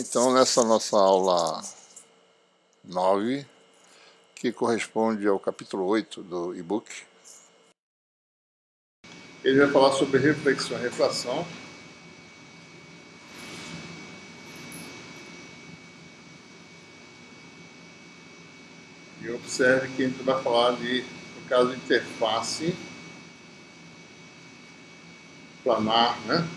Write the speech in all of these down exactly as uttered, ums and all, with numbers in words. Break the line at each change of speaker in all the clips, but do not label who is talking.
Então, nessa nossa aula nove, que corresponde ao capítulo oito do e-book, ele vai falar sobre reflexão e refração. E observe que a gente vai falar de, no caso, interface planar, né?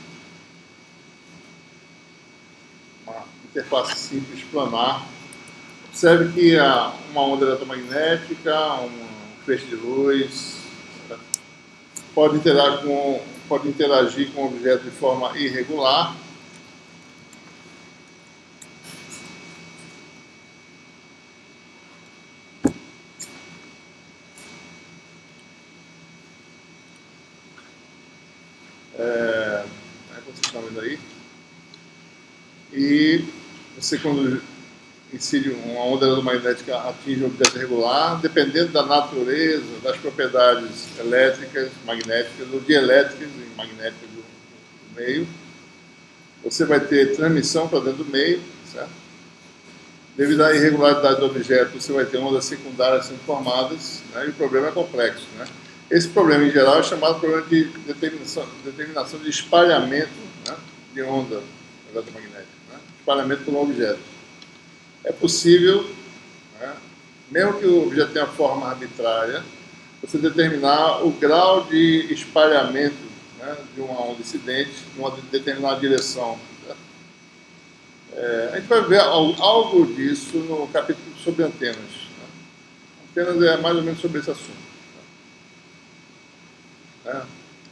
Uma interface simples planar. Observe que há uma onda eletromagnética, um feixe de luz, pode interagir com, pode interagir com o objeto de forma irregular. É, como vocês estão vendo aí. E você, quando incide uma onda eletromagnética, atinge um objeto irregular, dependendo da natureza, das propriedades elétricas, magnéticas ou dielétricas e magnéticas do, do meio, você vai ter transmissão para dentro do meio, certo? Devido à irregularidade do objeto, você vai ter ondas secundárias sendo formadas, né? E o problema é complexo, né? Esse problema, em geral, é chamado problema de determinação, determinação de espalhamento, né, de onda eletromagnética, né? Espalhamento por um objeto. É possível, né, mesmo que o objeto tenha forma arbitrária, você determinar o grau de espalhamento, né, de uma onda incidente em uma determinada direção. Né? É, a gente vai ver algo disso no capítulo sobre antenas. Né? Antenas é mais ou menos sobre esse assunto. Né?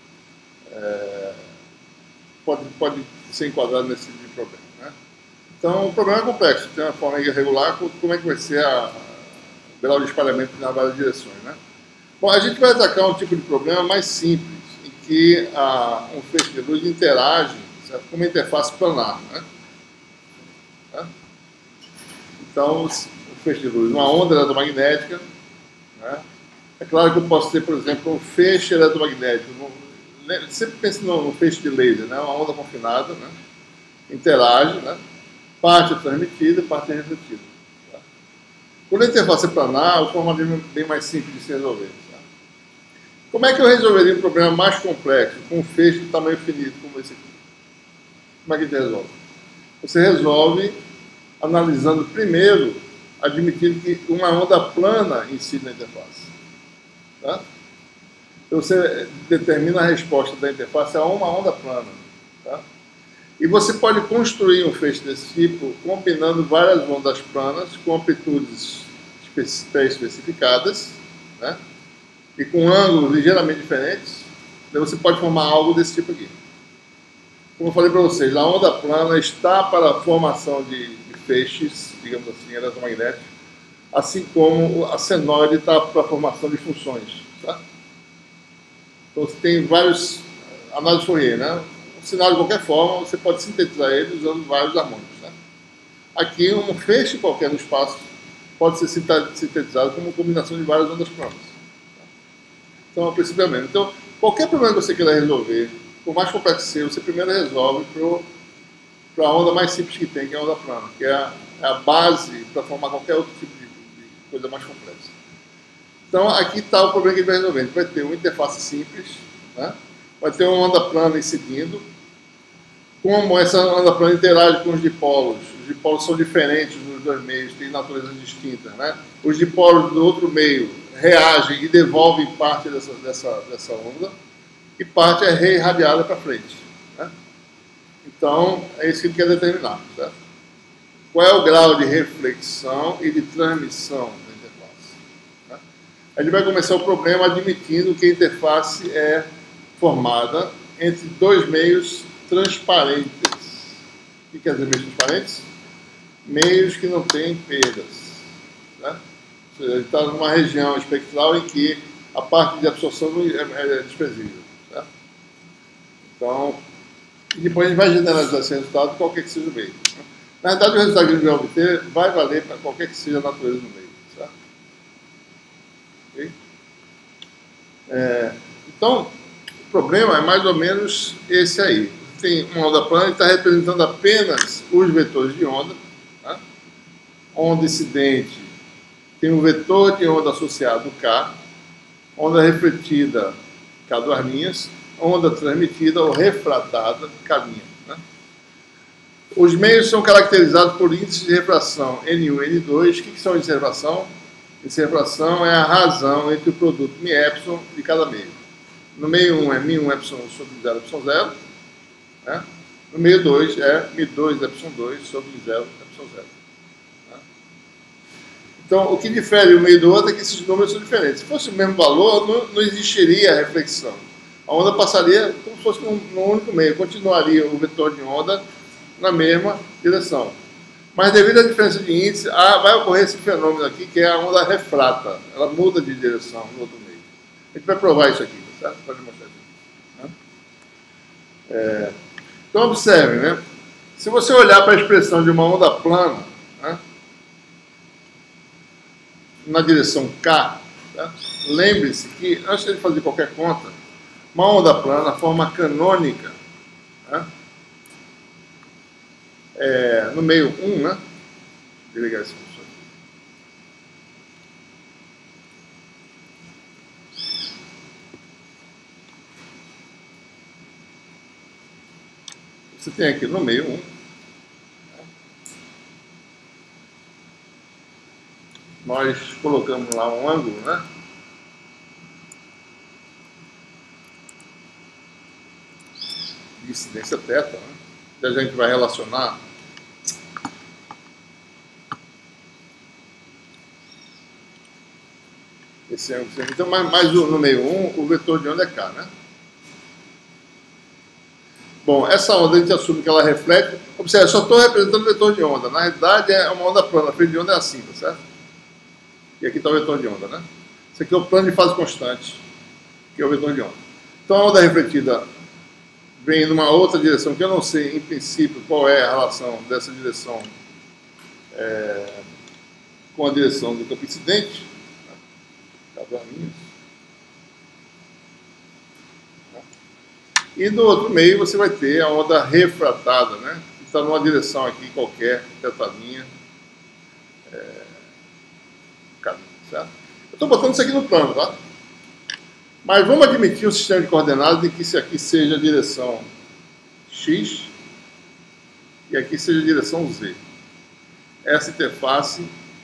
É, pode, pode ser enquadrado nesse tipo de problema. Né? Então, o problema é complexo. Tem uma forma irregular, como é que vai ser a, a, o grau de espalhamento nas várias direções. Né? Bom, a gente vai atacar um tipo de problema mais simples, em que a, um feixe de luz interage, certo, com uma interface planar. Né? Né? Então, o feixe de luz, uma onda eletromagnética, né? É claro que eu posso ter, por exemplo, um feixe eletromagnético. Sempre pense no feixe de laser, né? Uma onda confinada, né? Interage, né? Parte é transmitida, parte é refletida. Tá? Quando a interface é planar, o formato é bem mais simples de se resolver. Tá? Como é que eu resolveria um problema mais complexo com um feixe de tamanho finito, como esse aqui? Como é que a gente resolve? Você resolve analisando primeiro, admitindo que uma onda plana incide na interface. Tá? Então você determina a resposta da interface a uma onda plana. Tá? E você pode construir um feixe desse tipo combinando várias ondas planas com amplitudes pré-especificadas, né? E com ângulos ligeiramente diferentes. Daí você pode formar algo desse tipo aqui. Como eu falei para vocês, a onda plana está para a formação de, de feixes, digamos assim, eletromagnéticos, assim como a senoide está para a formação de funções. Tá? Então você tem vários análises Fourier, né? Um sinal de qualquer forma, você pode sintetizar ele usando vários harmônicos. Né? Aqui, um feixe qualquer no espaço pode ser sintetizado como uma combinação de várias ondas planas. Tá? Então, principalmente. Então, qualquer problema que você queira resolver, por mais complexo que seja, você primeiro resolve para a onda mais simples que tem, que é a onda plana, que é a, é a base para formar qualquer outro tipo de coisa mais complexa. Então, aqui está o problema que a gente vai resolver. A gente vai ter uma interface simples, né? Vai ter uma onda plana incidindo. Como essa onda plana interage com os dipolos? Os dipolos são diferentes nos dois meios, têm naturezas distintas. Né? Os dipolos do outro meio reagem e devolvem parte dessa, dessa, dessa onda, e parte é reirradiada para frente. Né? Então, é isso que a gente quer determinar. Certo? Qual é o grau de reflexão e de transmissão da interface? Né? A gente vai começar o problema admitindo que a interface é formada entre dois meios transparentes. O que quer dizer meios transparentes? Meios que não têm perdas. Né? Ou seja, ele está numa região espectral em que a parte de absorção é desprezível. Né? Então, e depois a gente vai generalizar esse resultado, qualquer que seja o meio. Na verdade, o resultado que a gente vai obter vai valer para qualquer que seja a natureza do meio. Certo? Okay? É, então, o problema é mais ou menos esse aí. Você tem uma onda plana, ele está representando apenas os vetores de onda. Tá? Onda incidente tem um vetor de onda associado K, onda refletida K duas linhas, onda transmitida ou refratada K linha. Né? Os meios são caracterizados por índices de refração N um e N dois. O que, que são índices de refração? Índice de refração é a razão entre o produto μ de cada meio. No meio um é μ um epsilon sobre zero epsilon zero. Né? No meio dois é μ dois epsilon dois sobre zero epsilon zero. Né? Então, o que difere o meio do outro é que esses números são diferentes. Se fosse o mesmo valor, não, não existiria reflexão. A onda passaria como se fosse num, num único meio, continuaria o vetor de onda na mesma direção. Mas devido à diferença de índice, ah, vai ocorrer esse fenômeno aqui, que é a onda refrata. Ela muda de direção no outro meio. A gente vai provar isso aqui, tá certo? Pode mostrar aqui. Né? É, então, observe, né? Se você olhar para a expressão de uma onda plana, né, na direção K, tá? Lembre-se que, antes de fazer qualquer conta, uma onda plana, na forma canônica, né, é, no meio um, né? Vou ligar esse cursor aqui. Você tem aqui no meio um. Né? Nós colocamos lá um ângulo, né? De incidência θ, né? Que a gente vai relacionar esse ângulo. Então, mais, mais no meio um, o vetor de onda é K, né? Bom, essa onda a gente assume que ela reflete. Observe, eu só estou representando o vetor de onda. Na realidade é uma onda plana, a frente de onda é assim, tá certo? E aqui está o vetor de onda, né? Isso aqui é o plano de fase constante, que é o vetor de onda. Então a onda refletida vem numa outra direção, que eu não sei, em princípio, qual é a relação dessa direção é, com a direção do campo incidente. E no outro meio você vai ter a onda refratada, né? Que está numa direção aqui qualquer, tetalinha, é, caminho, certo? Eu estou botando isso aqui no plano, tá? Mas vamos admitir um sistema de coordenadas em que isso aqui seja a direção X e aqui seja a direção Z. Essa interface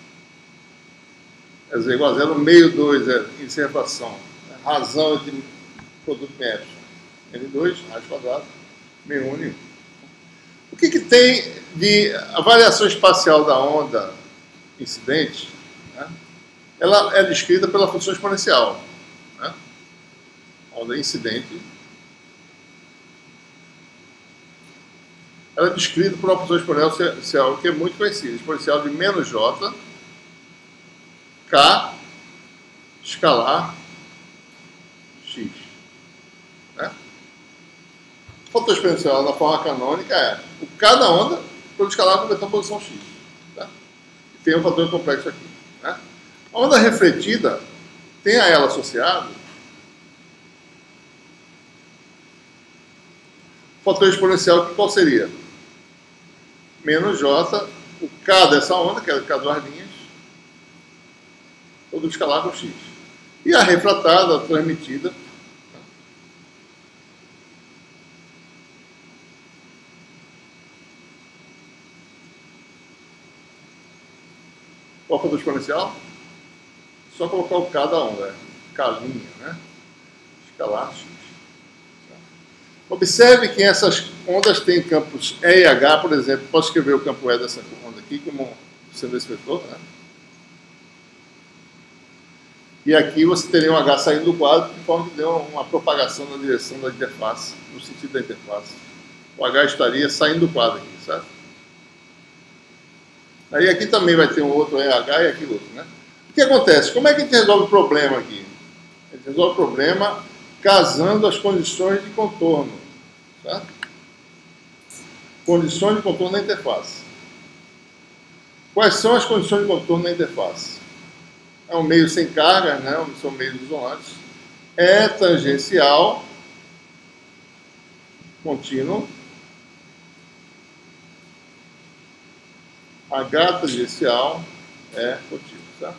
é Z igual a zero, meio dois é índice de refração, né? Razão de produto μ, N dois, raiz quadrado, meio um, N um. O que, que tem de a variação espacial da onda incidente? Né? Ela é descrita pela função exponencial. Né? A onda incidente ela é descrita por uma função exponencial que é muito conhecida, exponencial de menos j, k, escalar, x. Né? O fator exponencial na forma canônica é o k da onda pelo escalar com o vetor posição x. Tá? E tem um fator complexo aqui. Né? A onda refletida tem a ela associado o fator exponencial que qual seria? Menos j, o k dessa onda, que é o k duas linhas, todo escalar com x. E a refratada, a transmitida, qual fator exponencial? Só colocar o k da onda, k', né? Escalar x. Observe que essas ondas têm campos E e H, por exemplo. Posso escrever o campo E dessa onda aqui como sendo esse vetor, né? E aqui você teria um H saindo do quadro, de forma que deu uma propagação na direção da interface, no sentido da interface. O H estaria saindo do quadro aqui, certo? Aí aqui também vai ter um outro E H e aqui outro, né? O que acontece? Como é que a gente resolve o problema aqui? A gente resolve o problema casando as condições de contorno, certo? Condições de contorno na interface. Quais são as condições de contorno na interface? É um meio sem carga, né? São meios isolantes. É tangencial, contínuo, H tangencial é contínua, certo?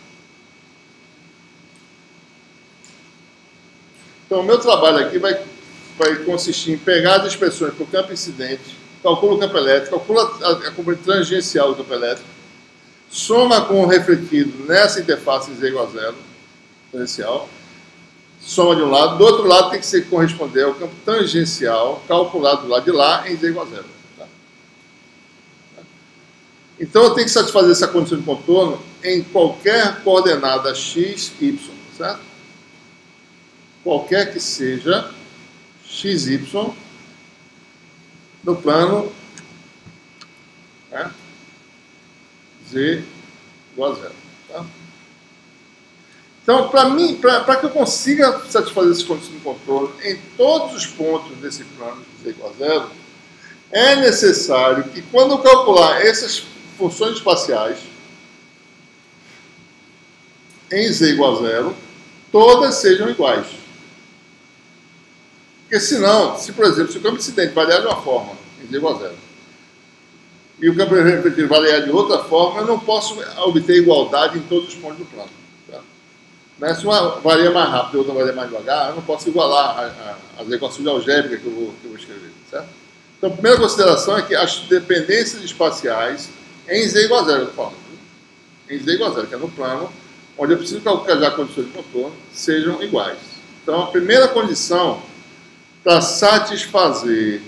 Então, o meu trabalho aqui vai, vai consistir em pegar as expressões para o campo incidente, calcula o campo elétrico, calcula a, a componente tangencial do campo elétrico, soma com o refletido nessa interface Z igual a zero, tangencial, soma de um lado, do outro lado tem que ser corresponder ao campo tangencial calculado do lado de lá em Z igual a zero. Tá? Então eu tenho que satisfazer essa condição de contorno em qualquer coordenada x, y, certo? Qualquer que seja x, y no plano, né, Z igual a zero. Tá? Então, para mim, para que eu consiga satisfazer esse condição de contorno em todos os pontos desse plano Z igual a zero, é necessário que, quando eu calcular essas funções espaciais em Z igual a zero, todas sejam iguais. Porque senão, se por exemplo, se o campo incidente variar de uma forma em Z igual a zero, e o campo refletido variar de outra forma, eu não posso obter igualdade em todos os pontos do plano. Tá? Se uma varia mais rápido e outra varia mais devagar, eu não posso igualar a, a, as equações algébricas que eu vou, que eu vou escrever. Certo? Então, a primeira consideração é que as dependências espaciais em Z igual a zero, eu estou falando, em Z igual a zero, que é no plano, onde eu preciso calcular condições de contorno, sejam iguais. Então, a primeira condição para satisfazer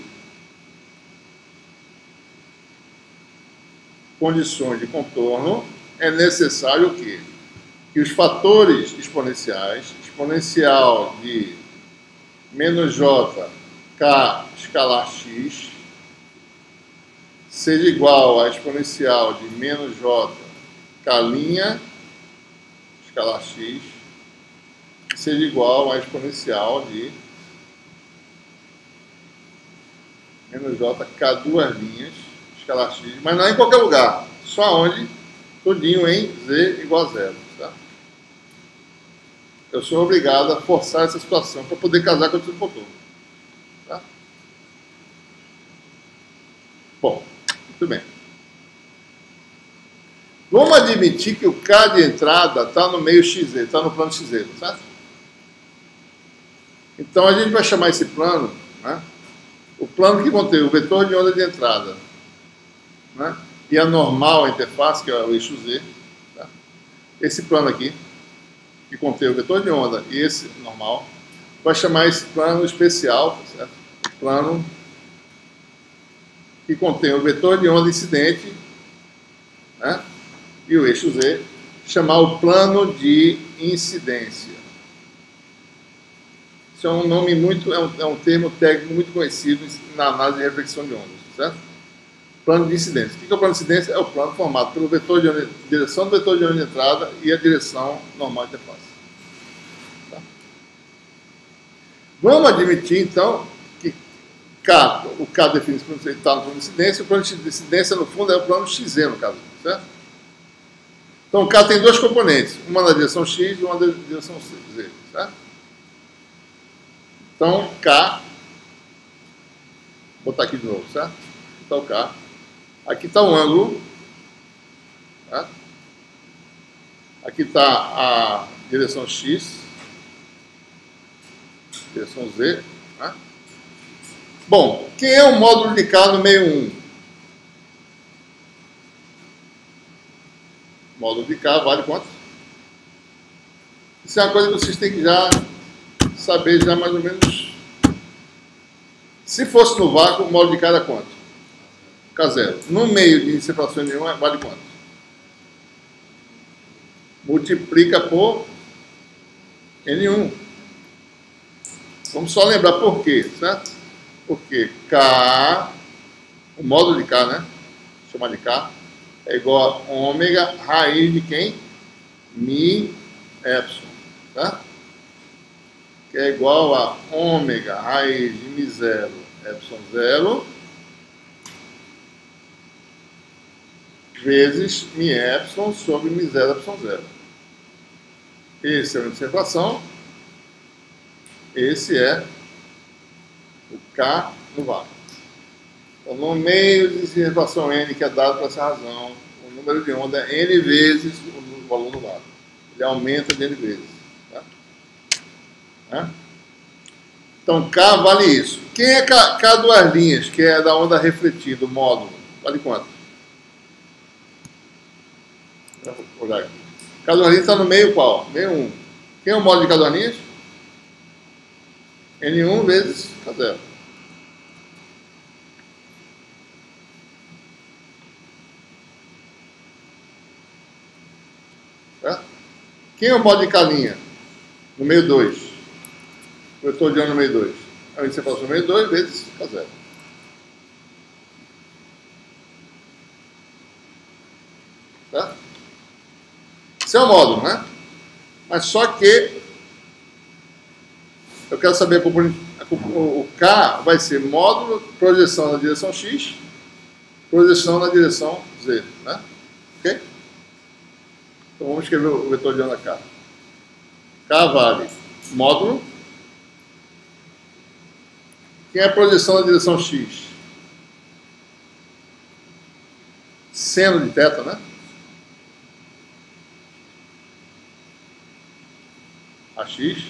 condições de contorno é necessário o quê? Que os fatores exponenciais, exponencial de menos j k escalar x, seja igual a exponencial de menos j k' escalar x, seja igual a exponencial de menos j k duas linhas escalar x, mas não é em qualquer lugar, só onde tudinho em Z igual a zero. Tá? Eu sou obrigado a forçar essa situação para poder casar com o tipo contorno. Tá? Bom, muito bem. Vamos admitir que o K de entrada está no meio xz, está no plano xz, certo? Então a gente vai chamar esse plano, né, o plano que contém o vetor de onda de entrada, né, e a normal, a interface, que é o eixo Z, tá? Esse plano aqui, que contém o vetor de onda e esse normal, vai chamar esse plano especial, tá certo? O plano que contém o vetor de onda incidente, né, e o eixo Z, chamar o plano de incidência. Isso é um nome muito, é um, é um termo técnico muito conhecido na análise de reflexão de ondas, certo? Plano de incidência. O que é o plano de incidência? É o plano formado pelo vetor de onda, direção do vetor de onda de entrada e a direção normal de interface. Tá? Vamos admitir, então, que K, o K define se está no plano de incidência, o plano de incidência, no fundo, é o plano xz, no caso, certo? Então, o K tem dois componentes, uma na direção x e uma na direção z, certo? Então, K, vou botar aqui de novo, certo? Aqui está o K. Aqui está o ângulo. Certo? Aqui está a direção X. Direção Z. Certo? Bom, quem é o módulo de K no meio um? O módulo de K vale quanto? Isso é uma coisa que vocês têm que já saber já mais ou menos. Se fosse no vácuo, o módulo de K era quanto? K zero. No meio de separação nenhuma, vale quanto? Multiplica por N um. Vamos só lembrar por quê, certo? Porque K, o módulo de K, né? Vou chamar de K, é igual a ômega raiz de quem? Mi epsilon, tá? Que é igual a ômega raiz de mi zero epsilon zero vezes mi epsilon sobre mi zero epsilon zero. Esse é o índice de separação. Esse é o K no vácuo. Então, no meio de relação N, que é dado por essa razão, o número de onda é N vezes o valor do lado. Ele aumenta de N vezes. Tá? Tá? Então, K vale isso. Quem é K, K duas linhas, que é da onda refletida, o módulo? Vale quanto? Vou olhar aqui. K duas linhas está no meio qual? Meio um. Quem é o módulo de K duas linhas? N um vezes K zero. Certo? Quem é o módulo de K'? No meio dois. O vetor de onda no meio dois. Aí você faz o meio dois vezes K zero. Certo? Esse é o módulo, né? Mas só que eu quero saber a componente, a, o K vai ser módulo, projeção na direção X, projeção na direção Z, né? Ok? Então vamos escrever o vetor de onda K. K vale módulo. Quem é a projeção na direção X? Seno de θ, né? A X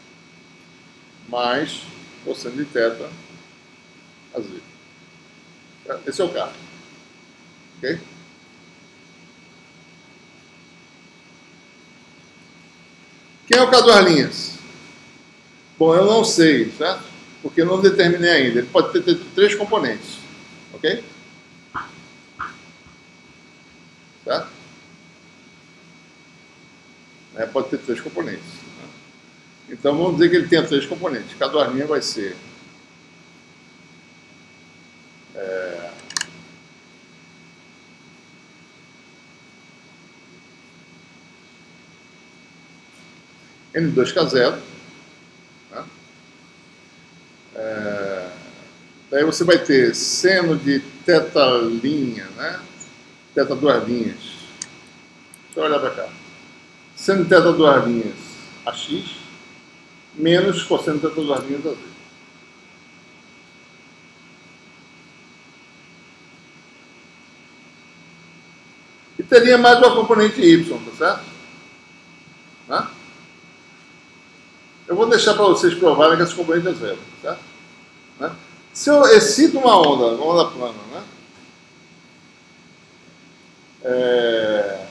mais cosseno de θ a Z. Esse é o K. Ok? Quem é o K duas linhas? Bom, eu não sei, certo? Porque eu não determinei ainda. Ele pode ter, ter três componentes. Ok? Certo? É, pode ter três componentes. Né? Então vamos dizer que ele tenha três componentes. K duas linhas vai ser é, N dois K zero. Né? É, daí você vai ter seno de θ', né? Θ duas linhas. Deixa eu olhar para cá. Seno de θ duas linhas a X menos cosseno de θ duas linhas a Z. E teria mais uma componente Y, tá certo? Né? Eu vou deixar para vocês provarem que essa componente é zero, tá certo? Né? Se eu excito uma onda, uma onda plana, né? É...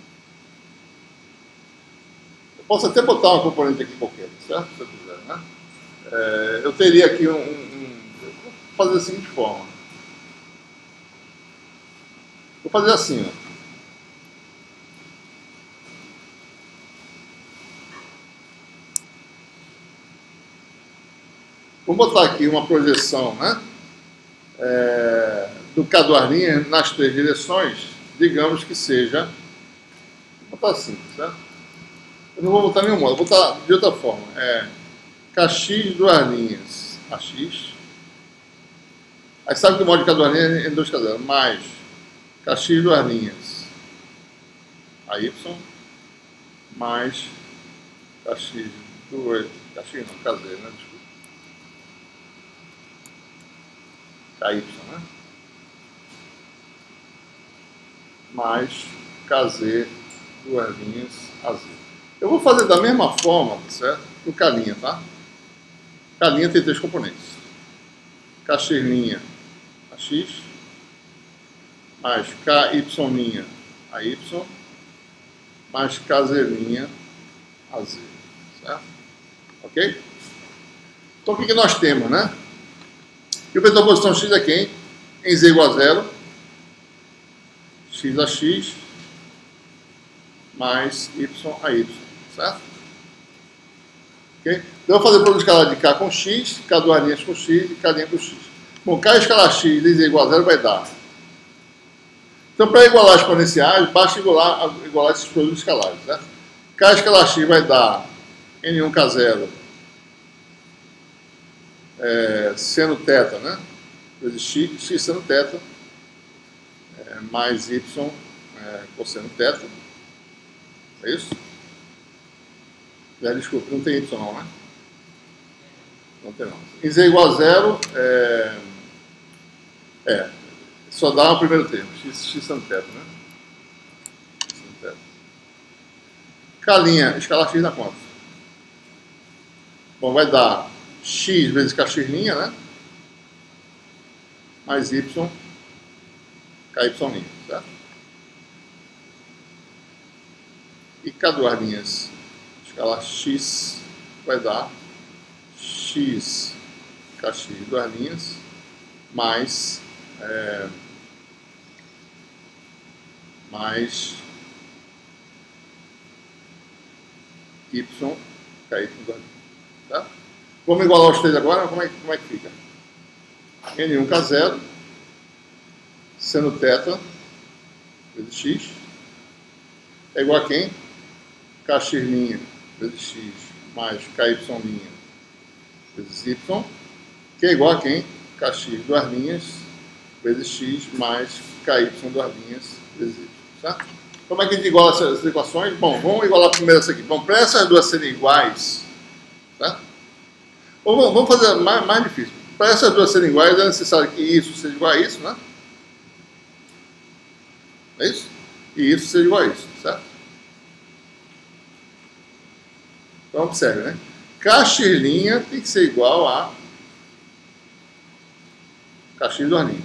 Eu posso até botar uma componente aqui qualquer, certo? Se eu quiser, né? É... Eu teria aqui um, um... Vou fazer da seguinte forma. Vou fazer assim, ó. Vamos botar aqui uma projeção, né? É, do K duas linhas nas três direções, digamos que seja, vou botar assim, certo? Eu não vou botar nenhum modo, vou botar de outra forma. É Kx duas linhas a X. Aí sabe que o modo de K duas linhas é N dois K zero, mais Kx duas linhas a Y, mais Kx duas, Kx não, K zero, né? Desculpa. K Y, né? Mais K Z, duas linhas a Z. Eu vou fazer da mesma forma, certo? Que o K', tá? K' tem três componentes. Kx' a X, mais Ky' a Y, mais Kz' a Z. Certo? Ok? Então o que, que nós temos, né? E o vetor posição x é quem? Em z igual a zero, x a x, mais y a y, certo? Ok? Então eu vou fazer o produto escalar de k com x, k duas linhas com x e k linha com x. Bom, k escalar x e z igual a zero vai dar. Então para igualar exponenciais, basta igualar, igualar esses produtos escalares, certo? K escalar x vai dar N um K zero É, seno θ, né? Vezes x, x seno θ, é, mais y é, cosseno θ. É isso? É, desculpa, não tem y não, né? Não tem não. Em z igual a zero, é, É, só dá o primeiro termo, x, x seno θ, né? X, K', escalar x dá quanto? Bom, vai dar x vezes kx', né? Mais y, ky', certo? E K duas linhas, escalar x, vai dar x kx duas linhas, mais, é, mais y, ky duas linhas. Tá? Vamos igualar os três agora, como é, como é que fica? N um K zero, seno θ, vezes x, é igual a quem? Kx' vezes x, mais ky' vezes y, que é igual a quem? Kx duas linhas, vezes x, mais ky duas linhas, vezes y. Certo? Como é que a gente iguala essas equações? Bom, vamos igualar primeiro essa aqui. Bom, para essas duas serem iguais, tá? Ou vamos fazer mais, mais difícil. Para essas duas serem iguais, é necessário que isso seja igual a isso, né? É isso? E isso seja igual a isso, certo? Então, observe, né? Kx' tem que ser igual a kx duas linhas.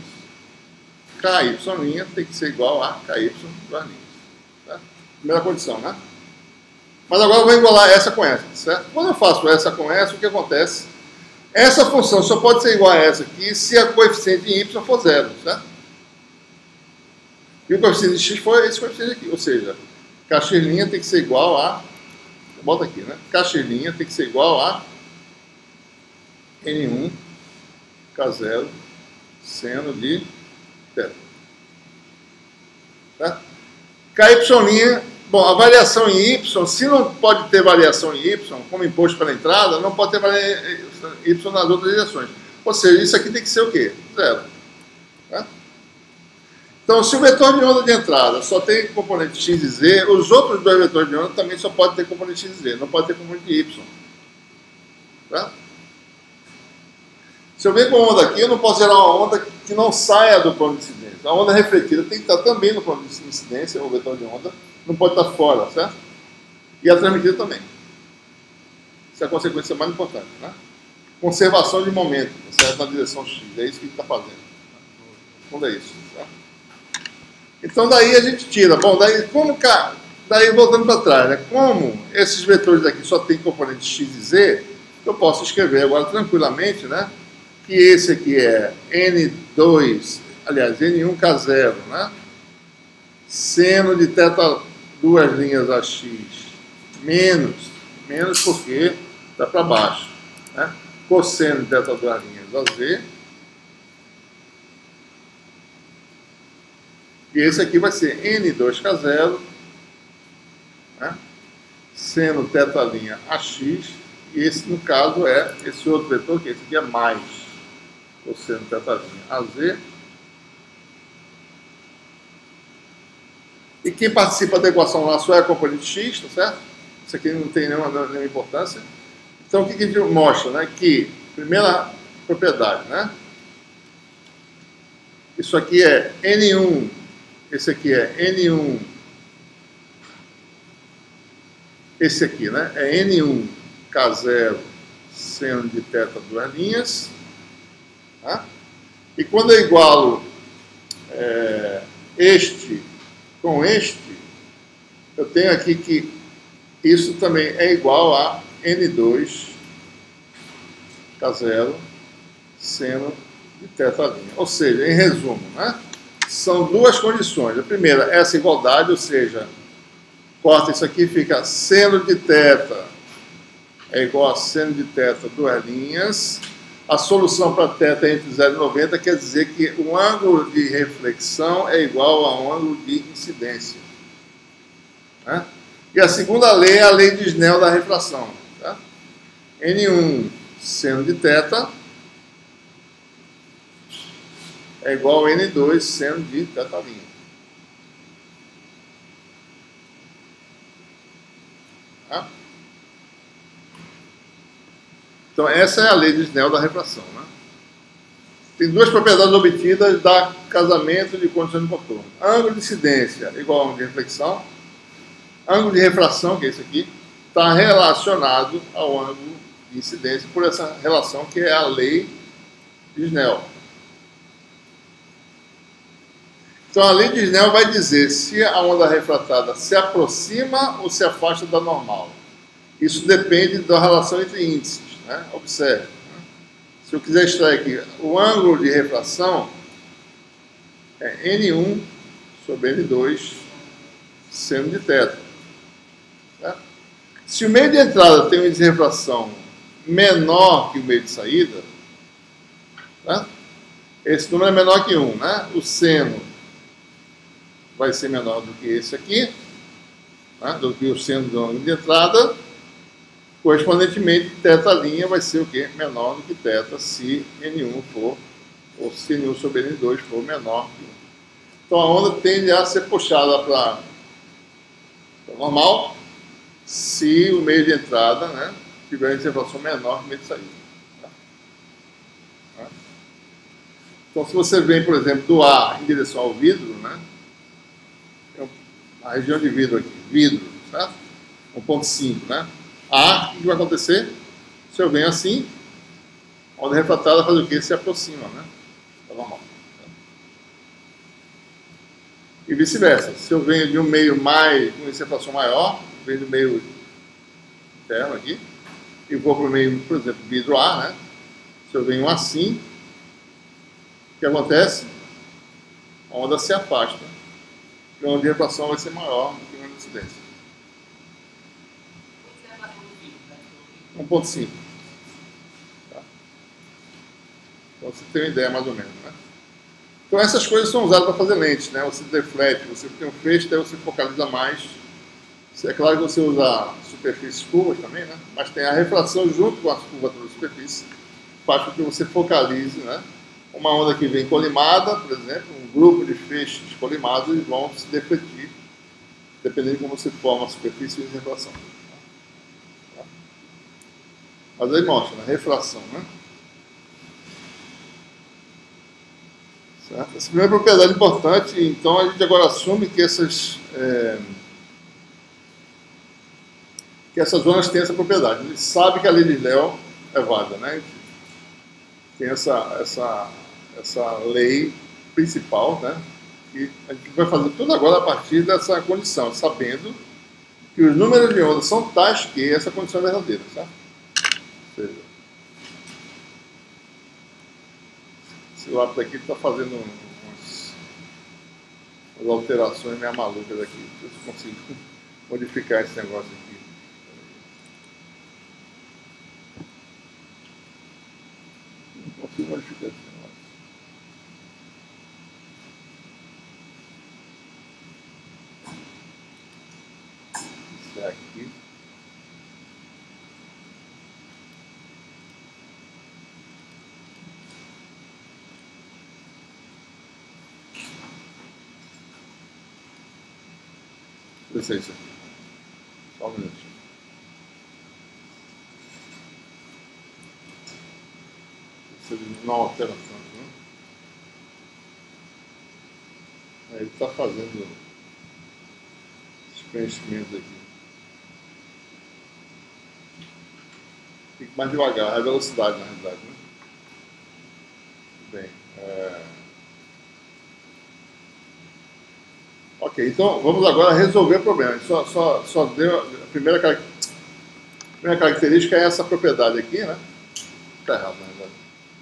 Ky' tem que ser igual a ky duas linhas. Certo? Primeira condição, né? Mas agora eu vou igualar essa com essa, certo? Quando eu faço essa com essa, o que acontece? Essa função só pode ser igual a essa aqui se a coeficiente em y for zero, certo? E o coeficiente de x for esse coeficiente aqui, ou seja, kx' tem que ser igual a, bota aqui, né? Kx' tem que ser igual a N um K zero seno de θ. Certo? Ky', bom, a variação em y, se não pode ter variação em y, como imposto pela entrada, não pode ter variação em y nas outras direções. Ou seja, isso aqui tem que ser o quê? Zero. Certo? Então, se o vetor de onda de entrada só tem componente x e z, os outros dois vetores de onda também só podem ter componente x e z, não pode ter componente y. Tá? Se eu venho com uma onda aqui, eu não posso gerar uma onda que não saia do plano de incidência. A onda refletida tem que estar também no plano de incidência, o vetor de onda, não pode estar fora, certo? E a transmitida também. Essa é a consequência mais importante, né? Conservação de momento, certo? Na direção x, é isso que a gente está fazendo. No fundo é isso, certo? Então daí a gente tira, bom, daí como, daí voltando para trás, né? Como esses vetores aqui só tem componentes x e z, eu posso escrever agora tranquilamente, né? Que esse aqui é N dois, aliás, N um K zero, né? Seno de θ duas linhas a x, menos, menos porque está para baixo, né? Cosseno de θ duas linhas a z. E esse aqui vai ser N dois K zero, né? Seno θ' a x, e esse, no caso, é esse outro vetor, que esse aqui é mais cosseno θ' a z. E quem participa da equação lá só é a componente x, tá certo? Isso aqui não tem nenhuma, nenhuma importância. Então, o que, que a gente mostra? Né? Que, primeira propriedade, né? Isso aqui é N um, esse aqui é N um, esse aqui, né? É N um K zero seno de θ duas linhas. Tá? E quando eu igualo é, este com este, eu tenho aqui que isso também é igual a N dois K zero seno de θ'. Ou seja, em resumo, né? São duas condições. A primeira, essa igualdade, ou seja, corta isso aqui, fica seno de θ é igual a seno de θ duas linhas. A solução para θ entre zero e noventa quer dizer que o ângulo de reflexão é igual ao ângulo de incidência. Né? E a segunda lei é a lei de Snell da refração. Tá? N um seno de θ é igual a N dois seno de θ'. Tá? Então, essa é a lei de Snell da refração. Né? tem duas propriedades obtidas da casamento de condições de contorno. Ângulo de incidência igual a ângulo de reflexão. Ângulo de refração, que é esse aqui, está relacionado ao ângulo de incidência por essa relação que é a lei de Snell. Então, a lei de Snell vai dizer se a onda refratada se aproxima ou se afasta da normal. Isso depende da relação entre índices, né? Observe. Se eu quiser extrair aqui, o ângulo de refração é N um sobre N dois seno de θ. Certo? Se o meio de entrada tem um índice de refração menor que o meio de saída, né? Esse número é menor que um, né? O seno vai ser menor do que esse aqui, né? Do que o seno do ângulo de entrada. Correspondentemente, θ' vai ser o quê? Menor do que θ se N um for, ou se N um sobre N dois for menor que um. Então a onda tende a ser puxada para normal se o meio de entrada, né, tiver uma refração menor que o meio de saída. Tá? Então se você vem, por exemplo, do ar em direção ao vidro, né, a região de vidro aqui, vidro, certo? um ponto cinco, né? A, o que vai acontecer? Se eu venho assim, a onda refratada faz o quê? Se aproxima, né? É normal. E vice-versa. Se eu venho de um meio mais, com essa refração maior, venho do meio interno aqui, e vou para o meio, por exemplo, vidro-ar, né? Se eu venho assim, o que acontece? A onda se afasta. E a onda de refração vai ser maior do que a onda de incidência. um ponto cinco. Tá? Então você tem uma ideia mais ou menos, né? Então essas coisas são usadas para fazer lentes, né? Você deflete, você tem um feixe, daí você focaliza mais. É claro que você usa superfícies curvas também, né? Mas tem a refração junto com a curvatura da superfície, faz com que você focalize, né? Uma onda que vem colimada, por exemplo, um grupo de feixes colimados, eles vão se defletir, dependendo de como você forma a superfície e a refração. Mas aí mostra, né? Refração, né? Certo? Essa primeira propriedade importante, então a gente agora assume que essas, é, que essas zonas têm essa propriedade. A gente sabe que a lei de Snell é válida, né? Tem essa, essa, essa lei principal, né? E a gente vai fazer tudo agora a partir dessa condição, sabendo que os números de onda são tais que essa condição é verdadeira, certo? Ou seja, esse lápis aqui está fazendo umas, umas alterações meio malucas aqui. Se eu consigo modificar esse negócio aqui. Não consigo modificar esse negócio. Isso é aqui. Deixa isso aqui. Só um minutinho. Você não altera tanto, né? Aí ele está fazendo os preenchimentos aqui. Fique mais devagar, é a velocidade na realidade, né? Bem, é... Ok, então vamos agora resolver o problema. Só, só, só deu a primeira, a primeira característica é essa propriedade aqui, né? Está errado, na verdade.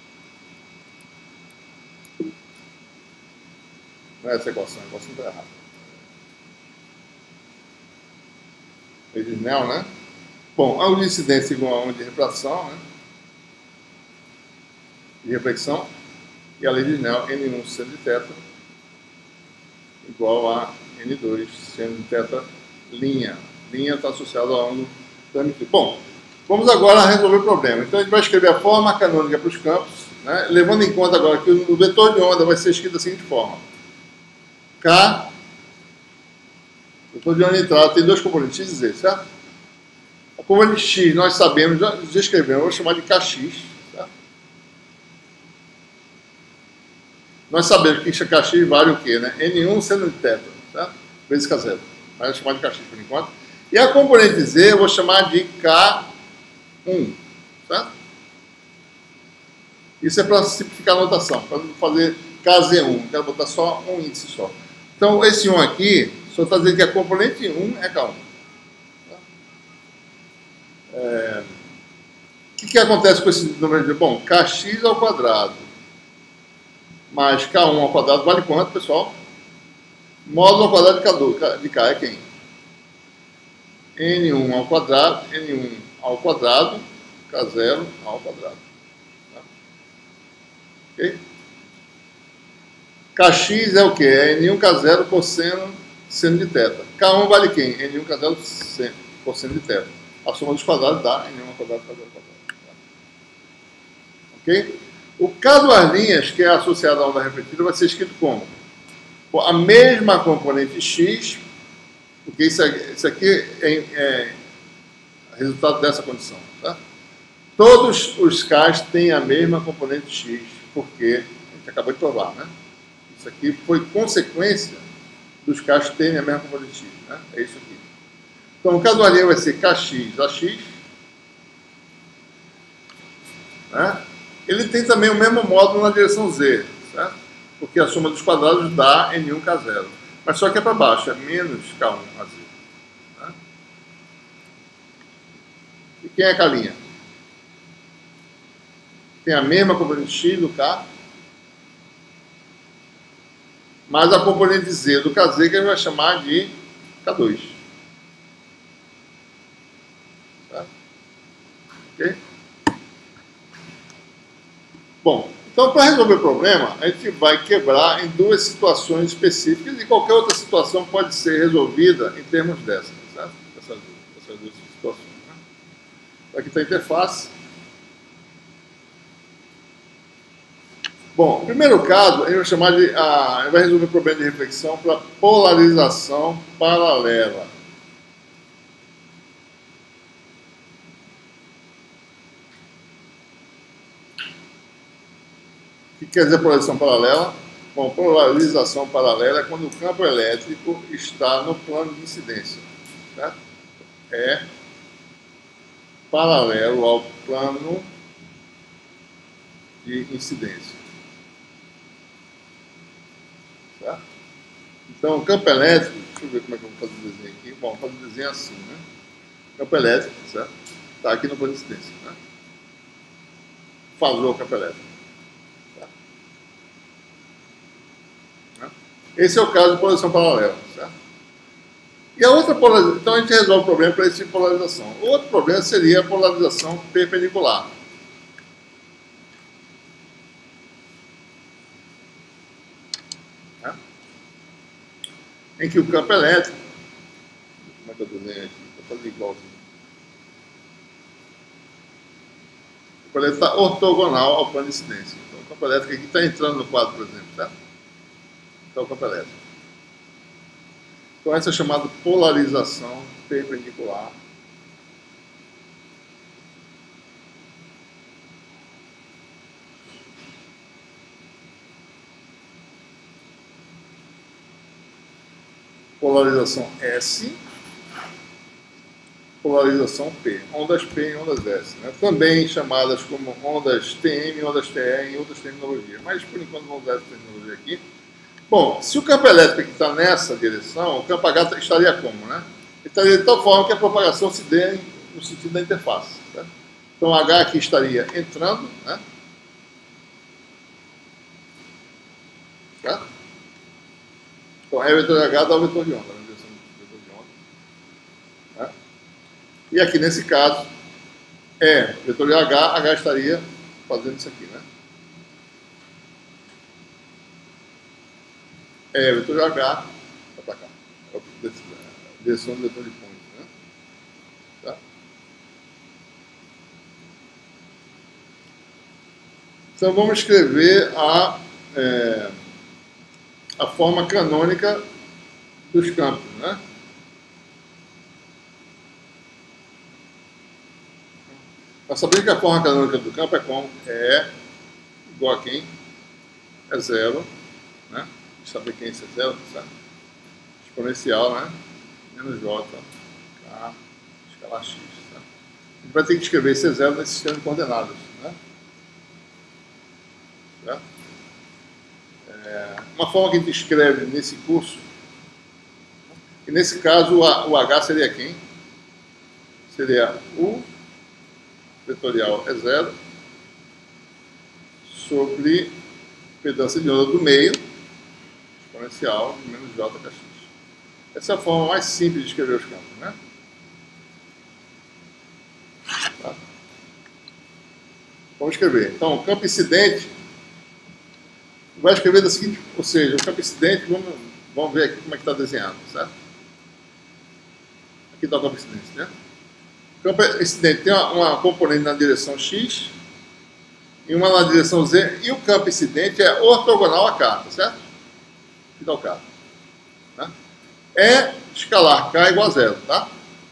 Não é essa equação, a equação está errada. Lei de Snell, né? Bom, ângulo de incidência igual a ângulo de refração, né? De reflexão. E a lei de Snell, N um seno de θ igual a N dois seno de θ linha. Linha está associada ao ângulo transmitido. Bom, vamos agora resolver o problema. Então a gente vai escrever a forma canônica para os campos, né? Levando em conta agora que o vetor de onda vai ser escrito da seguinte forma. K, o vetor de onda de entrada tem dois componentes, X e Z, certo? A componente X nós sabemos, já, já escrevemos, eu vou chamar de K X, certo? nós sabemos que K X vale o quê? Né? N um seno de teta, certo? Vezes K zero. Mas eu vou chamar de K X por enquanto. E a componente Z eu vou chamar de K um, certo? Isso é para simplificar a notação, para não fazer K Z um, quero botar só um índice só. Então, esse um aqui, só está dizendo que a componente um é K um. Tá? É... O que, que acontece com esse número de... Bom, Kx ao quadrado mais K um ao quadrado vale quanto, pessoal? Módulo ao quadrado de K dois, de K é quem? N um ao quadrado, N um ao quadrado, K zero ao quadrado. Tá? Ok? Kx é o que? É N um K zero cosseno seno de teta. K um vale quem? N um K zero cosseno de teta. A soma dos quadrados dá N um ao quadrado, K zero ao quadrado. Ok? O K duas linhas, que é associado à onda refletida, vai ser escrito como? A mesma componente X, porque isso aqui, isso aqui é, é resultado dessa condição. Tá? Todos os Ks têm a mesma componente X, porque a gente acabou de provar, né? Isso aqui foi consequência dos Ks terem a mesma componente X. Né? É isso aqui. Então, o K duas linhas vai ser Kx a X. Né? Ele tem também o mesmo módulo na direção Z, certo? Porque a soma dos quadrados dá N um K zero. Mas só que é para baixo, é menos K um a Z. Né? E quem é K'? Tem a mesma componente X do K, mas a componente Z do K Z que a gente vai chamar de K dois. Certo? Ok? Bom, então para resolver o problema, a gente vai quebrar em duas situações específicas e qualquer outra situação pode ser resolvida em termos dessas, certo? Essas, essas duas situações. Né? Aqui está a interface. Bom, no primeiro caso, a gente vai chamar de, a, a gente vai resolver o problema de reflexão para polarização paralela. O que quer dizer polarização paralela? Bom, polarização paralela é quando o campo elétrico está no plano de incidência. Certo? É paralelo ao plano de incidência. Certo? Então, o campo elétrico, deixa eu ver como é que eu vou fazer o desenho aqui. Bom, vou fazer o desenho assim, né? Campo elétrico, certo? Está aqui no plano de incidência. Né? Falou o campo elétrico. Esse é o caso de polarização paralela, certo? E a outra polarização, então a gente resolve o problema para esse tipo de polarização. O outro problema seria a polarização perpendicular. Né? Em que o campo elétrico, como é que eu desenho aqui? Vou fazer igualzinho. O campo elétrico está ortogonal ao plano de incidência. Então o campo elétrico aqui está entrando no quadro, por exemplo, certo? Então, o campo elétrico. Então, essa é chamada polarização perpendicular. Polarização S, polarização P. Ondas P e ondas S. Né? Também chamadas como ondas T M e ondas T E em outras terminologias. Mas, por enquanto, vamos usar essa terminologia aqui. Bom, se o campo elétrico está nessa direção, o campo H estaria como, né? Ele estaria de tal forma que a propagação se dê no sentido da interface. Tá? Então, H aqui estaria entrando, né? Tá? Então, é o vetor de H dá o vetor de onda, na direção do vetor de onda. Tá? E aqui, nesse caso, é o vetor de H, H estaria fazendo isso aqui, né? É, o vetor de H está para cá. É a direção do vetor de ponto. Né? Tá? Então vamos escrever a, é, a forma canônica dos campos. Né? Para saber que a forma canônica do campo é como? É igual a quem? É zero. né? Saber quem é esse zero, certo? Exponencial, né? Menos J, K, escalar X, tá? A gente vai ter que escrever esse zero nesse sistema de coordenadas, né? Certo? É, uma forma que a gente escreve nesse curso, e nesse caso o, A, o H seria quem? Seria U vetorial é zero sobre impedância de onda do meio, exponencial de menos J K X. Essa é a forma mais simples de escrever os campos, né? Tá? Vamos escrever. Então, o campo incidente vai escrever da seguinte, ou seja, o campo incidente, vamos, vamos ver aqui como é que está desenhado, certo? Aqui está o campo incidente, né? O campo incidente tem uma, uma componente na direção X e uma na direção Z, e o campo incidente é ortogonal a K, tá certo? Aqui está o K. Né? É escalar K igual a zero, tá?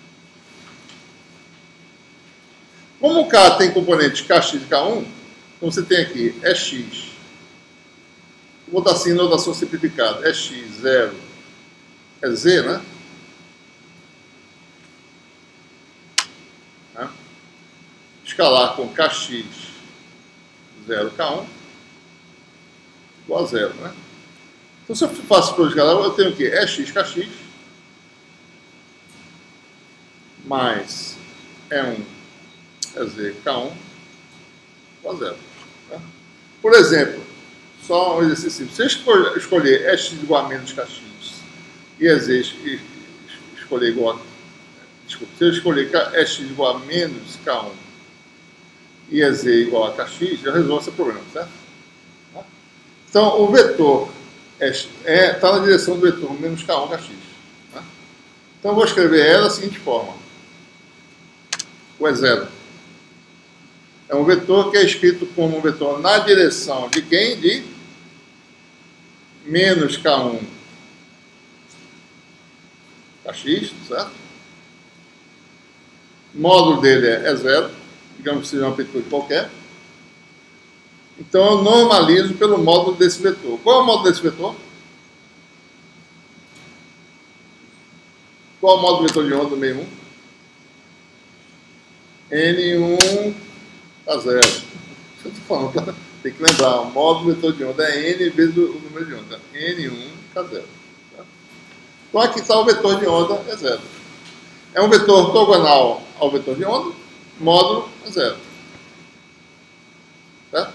Como o K tem componentes K X e K um, então você tem aqui é X. Vou botar assim, notação simplificada. É X, zero, é Z, né? né? Escalar com K X, zero, K um, igual a zero, né? Então, se eu faço para escalar, eu tenho o quê? É X, K X, mais é um, é Z, K um, igual a zero. Né? Por exemplo, só um exercício simples. Se eu escolher é X igual a menos K X e é Z escolher igual a... Desculpa, se eu escolher é X igual a menos K um e é Z igual a K X, eu resolvo esse problema, certo? Então, o vetor está é, tá na direção do vetor menos K um, K X. Né? Então, eu vou escrever ela da seguinte forma. O é zero. É um vetor que é escrito como um vetor na direção de quem? De menos K um, K X, certo? O módulo dele é zero, digamos que seja uma amplitude qualquer. Então eu normalizo pelo módulo desse vetor. Qual é o módulo desse vetor? Qual é o módulo do vetor de onda do meio um? N um K zero. Eu estou falando, tem que lembrar, o módulo do vetor de onda é N vezes o número de onda. N um K zero. Tá? Então aqui está o vetor de onda, é zero. É um vetor ortogonal ao vetor de onda, módulo é zero. Tá?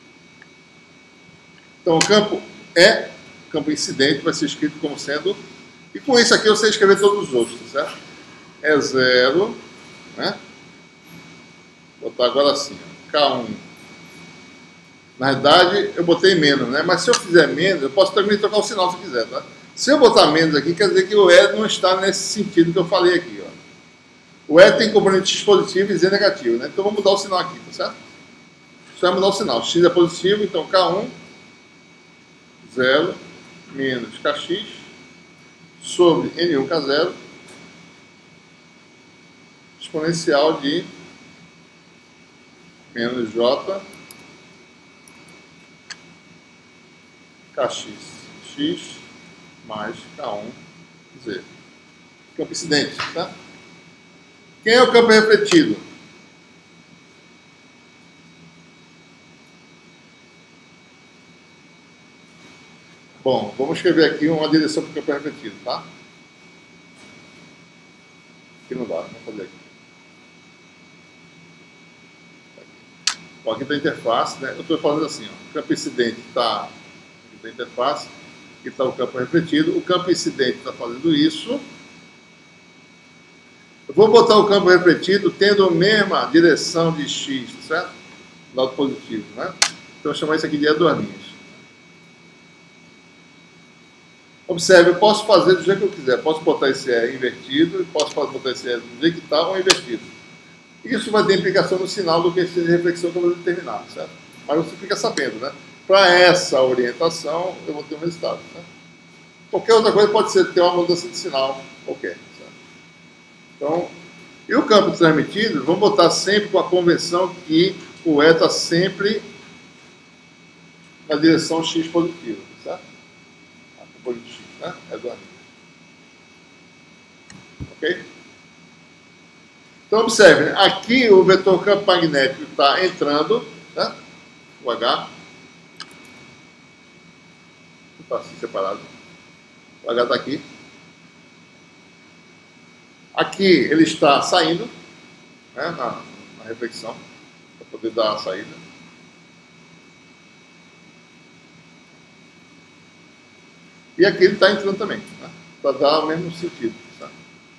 Então o campo é, o campo incidente vai ser escrito como sendo, e com isso aqui eu sei escrever todos os outros, tá certo? É zero, né? Vou botar agora assim, ó, K um. Na verdade, eu botei menos, né? Mas se eu fizer menos, eu posso também trocar o sinal se eu quiser, tá? Se eu botar menos aqui, quer dizer que o E não está nesse sentido que eu falei aqui, ó. O E tem componente X positivo e Z negativo, né? Então vamos mudar o sinal aqui, tá certo? Só vai mudar o sinal. X é positivo, então K um, zero, menos K X, sobre N um K zero, exponencial de menos J, K X, X, mais K um, Z. Campo incidente, tá? Quem é o campo refletido? Bom, vamos escrever aqui uma direção para o campo refletido, tá? Aqui não dá, vamos fazer aqui. Bom, aqui está a interface, né? Eu estou falando assim, ó, o campo incidente está aqui da interface, aqui está o campo refletido, o campo incidente está fazendo isso. Eu vou botar o campo refletido tendo a mesma direção de X, certo? Do lado positivo, né? Então eu vou chamar isso aqui de E duas linhas. Observe, eu posso fazer do jeito que eu quiser. Posso botar esse E invertido, posso botar esse E do jeito que está ou invertido. Isso vai ter implicação no sinal do que seja de reflexão que eu vou determinar, certo? Mas você fica sabendo, né? Para essa orientação, eu vou ter um resultado, certo? Qualquer outra coisa pode ser ter uma mudança de sinal qualquer, certo? Então, e o campo transmitido, vamos botar sempre com a convenção que o E está sempre na direção X positiva, certo? componente X, né? É duas linhas. Ok? Então, observe, né? Aqui o vetor campo magnético está entrando, né? O H. Está assim separado. O H está aqui. Aqui ele está saindo, né? na, na reflexão, para poder dar a saída. E aqui ele está entrando também, né? Para dar o mesmo sentido. Tá?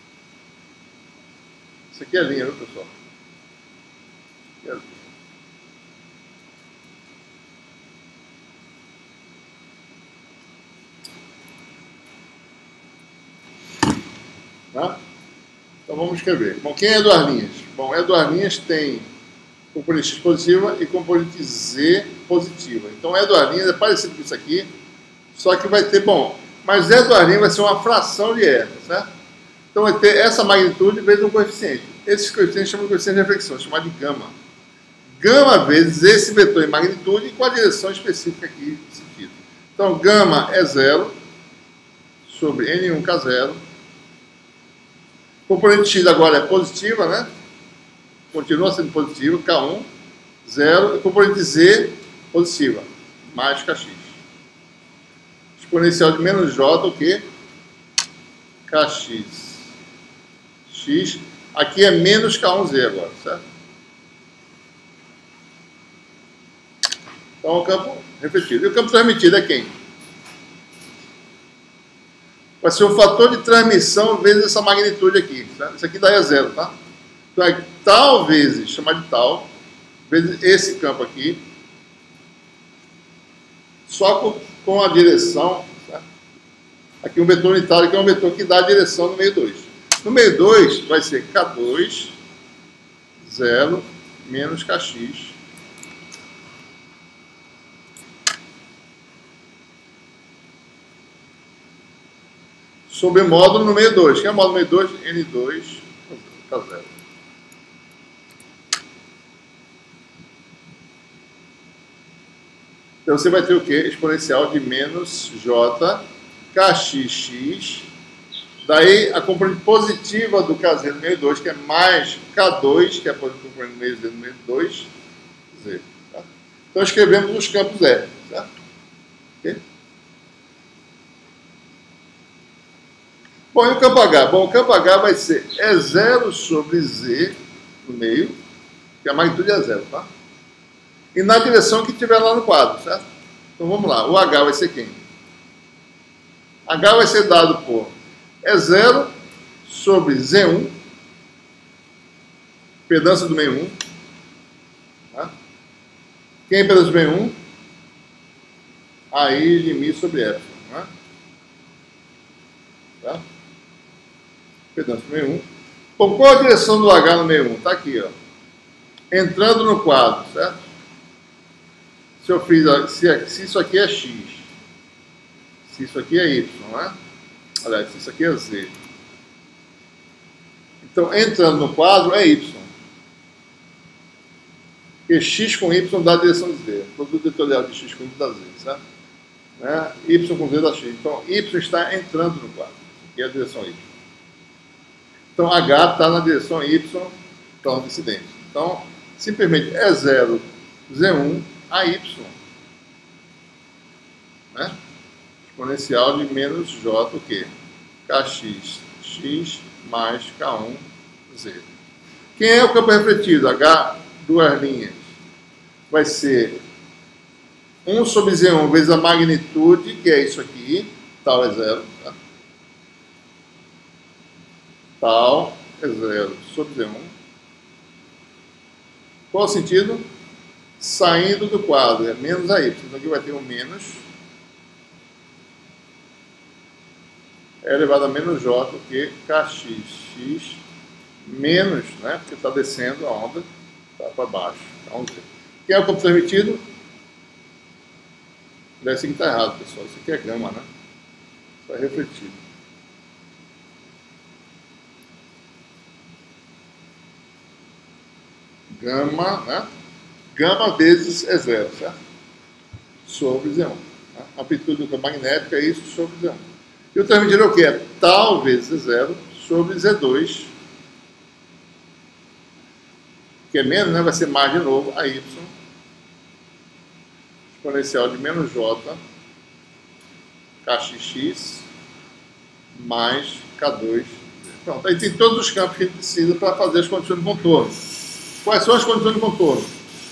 Isso aqui é a linha, viu, pessoal? Aqui é a linha. Tá? Então vamos escrever. Bom, quem é duas linhas? Bom, é duas linhas tem componente X positiva e componente Z positiva. Então é duas linhas, é parecido com isso aqui, só que vai ter, bom, mas é duas linhas vai ser uma fração de R, certo? Então vai ter essa magnitude vezes um coeficiente. Esse coeficiente chama de coeficiente de reflexão, chamado de gama. Gama vezes esse vetor em magnitude com a direção específica aqui sentido. Então gama é zero sobre N um K zero. Componente X agora é positiva, né? Continua sendo positiva, K um, zero. E componente Z, positiva, mais Kx. Exponencial de menos J, o quê? Kx. X. Aqui é menos K um Z agora, certo? Então, o campo refletido. E o campo transmitido é quem? Vai ser o fator de transmissão vezes essa magnitude aqui. Certo? Isso aqui daí é zero, tá? Então é tal vezes, chamar de tal, vezes esse campo aqui, só com, com a direção, certo? Aqui um vetor unitário, que é um vetor que dá a direção no meio dois. No meio dois vai ser K dois, zero, menos Kx. Sobre o módulo no meio dois. Quem é o módulo no meio dois? N dois, K zero. Então você vai ter o quê? Exponencial de menos J, Kxx. Daí a componente positiva do K zero no meio dois, que é mais K dois, que é a componente no meio Z no meio dois, Z. Tá? Então escrevemos os campos R. Certo? Ok? Bom, e o campo H? Bom, o campo H vai ser E zero sobre Z no meio, que a magnitude é zero, tá? E na direção que tiver lá no quadro, certo? Então vamos lá, o H vai ser quem? H vai ser dado por E zero sobre Z um, impedância do meio um. Tá? Quem é impedância do meio um? A I de μ sobre F. Tá? Tá? Impedância do meio um. Bom, qual a direção do H no meio um? Está aqui, ó. Entrando no quadro, certo? Se eu fiz, se, se isso aqui é X, se isso aqui é Y, não é? Aliás, se isso aqui é Z. Então, entrando no quadro é Y. Porque X com Y dá a direção de Z. O produto vetorial de X com Y dá Z, certo? Né? Y com Z dá X. Então, Y está entrando no quadro. Aqui é a direção Y. Então, H está na direção Y, então, descendente. Então, simplesmente é zero, Z um, A Y. Né? Exponencial de menos J, o quê? Kx, X mais K um, Z. Quem é o campo refletido? H, duas linhas. Vai ser um sobre Z um vezes a magnitude, que é isso aqui, tal é zero. Tá? Tal é zero sobre Z um. Qual o sentido? Saindo do quadro, é menos a Y. Então aqui vai ter um menos. É elevado a menos J, que Kx, X, menos, né? Porque está descendo a onda, está para baixo. Então, quem é o campo transmitido? Esse aqui está errado, pessoal. Isso aqui é gama, né? Isso é refletido. Gama, né? Gama vezes E zero, certo? Sobre Z um. Né? Amplitude do campo magnético é isso sobre Z um. E o transmitido é o que? É tal vezes Z zero sobre Z dois, que é menos, né? Vai ser mais de novo, a Y, exponencial de menos J, Kx mais K dois. Pronto, aí tem todos os campos que a gente precisa para fazer as condições de contorno. Quais são as condições de contorno?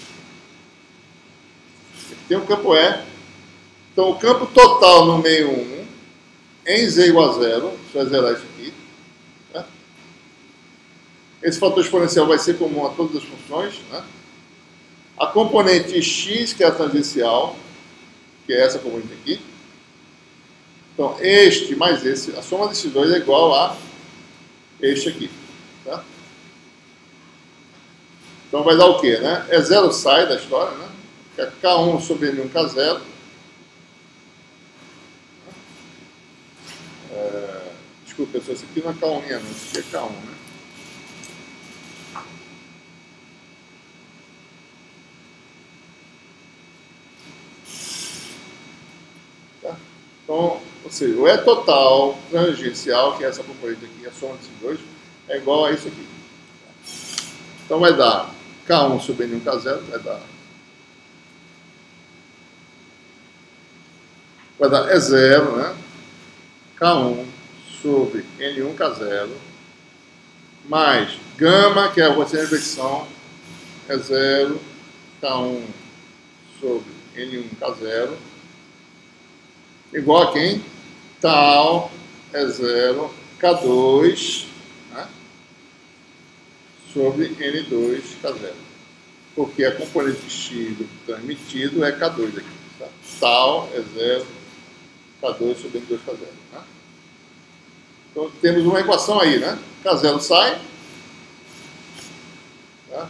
Tem o campo E. Então, o campo total no meio um, em Z igual a zero, deixa eu zerar isso aqui. Né? Esse fator exponencial vai ser comum a todas as funções. Né? A componente x, que é a tangencial, que é essa componente aqui. Então, este mais esse, a soma desses dois é igual a este aqui. Tá? Então, vai dar o quê? Né? É zero sai da história, né? Que é K um sobre N um K zero. É, desculpa, pessoal, isso aqui não é K um, não, isso aqui é K um, né? Tá? Então, ou seja, o E total tangencial, que é essa componente aqui, a soma desses dois, é igual a isso aqui. Então vai dar K um sobre N um K zero, vai dar vai dar E zero, né? K um sobre N um K zero, mais gama, que é a coeficiente de reflexão, E zero, K um sobre N um K zero, igual a quem? Tal, E zero, K dois, né? Sobre N dois K zero. Porque a componente X do transmitido é K dois aqui. Tá? Tal, E zero, K dois sobre N dois K zero. Né? Então temos uma equação aí, né? K zero sai. Tá?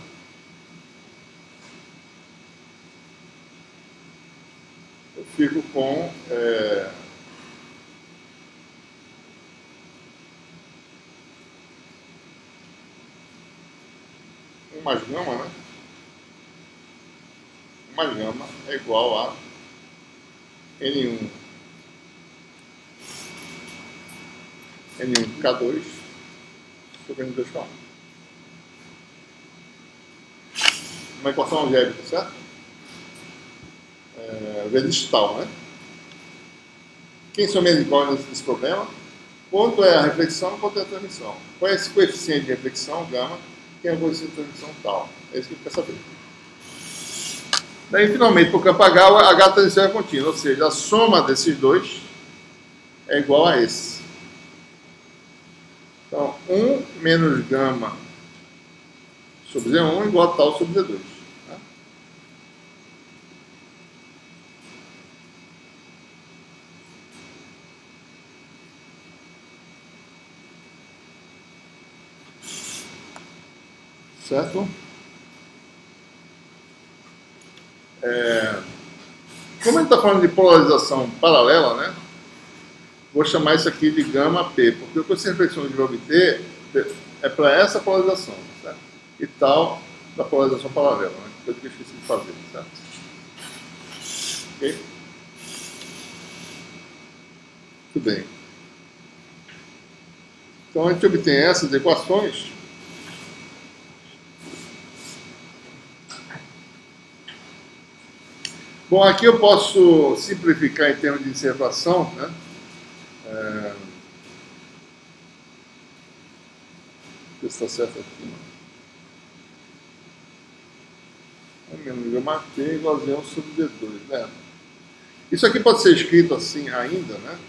Eu fico com... É, um mais gama, né? um mais gama é igual a N um N um K dois sobre N dois K um. Uma equação algébrica, certo? É, vezes tal, né? Quem são menos incógnitas nesse problema? Quanto é a reflexão, quanto é a transmissão? Qual é esse coeficiente de reflexão, gama? Quem é o coeficiente de transmissão, tal? É isso que a gente quer saber. Daí, finalmente, para o campo H, o H transição é contínua, ou seja, a soma desses dois é igual a esse. Então, um menos gama sobre Z um igual a tal sobre Z dois. Tá? Certo? É, como a gente está falando de polarização paralela, né? Vou chamar isso aqui de gama P, porque o que essa reflexão a gente vai obter é para essa polarização, certo? E tal da polarização paralela, né? Coisa que eu esqueci de fazer, certo? Ok? Tudo bem. Então a gente obtém essas equações. Bom, aqui eu posso simplificar em termos de observação, né? É... Deixa eu ver se está certo aqui. um menos gama T igual a zero sobre D dois, né? Isso aqui pode ser escrito assim ainda, né?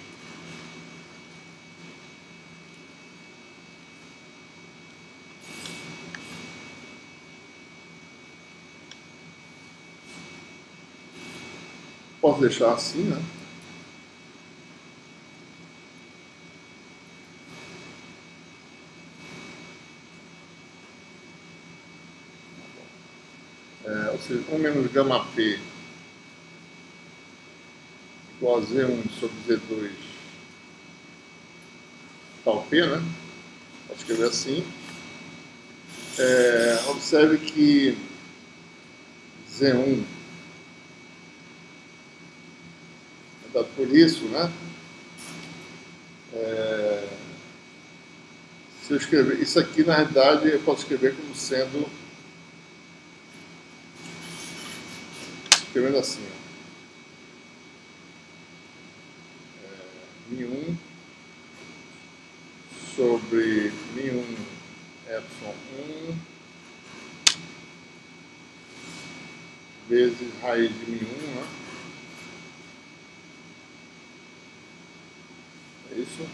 Posso deixar assim, né? É, ou seja, um menos gama P igual a Z um sobre Z dois tal P, né? Pode escrever assim. É, observe que Z um dado por isso, né? É, se eu escrever isso aqui, na realidade, eu posso escrever como sendo, escrevendo assim, ó, é, mi um sobre mi um epsilon um vezes raiz de mi um, né? É isso?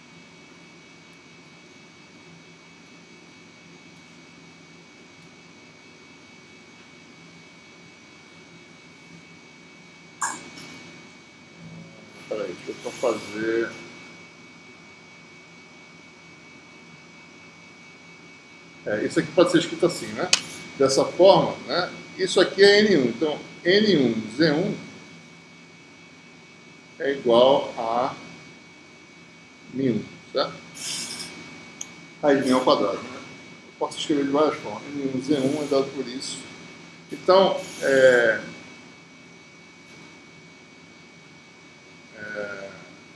Peraí, deixa eu só fazer. É, isso aqui pode ser escrito assim, né? Dessa forma, né? Isso aqui é N um. Então, N um Z um é igual a mi um, certo? Raiz de mi ao quadrado, né? Eu posso escrever de várias formas. N um Z um é dado por isso. Então, é, é,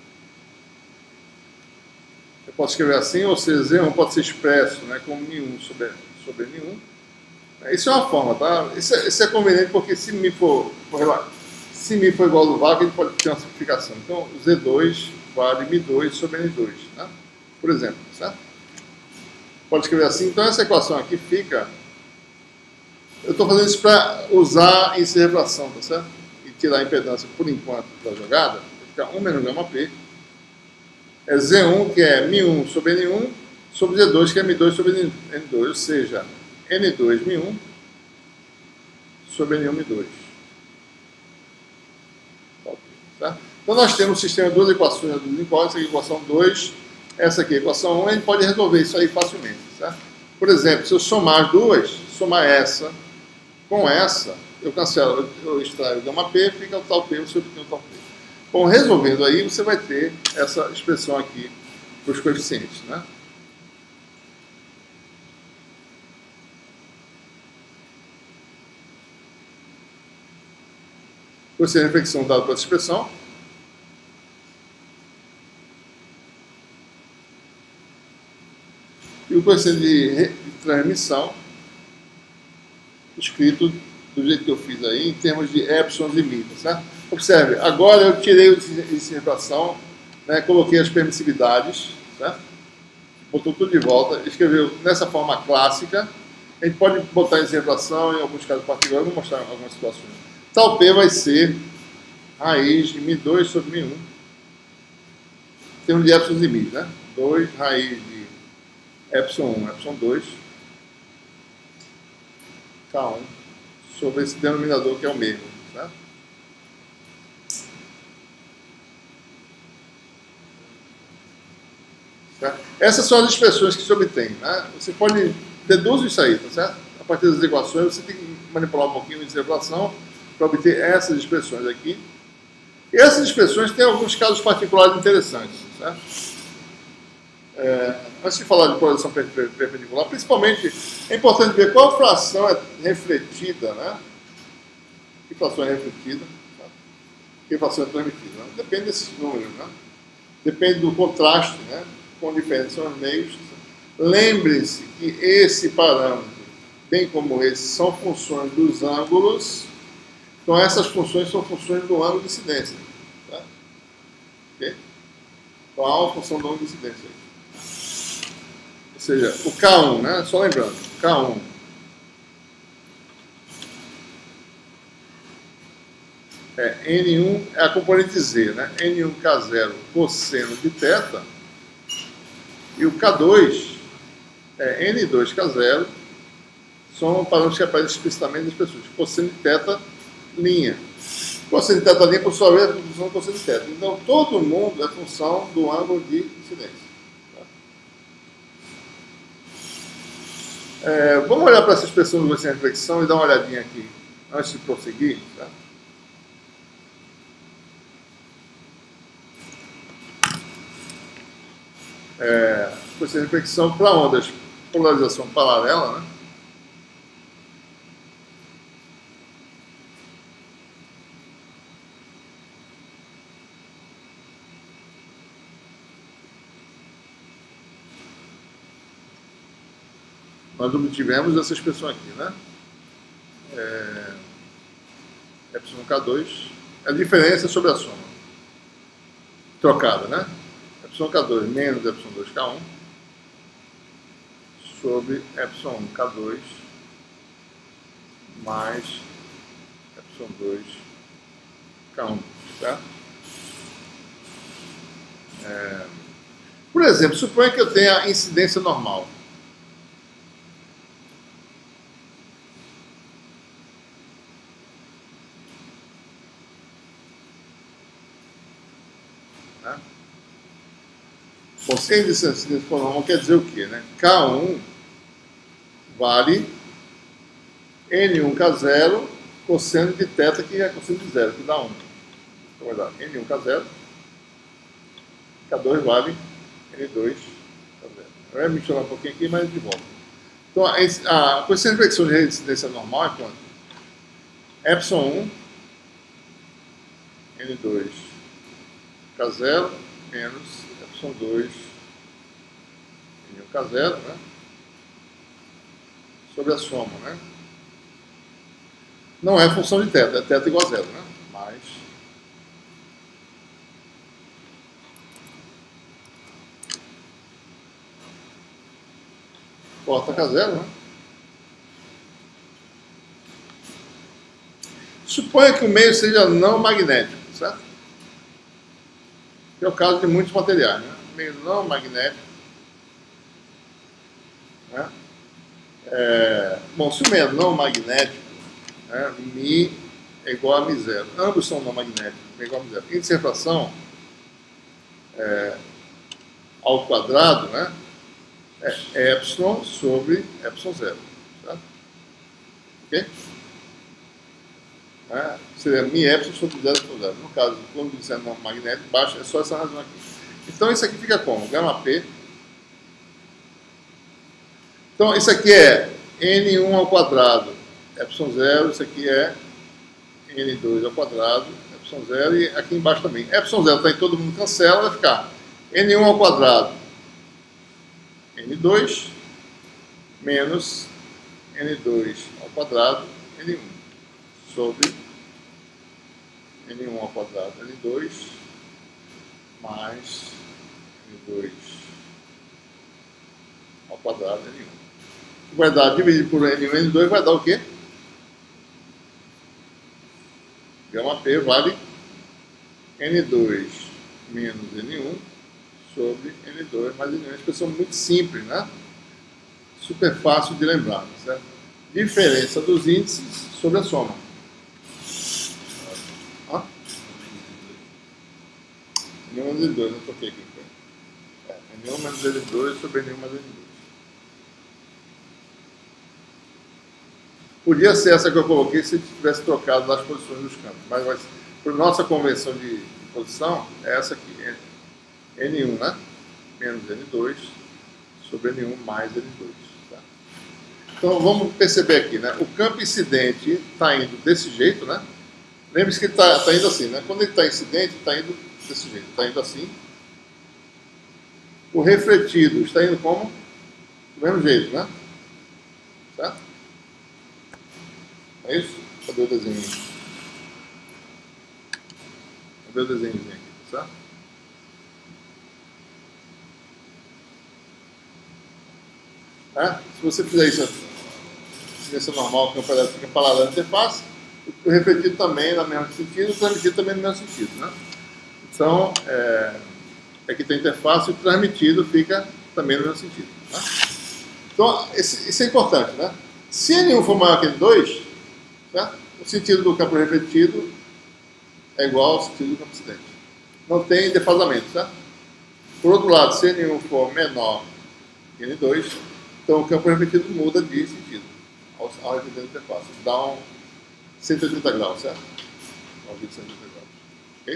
eu posso escrever assim, ou seja, Z um pode ser expresso, né, como mi um sobre, sobre N um. Isso é uma forma, tá? Isso é, isso é conveniente porque se mi for, for, se mi for igual ao vácuo, a gente pode ter uma simplificação. Então, Z dois vale mi dois sobre N dois, né? Por exemplo, certo? Pode escrever assim. Então, essa equação aqui fica... Eu estou fazendo isso para usar em refração, tá certo? E tirar a impedância, por enquanto, da jogada. Fica um menos gama P. É Z um, que é mi um sobre N um, sobre Z dois, que é mi dois sobre N dois. Ou seja, N dois mi um sobre N um mi dois. Tá? Então nós temos o sistema de duas equações, duas incógnitas, essa aqui é a equação dois, essa aqui é a equação um, a gente pode resolver isso aí facilmente. Tá? Por exemplo, se eu somar as duas, somar essa com essa, eu cancelo, eu extraio o gama P, fica o tal P, o seu pequeno tal P. Bom, resolvendo aí, você vai ter essa expressão aqui para os coeficientes, né? Coeficiente de reflexão dado pela expressão. E o coeficiente de, de transmissão, escrito do jeito que eu fiz aí, em termos de epsilons e mitas, certo? Observe, agora eu tirei o índice de refração, né, coloquei as permissividades, certo? Botou tudo de volta, escreveu nessa forma clássica. A gente pode botar índice de refração em alguns casos particulares, eu vou mostrar algumas situações. Tal P vai ser raiz de mi dois sobre mi um, em termos de epsilons e mitas, né? dois raiz de epsilon um, epsilon dois, K um, sobre esse denominador que é o mesmo, né? Certo? Essas são as expressões que se obtém, né? Você pode deduzir isso aí, tá certo? A partir das equações, você tem que manipular um pouquinho de equação para obter essas expressões aqui. E essas expressões têm alguns casos particulares interessantes, certo? É, antes de falar de correlação perpendicular, principalmente é importante ver qual fração é refletida, né? Que fração é refletida, tá? Que fração é transmitida, né? Depende desses números, né? Depende do contraste, né? Com diferentes são os meios. Lembre-se que esse parâmetro, bem como esse, são funções dos ângulos. Então essas funções são funções do ângulo de incidência, tá? Okay? Então há uma função do ângulo de incidência aí. Ou seja, o K um, né? Só lembrando, K um é N um, é a componente Z, né? N um K zero cosseno de θ, e o K dois é N dois K zero, são parâmetros que aparecem explicitamente nas pessoas, cosseno de θ linha. Cosseno de θ linha, por sua vez, é função do cosseno de θ. Então, todo mundo é função do ângulo de incidência. É, vamos olhar para essa expressão do coeficiente de reflexão e dar uma olhadinha aqui, antes de prosseguir. Tá? É, coeficiente de reflexão para ondas, polarização paralela, né? nós obtivemos essa expressão aqui, né? É, epsilon K dois, a diferença sobre a soma, trocada, né? Epsilon K dois menos epsilon dois K um sobre epsilon um K dois mais epsilon dois K um, certo? É, por exemplo, suponha que eu tenha incidência normal. Né? Bom, se a incidência normal quer dizer o quê? Né? K um vale N um K zero cosseno de θ, que é cosseno de zero, que dá um. Então vai dar N um K zero, K dois vale N dois K zero. Eu ia misturar um pouquinho aqui, mas de volta. Então, a coeficiente de flexão de incidência normal é quanto? Epsilon um, N dois K zero, menos Epsilon dois, N um K zero, né? Sobre a soma, né? Não é função de θ, é θ igual a zero, né? Mais corta K zero, né? Suponha que o meio seja não magnético, certo? Que é o caso de muitos materiais, né? Meio não magnético, né? É, bom, se o meio é não magnético, né, Mi é igual a Mi zero. Ambos são não magnéticos, é igual a Mi zero. Índice de refração é, ao quadrado, né, é epsilon sobre epsilon zero. Certo? Ok? É, seria Mi epsilon sobre zero epsilon zero. No caso, quando disser não magnético, baixo, é só essa razão aqui. Então, isso aqui fica como? Gama P. Então, isso aqui é N um ao quadrado, epsilon zero, isso aqui é N dois ao quadrado, epsilon zero, e aqui embaixo também. Epsilon zero está em todo mundo, cancela, vai ficar N um ao quadrado, N dois, menos N dois ao quadrado, N um, sobre N um ao quadrado, N dois, mais N dois ao quadrado, N um. Vai dar, dividido por N um, N dois, vai dar o quê? Gama P vale N dois menos N um sobre N dois mais N um. É uma expressão muito simples, né? Super fácil de lembrar, certo? Diferença dos índices sobre a soma. Hã? N um menos N dois, não toquei aqui. É, N um menos N dois sobre N um mais N dois. Podia ser essa que eu coloquei se tivesse trocado as posições dos campos, mas, mas por nossa convenção de, de posição, é essa aqui, é N um, né? Menos N dois sobre N um mais N dois. Tá? Então vamos perceber aqui, né? O campo incidente está indo desse jeito, né? Lembre-se que ele está tá indo assim, né? Quando ele está incidente, está indo desse jeito, está indo assim. O refletido está indo como? Do mesmo jeito, né? Certo? É isso? Cadê o desenho? Cadê o desenhozinho aqui, tá? É? Se você fizer isso, incidência normal, o campo elétrico fica paralelo à interface, o refletido também no mesmo sentido, o transmitido também no mesmo sentido, né? Então, é, aqui tem a interface e o transmitido fica também no mesmo sentido. Né? Então, esse, isso é importante, né? Se N um for maior que N dois, certo? O sentido do campo refletido é igual ao sentido do campo incidente. Não tem defasamento, certo? Por outro lado, se N um for menor que N dois, então o campo refletido muda de sentido ao, ao refletir da interface. Dá um cento e oitenta graus, certo? Um cento e oitenta graus. Ok?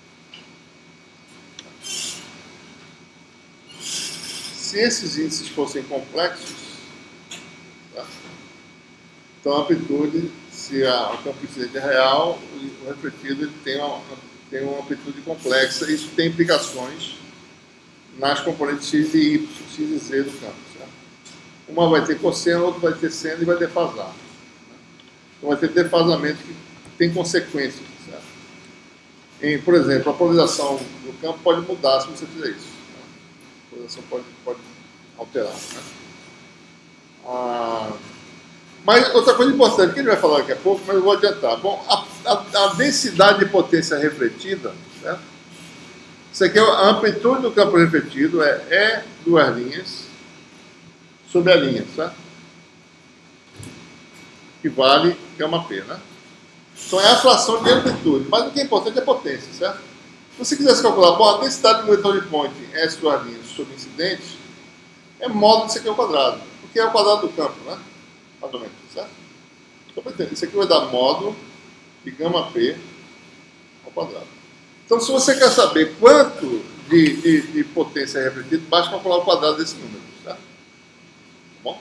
Se esses índices fossem complexos, tá? Então a amplitude, se a, o campo incidente é real, o, o refletido ele tem, uma, tem uma amplitude complexa. Isso tem implicações nas componentes x e y, x e z do campo. Certo? Uma vai ter cosseno, outra vai ter seno e vai defasar. Então vai ter defasamento que tem consequências. Certo? Em, por exemplo, a polarização do campo pode mudar se você fizer isso. Né? A polarização pode, pode alterar. Né? Ah, mas outra coisa importante, que a gente vai falar daqui a pouco, mas eu vou adiantar. Bom, a, a, a densidade de potência refletida, certo? Isso aqui é a amplitude do campo refletido, é E duas linhas sobre a linha, certo? Que vale gama P, né? Então é a fração de amplitude, mas o que é importante é a potência, certo? Se você quisesse calcular, bom, a densidade do vetor de ponte S duas linhas sobre incidente é módulo disso aqui ao quadrado, porque é o quadrado do campo, né? Mais ou menos, certo? Só para entender, isso aqui vai dar módulo de gama P ao quadrado. Então, se você quer saber quanto de, de, de potência é refletida, basta calcular o quadrado desse número, certo? Tá bom?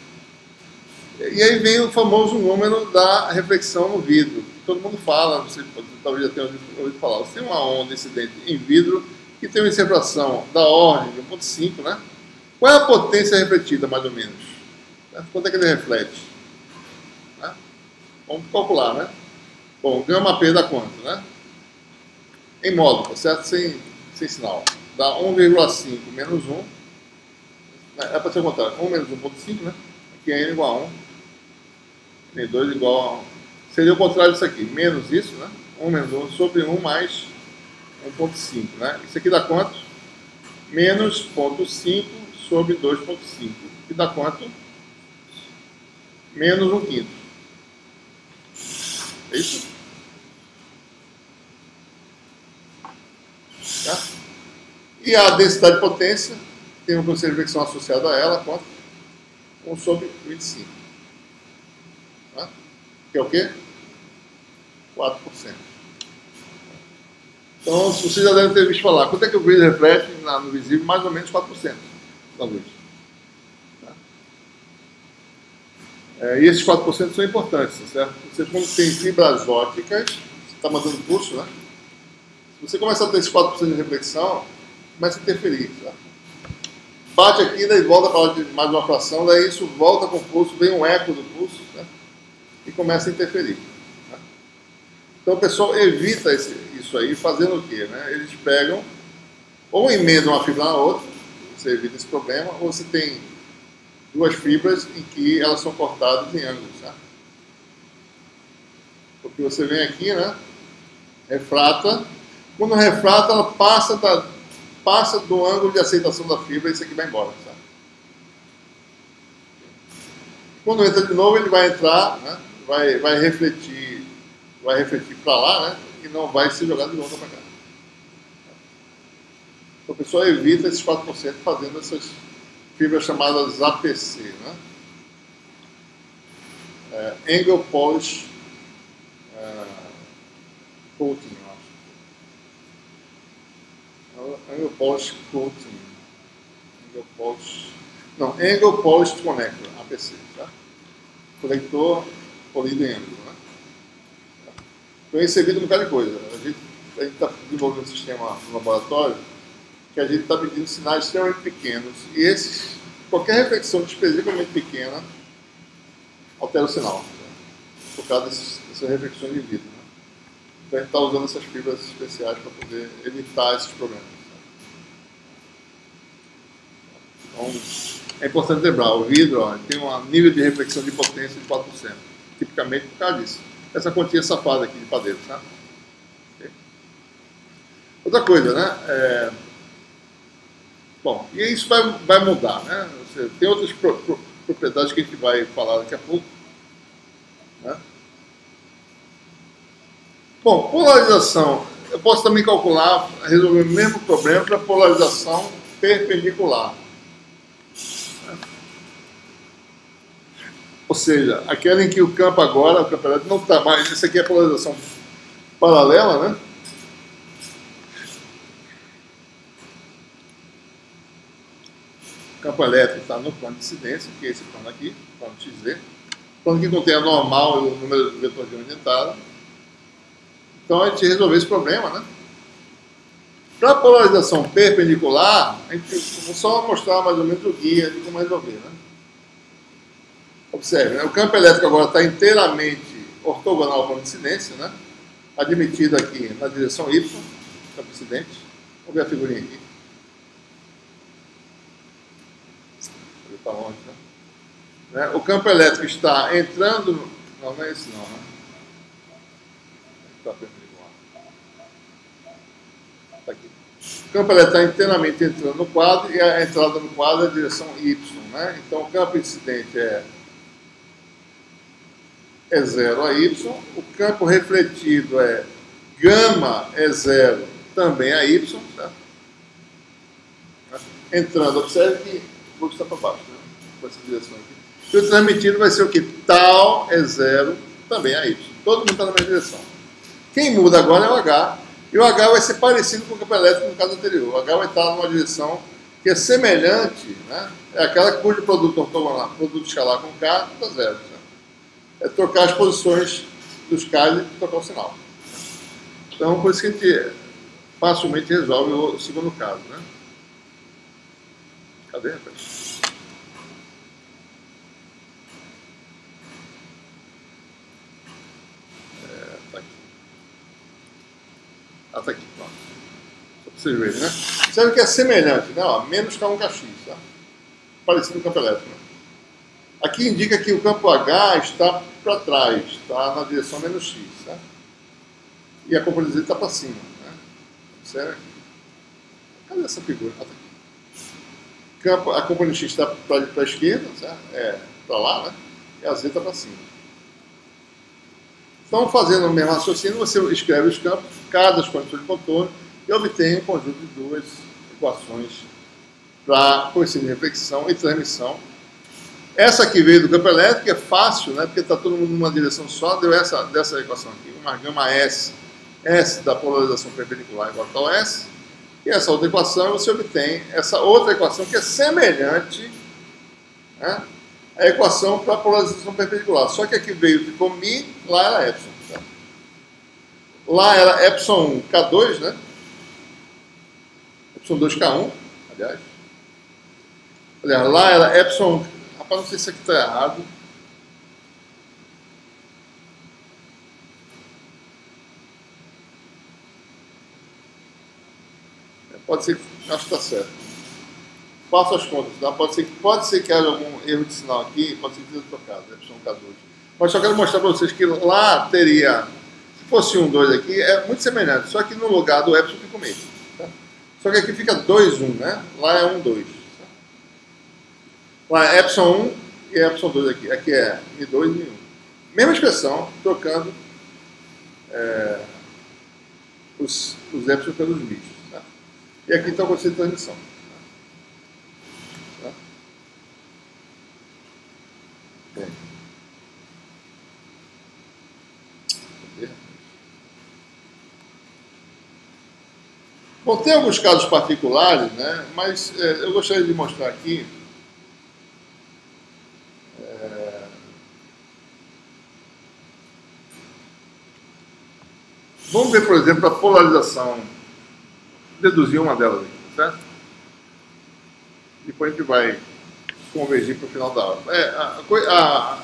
E aí vem o famoso número da reflexão no vidro. Todo mundo fala, você talvez já tenha ouvido falar, você tem uma onda incidente em vidro que tem uma separação da ordem de um ponto cinco, né? Qual é a potência refletida, mais ou menos? Quanto é que ele reflete? Né? Vamos calcular, né? Bom, gama P dá quanto, né? Em módulo, tá certo? Sem, sem sinal. Dá um vírgula cinco menos um. É para ser o contrário. um menos um ponto cinco, né? Aqui é N igual a um. N dois igual a um. Seria o contrário disso aqui. Menos isso, né? um menos um sobre um mais um ponto cinco, né? Isso aqui dá quanto? Menos zero ponto cinco sobre dois ponto cinco. Que dá quanto? Menos um quinto. É isso? Tá? E a densidade de potência tem uma potência de reflexão associada a ela, quanto? um sobre vinte e cinco. Tá? Que é o quê? quatro por cento. Então, vocês já devem ter visto falar, quanto é que o brilho reflete no visível? Mais ou menos quatro por cento da luz. Tá? É, e esses quatro por cento são importantes, certo? Você, quando tem fibras ópticas, você está mandando pulso, né? Se você começa a ter esses quatro por cento de reflexão, começa a interferir. Certo? Bate aqui, daí volta para lá de mais uma fração, daí isso volta com o pulso, vem um eco do pulso, né? E começa a interferir. Né? Então o pessoal evita esse, isso aí fazendo o quê? Né? Eles pegam, ou emendam uma fibra na outra, você evita esse problema, ou você tem duas fibras em que elas são cortadas em ângulos. Certo? Porque você vem aqui, né? Refrata. Quando refrata, ela passa, da, passa do ângulo de aceitação da fibra e isso aqui vai embora. Sabe? Quando entra de novo, ele vai entrar, né? vai, vai refletir, vai refletir para lá, né? E não vai ser jogado de volta para cá. Então a pessoa evita esses quatro por cento fazendo essas fibras chamadas A P C. Né? É, Angle Polish é, Coating. Angle Polish Coating. Angle Polish. Não, Angle Polished Connector, A P C. Tá? Conector polido em ângulo. Né? Então, é recebido um bocado de coisa. A gente está desenvolvendo um sistema no laboratório que a gente está medindo sinais extremamente pequenos. E esses, qualquer reflexão desprezívelmente pequena altera o sinal. Tá? Por causa dessas, dessas reflexões de vidro. Né? Então, a gente está usando essas fibras especiais para poder evitar esses problemas. Então, é importante lembrar, o vidro ó, tem um nível de reflexão de potência de quatro por cento, tipicamente por causa disso. Essa quantia safada aqui de padeiro, sabe? Okay? Outra coisa, né? É... Bom, e isso vai, vai mudar, né? Você, tem outras pro, pro, propriedades que a gente vai falar daqui a pouco. Né? Bom, polarização. Eu posso também calcular, resolver o mesmo problema para polarização perpendicular. Ou seja, aquela em que o campo agora, o campo elétrico não está mais, isso aqui é polarização paralela, né? O campo elétrico está no plano de incidência, que é esse plano aqui, plano X Z. O plano que contém a normal e o número de vetor de orientado. Então a gente resolveu esse problema, né? Para a polarização perpendicular, a gente, vou só mostrar mais ou menos o guia de como resolver, né? Observe, né? O campo elétrico agora está inteiramente ortogonal ao plano de incidência, né? Admitido aqui na direção Y, campo incidente. Vamos ver a figurinha aqui. Está longe, né? O campo elétrico está entrando... Não, não é esse não, né? Está perpendicular. Está aqui. O campo elétrico está inteiramente entrando no quadro e a entrada no quadro é a direção Y, né? Então o campo incidente é, é zero a Y, o campo refletido é gama é zero também a Y, certo? Entrando, observe que o fluxo está para baixo, né? Com essa direção aqui. E o transmitido vai ser o que? Tal é zero também a Y. Todo mundo está na mesma direção. Quem muda agora é o H. E o H vai ser parecido com o campo elétrico no caso anterior. O H vai estar numa direção que é semelhante, né? É aquela cujo produto ortogonal, produto escalar com K, está zero. Né? É trocar as posições dos K e trocar o sinal. Então, por isso que a gente facilmente resolve o segundo caso, né? Cadê, rapaz? É, tá aqui. Ah, tá aqui, pronto. Só para vocês verem, né? Sabe que é semelhante, né? Ó, menos K um K X, tá? Parecido com o campo elétrico, né? Aqui indica que o campo H está para trás, está na direção menos X, tá? E a componente Z está para cima, né? Observe. Cadê essa figura? Ah, tá aqui. Campo, a componente X está para a esquerda, certo? É para lá, né? E a Z está para cima. Então, fazendo o mesmo raciocínio, você escreve os campos, cada as condições de contorno, e obtém um conjunto de duas equações para coeficiente de reflexão e transmissão. Essa aqui veio do campo elétrico, é fácil, né? Porque está todo mundo numa direção só, deu essa dessa equação aqui, uma gama S, S da polarização perpendicular igual a tal S, e essa outra equação você obtém essa outra equação que é semelhante, né, à equação para a polarização perpendicular. Só que aqui veio, ficou Mi, lá era Epsilon. Tá? Lá era Epsilon K dois, né? Epsilon dois K um, aliás. Aliás, lá era Epsilon... Rapaz, não sei se isso aqui está errado. Pode ser, acho que está certo. Faço as contas, tá? Pode ser, pode ser que haja algum erro de sinal aqui, pode ser que seja trocado, Epsilon K dois. Mas só quero mostrar para vocês que lá teria, se fosse um, dois aqui, é muito semelhante, só que no lugar do Epsilon fica o meio. Tá? Só que aqui fica dois, um, né? Lá é um, dois. Tá? Lá é Epsilon um e Epsilon dois aqui. Aqui é Mi dois e Mi um. Mesma expressão, trocando é, os, os Epsilon pelos Mis. Tá? E aqui está o conceito de transmissão. Tá? Bem. Bom, tem alguns casos particulares, né? Mas é, eu gostaria de mostrar aqui. É, vamos ver, por exemplo, a polarização. Deduzir uma delas aqui, certo? Depois a gente vai convergir para o final da aula. É, a, a,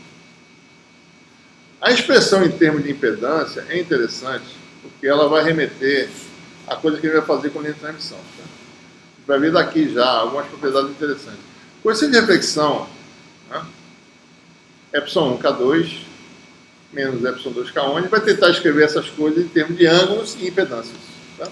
a expressão em termos de impedância é interessante, porque ela vai remeter a coisa que ele vai fazer com linha de transmissão. Tá? Vai ver daqui já algumas propriedades interessantes. Coeficiente de reflexão, né? Epsilon um K dois menos Epsilon dois K um, a gente vai tentar escrever essas coisas em termos de ângulos e impedâncias. Tá?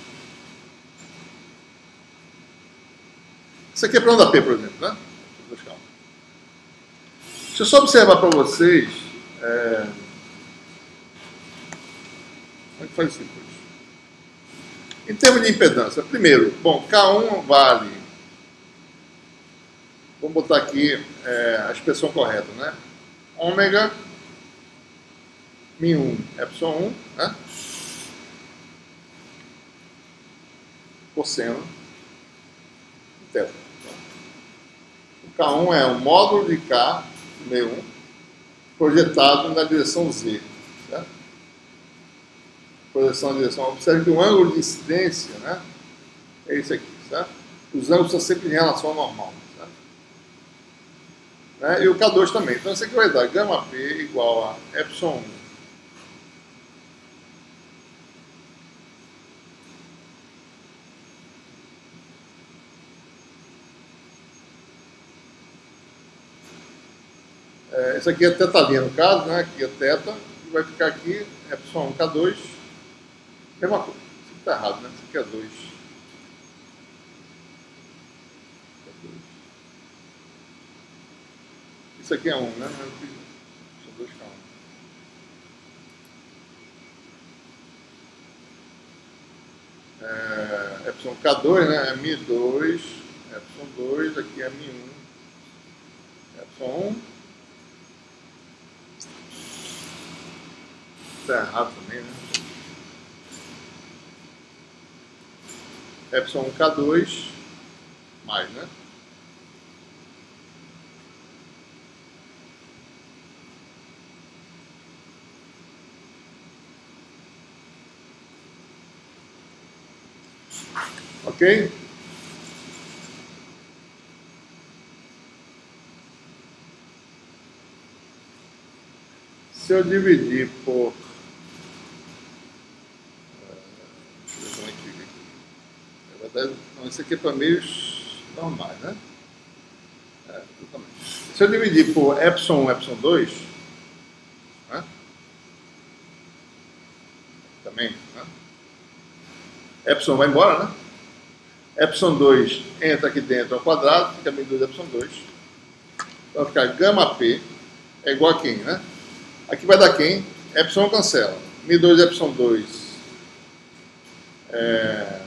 Isso aqui é para onda P, por exemplo, né? Deixa eu só observar para vocês. É... Como é que faz isso depois? Em termos de impedância, primeiro, bom, K um vale. Vamos botar aqui é, a expressão correta, né? Ômega Mi um, Epsilon um, né? Cosseno θ. O K um é um módulo de K, M um, projetado na direção Z. Certo? Projeção na direção. Observe que o ângulo de incidência, né, é esse aqui. Certo? Os ângulos são sempre em relação ao normal. Certo? né? E o K dois também. Então isso aqui vai dar gama P igual a epsilon um. É, isso aqui é tetalinha no caso, né? Aqui é teta, e vai ficar aqui epsilon um K dois. Mesma coisa. Isso aqui está errado, né? Isso aqui é dois. Isso aqui é um, né? São dois K um. É, epsilon K dois, né? É mi dois, epsilon dois, aqui é mi um, epsilon um. Está errado também, né? Epsilon um K dois, mais, né? Ok? Se eu dividir por... Deixa eu ver como é que fica aqui. Na verdade, não, isso aqui é para meios normais, né? É, totalmente. Se eu dividir por epsilon um, epsilon dois, né? Também, né? Epsilon vai embora, né? Epsilon dois entra aqui dentro ao quadrado, fica mi dois epsilon dois. Então vai ficar gama P é igual a quem, né? Aqui vai dar quem? Epsilon cancela. mi dois epsilon dois é,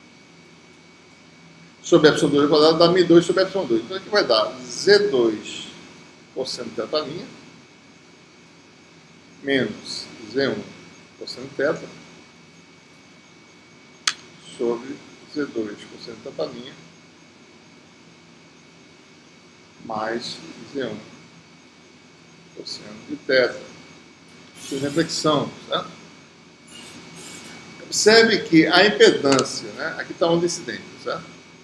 sobre epsilon dois ao quadrado dá mi dois sobre epsilon dois. Então aqui vai dar Z dois cosseno teta linha menos Z um cosseno teta sobre Z dois cosseno teta linha mais Z um cosseno de teta. Isso é reflexão, certo? Observe que a impedância, né? Aqui está a onda incidente, certo?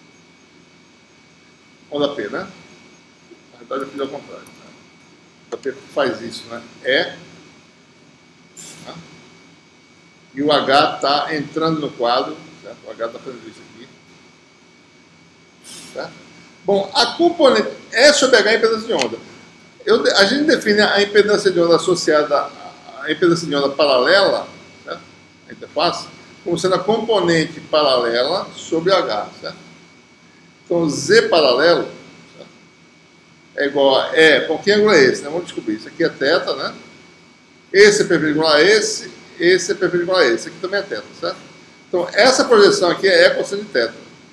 Onda P, né? Na verdade eu fiz ao contrário. Né? Onda P faz isso, né? É. Né? E o H está entrando no quadro, certo? O H está fazendo isso aqui. Certo? Bom, a componente E sobre H é a impedância de onda. Eu, a gente define a impedância de onda associada à impedância de onda paralela, certo? A interface, como sendo a componente paralela sobre H, certo? Então, Z paralelo, certo? É igual a E, bom, que ângulo é esse? Né? Vamos descobrir. Isso aqui é θ, né? Esse é perpendicular a esse, esse é perpendicular a esse. Aqui também é θ, certo? Então, essa projeção aqui é E cosseno de θ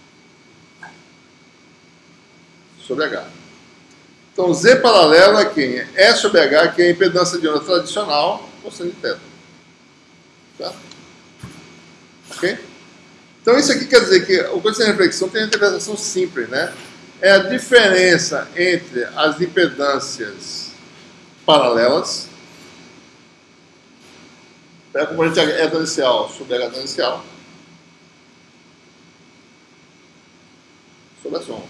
sobre H. Então, Z paralelo é quem? É sobre H, que é a impedância de onda tradicional, cosseno de θ. Tá? Ok? Então, isso aqui quer dizer que o coeficiente de reflexão tem uma interpretação simples, né? É a diferença entre as impedâncias paralelas, a componente E tagencial sobre H tagencial, sobre a soma.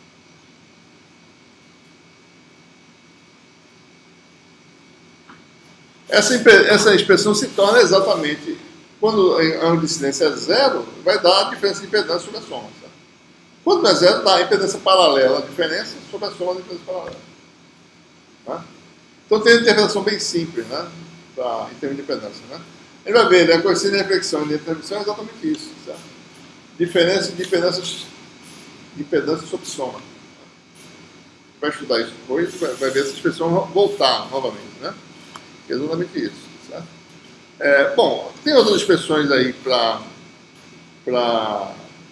Essa, essa expressão se torna exatamente, quando a ângulo de incidência é zero, vai dar a diferença de impedância sobre a soma. Certo? Quando não é zero, dá a impedância paralela, a diferença sobre a soma da impedância paralela. Né? Então tem uma interpretação bem simples, né? Pra, em termos de impedância. Né? A gente vai ver, né? A coeficiente de reflexão e de reflexão é exatamente isso. Certo? Diferença de impedância, de impedância sobre soma. Vai estudar isso depois, vai, vai ver essa expressão voltar novamente. Né? Exatamente isso. Certo? É, bom, tem outras expressões aí para para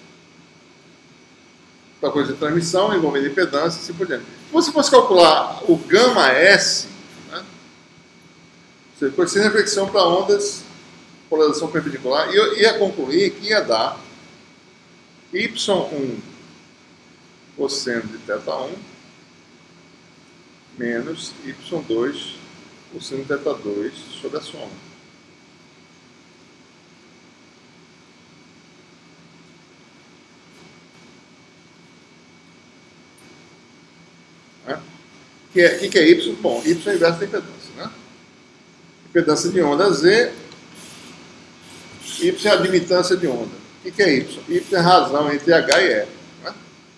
para coisa de transmissão, envolvendo impedância e assim por diante. Se você fosse calcular o gama S, né, você coeficiente de reflexão para ondas, polarização perpendicular, e eu ia concluir que ia dar y um cosseno de θ um menos y dois cosseno de θ dois sobre a soma. Né? que é, que, que é Y? Bom, Y é o inverso da impedância, né? Impedância de onda Z, Y é a admitância de onda. O que, que é Y? Y é a razão entre H e E. Né?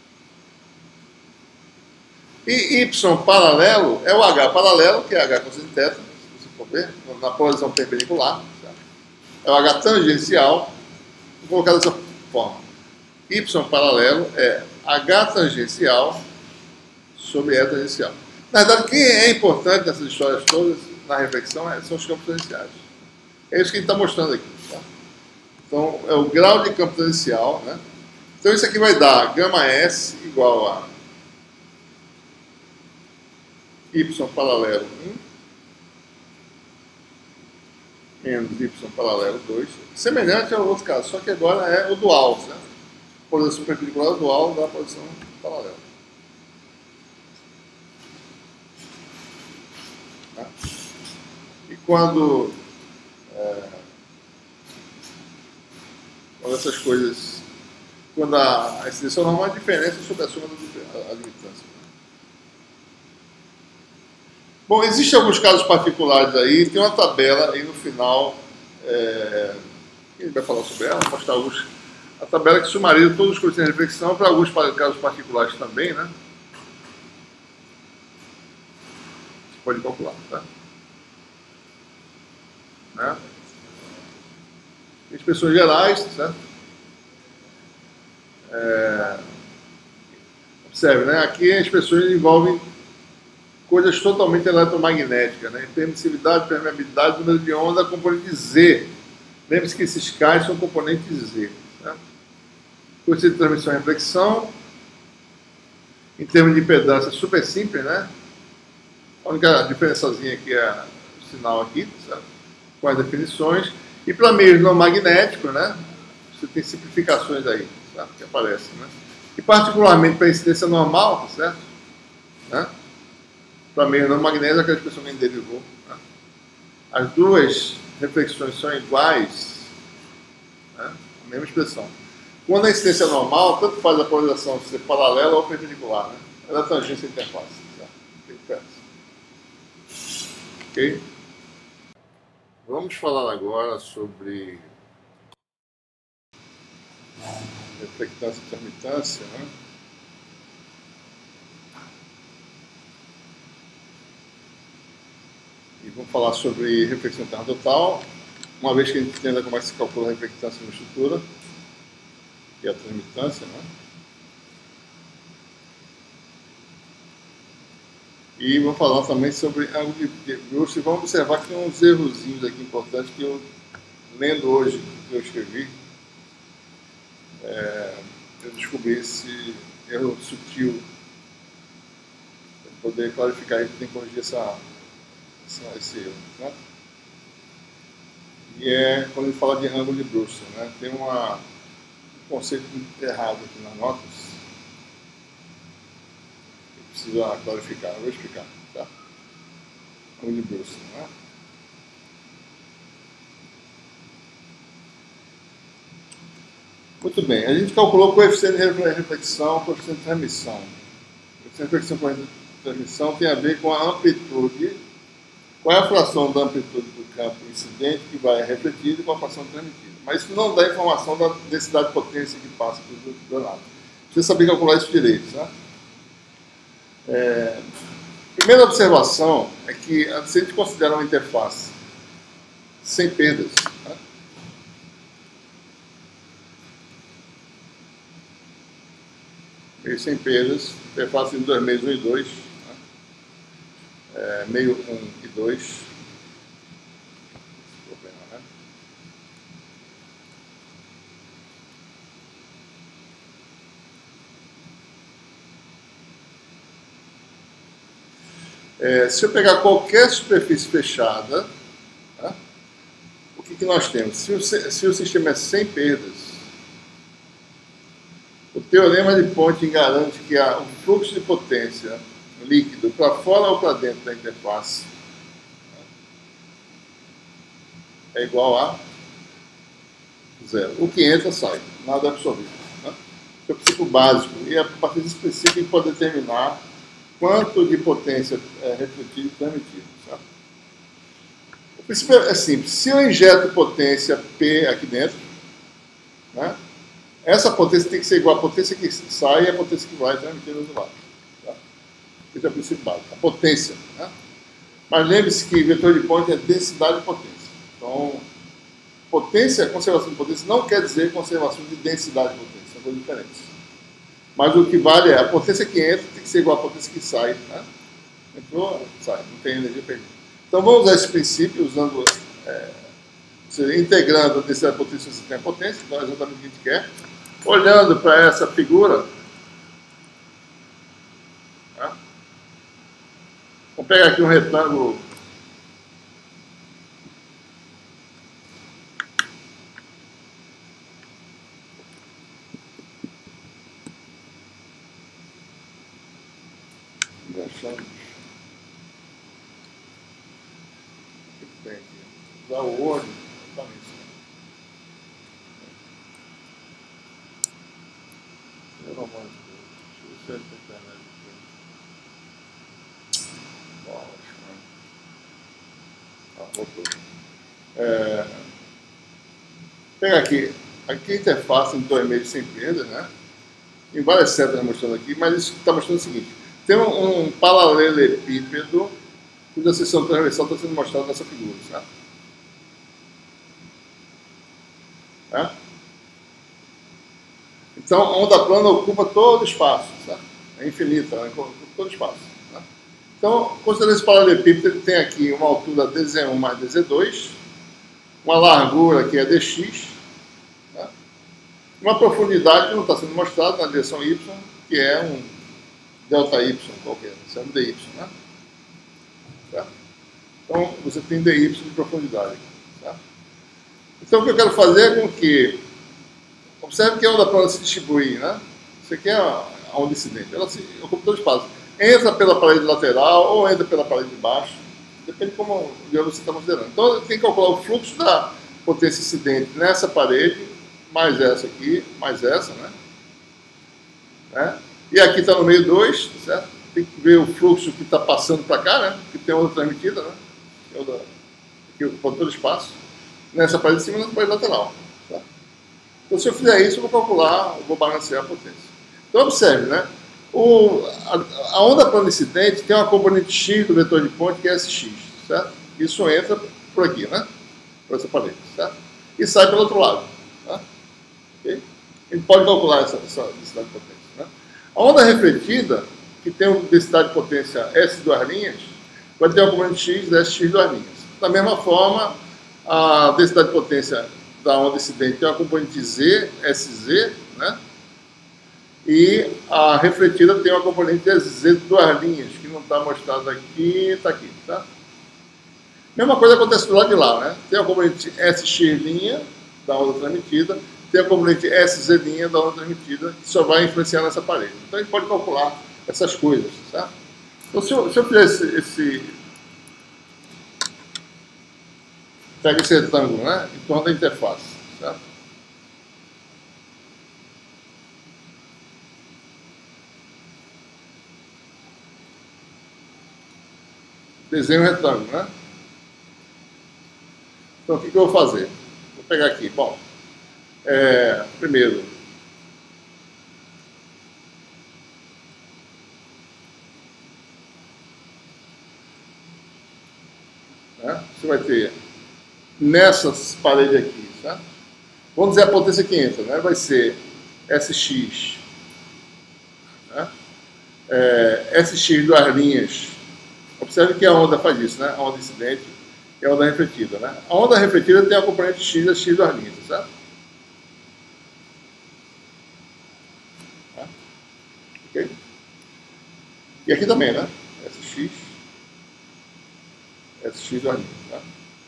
E Y paralelo é o H paralelo, que é H cosseno de θ, se você for ver, na posição perpendicular. Certo? É o H tangencial, vou colocar dessa forma. Y paralelo é H tangencial sobre E tangencial. Na verdade, quem é importante nessas histórias todas, na reflexão, são os campos tangenciais. É isso que a gente está mostrando aqui. Tá? Então, é o grau de campo tangencial. Né? Então, isso aqui vai dar gama S igual a Y paralelo um menos Y paralelo dois. Semelhante ao outro caso, só que agora é o dual. Certo? Posição perpendicular dual da posição paralela. Tá? E quando, é, quando essas coisas, quando a, a extensão normal, a diferença sobre a soma da admitância. Bom, existem alguns casos particulares aí, tem uma tabela aí no final, é, quem vai falar sobre ela, mostrar alguns, a tabela que sumariza todos os coeficientes de reflexão, para alguns casos particulares também, né? Você pode calcular, tá? Né? Expressões gerais, certo? É, observe, né? Aqui as expressões envolvem coisas totalmente eletromagnéticas, né? Permissividade, permeabilidade, número de onda, componente Z. Lembre-se que esses K são componentes Z. Né? Coeficiente de transmissão e reflexão. Em termos de impedância, super simples, né? A única diferençazinha aqui é o sinal aqui, certo? Com as definições. E para meios não magnéticos, né? Você tem simplificações aí, certo? Que aparecem, né? E particularmente para incidência normal, certo? Né? Para meios não magnéticos, aquela expressão que a gente derivou. Né? As duas reflexões são iguais, né? A mesma expressão. Quando a incidência normal, tanto faz a polarização ser paralela ou perpendicular, né? Ela é tangência interface, certo? Tem diferença. Ok? Vamos falar agora sobre reflectância e transmitância, né? E vamos falar sobre reflexão interna total, uma vez que a gente entenda como é que se calcula a reflectância na estrutura e a transmitância, né? E vou falar também sobre ângulo de Brewster. Vamos observar que tem uns errozinhos aqui importantes que eu, lendo hoje, que eu escrevi, é, eu descobri esse erro sutil. Para poder clarificar isso, tem que corrigir essa, essa, esse erro. Né? E é quando ele fala de ângulo de Brewster, né? Tem uma, um conceito errado aqui nas notas. Precisa clarificar, eu vou explicar, tá? Ângulo de Brewster, né? Muito bem, a gente calculou o coeficiente de reflexão, o coeficiente de transmissão. O coeficiente de reflexão com de transmissão tem a ver com a amplitude, qual é a fração da amplitude do campo incidente que vai refletido e com a fração transmitida. Mas isso não dá informação da densidade de potência que passa por lado. Precisa saber calcular isso direito, tá? É, primeira observação é que se a gente considera uma interface sem perdas, né? Meio sem perdas, interface de dois meios um e dois, né? É, meio um e dois, esse problema, né? É, se eu pegar qualquer superfície fechada, tá? O que, que nós temos? Se o, se o sistema é sem perdas, o teorema de Ponting garante que há um fluxo de potência líquido para fora ou para dentro da interface, tá? É igual a zero. O que entra, sai. Nada é absorvido. Tá? Esse é o princípio básico. E a partir desse princípio a gente pode determinar quanto de potência é refletida e transmitida. Certo? O princípio é simples. Se eu injeto potência P aqui dentro, né, essa potência tem que ser igual à potência que sai e a potência que vai transmitida do lado. Tá? Esse é o princípio básico. A potência. Né? Mas lembre-se que vetor de ponte é densidade de potência. Então, potência, conservação de potência não quer dizer conservação de densidade de potência. São coisas diferentes. Mas o que vale é a potência que entra tem que ser igual à potência que sai. Né? Entrou, sai. Não tem energia perdida. Então, vamos usar esse princípio usando... É, integrando a densidade de potência, você tem a potência, então é exatamente o que a gente quer. Olhando para essa figura, tá? Vamos pegar aqui um retângulo achando o que tem aqui, usar o olho. Pelo amor de Deus, deixa eu ver se a internet aqui. Nossa, ah, voltou. É, pega aqui, aqui a interface em dois meios sem perda, né? Tem várias setas mostrando aqui, mas isso está mostrando o seguinte: tem um, um paralelepípedo cuja seção transversal está sendo mostrada nessa figura, certo? É? Então, a onda plana ocupa todo o espaço, certo? É infinita, né? Ocupa todo o espaço. Né? Então, considerando esse paralelepípedo, ele tem aqui uma altura D Z um mais D Z dois, uma largura que é dx, né? Uma profundidade que não está sendo mostrada na direção y, que é um delta y qualquer, isso é um dy, né? Certo? Então, você tem dy de profundidade. Certo? Então, o que eu quero fazer é com que... Observe que a onda plana se distribui, né? Isso aqui é a onda incidente. Ela se ocupa todo o espaço. Entra pela parede lateral ou entra pela parede de baixo. Depende de como de onde você está considerando. Então, tem que calcular o fluxo da potência incidente nessa parede, mais essa aqui, mais essa, né? né? E aqui está no meio dois, certo? Tem que ver o fluxo que está passando para cá, né? Que tem onda transmitida, né? Tem onda que ocupa todo o espaço. Nessa parede de cima e nessa parede lateral. Tá? Então, se eu fizer isso, eu vou calcular, eu vou balancear a potência. Então, observe, né? O, a, a onda plana incidente tem uma componente X do vetor de ponte, que é S X, certo? Isso entra por aqui, né? Por essa parede, certo? E sai pelo outro lado. Tá? Okay? A gente pode calcular essa, essa densidade de potência. Né? A onda refletida, que tem uma densidade de potência S duas linhas, vai ter uma componente X da S X duas linhas. Da mesma forma, a densidade de potência da onda incidente tem uma componente Z, S Z, né? E a refletida tem uma componente Z de duas linhas, que não está mostrada aqui, está aqui, tá? Mesma coisa acontece do lado de lá, né? Tem a componente S X' da onda transmitida, tem a componente S Z' da onda transmitida, que só vai influenciar nessa parede. Então a gente pode calcular essas coisas, certo? Então se eu, se eu fizer esse, esse... Pega esse retângulo, né? Em torno da interface, certo? Desenho um retângulo, né? Então, o que, que eu vou fazer? Vou pegar aqui. Bom, é, primeiro, né, você vai ter nessas paredes aqui, tá? Vamos dizer a potência que entra, né? Vai ser S X, né? é, S X duas linhas. Observe que a onda faz isso, né? A onda incidente e a onda refletida, né? A onda refletida tem a componente X das X duas linhas, certo? Tá? Ok? E aqui também, né? S X, S X duas linhas, tá?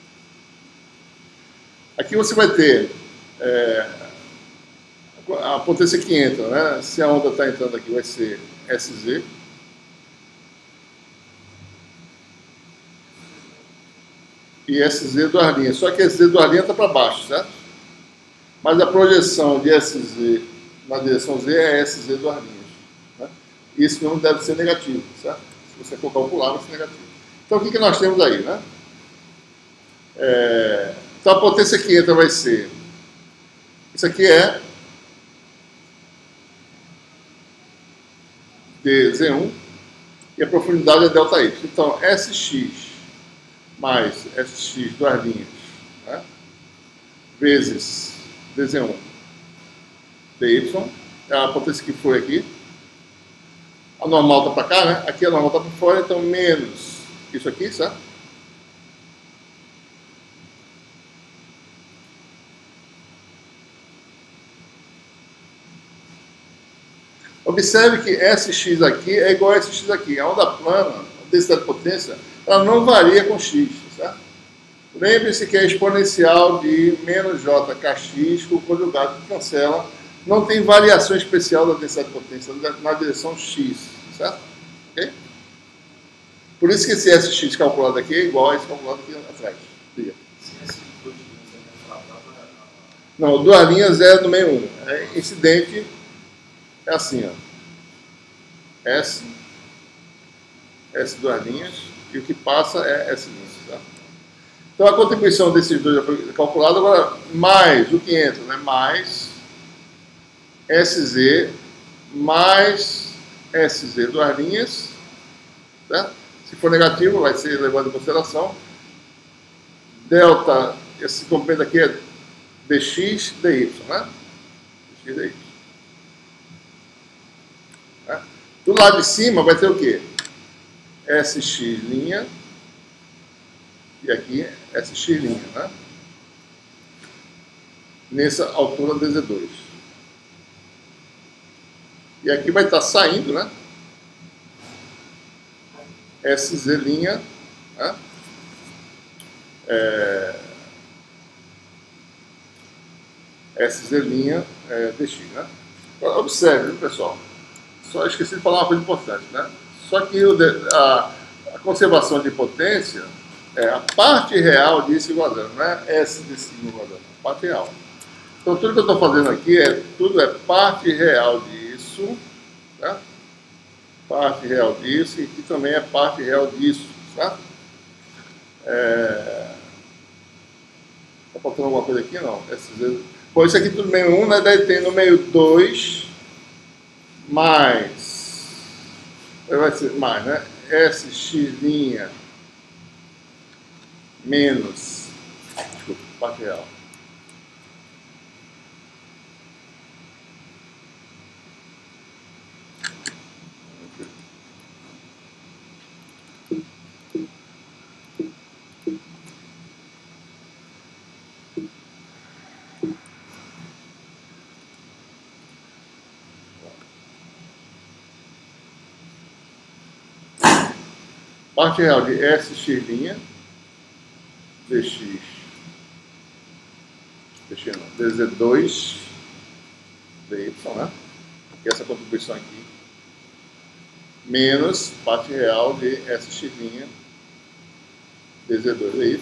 Aqui você vai ter é, a potência que entra, né? Se a onda está entrando aqui, vai ser S Z. E S Z duas linhas. Só que S Z duas linhas está para baixo, certo? Mas a projeção de S Z na direção Z é S Z duas linhas. Né? Esse número deve ser negativo, certo? Se você for calcular, vai ser negativo. Então, o que, que nós temos aí, né? É, então, a potência que entra vai ser... Isso aqui é D Z um e a profundidade é ΔY. Então, S X mais S X, duas linhas, né? Vezes D Z um dy, é a potência que foi aqui. A normal está para cá, né? Aqui a normal está para fora, então menos isso aqui, certo? Observe que S X aqui é igual a S X aqui. A onda plana, a densidade de potência, ela não varia com X, certo? Lembre-se que é exponencial de menos J Kx com o conjugado que cancela. Não tem variação especial da densidade de potência na direção X, certo? Okay? Por isso que esse S X calculado aqui é igual a esse calculado aqui atrás. Não, duas linhas é no meio um. É incidente, é assim, ó. S, S duas linhas, e o que passa é S linhas, tá? Então a contribuição desses dois já foi calculada, agora mais o que entra, né? Mais S Z mais S Z duas linhas, tá? Se for negativo, vai ser levado em consideração. Delta, esse comprimento aqui é dx dy, né? Dx dy. Tá? Do lado de cima vai ter o quê? S X linha e aqui S X linha, né? Nessa altura D Z dois. E aqui vai estar saindo, né? S Z linha, né? É, S Z linha é, dx, né? Observe, viu, pessoal? Só esqueci de falar uma coisa importante, né? Só que o de, a, a conservação de potência é a parte real disso igual a zero, não é S de cima igual a zero, a parte real. Então tudo que eu estou fazendo aqui é tudo é parte real disso, tá? Parte real disso, e aqui também é parte real disso, certo? É... Tá faltando alguma coisa aqui? Não. Esses... Pô, isso aqui tudo no meio um, né? Daí tem no meio dois, mais, vai ser mais, né? S X' menos, desculpa, parte real. Parte real de S X' dx, dx não, D Z dois dy, né? Que é essa contribuição aqui, menos parte real de S X' D Z dois dy.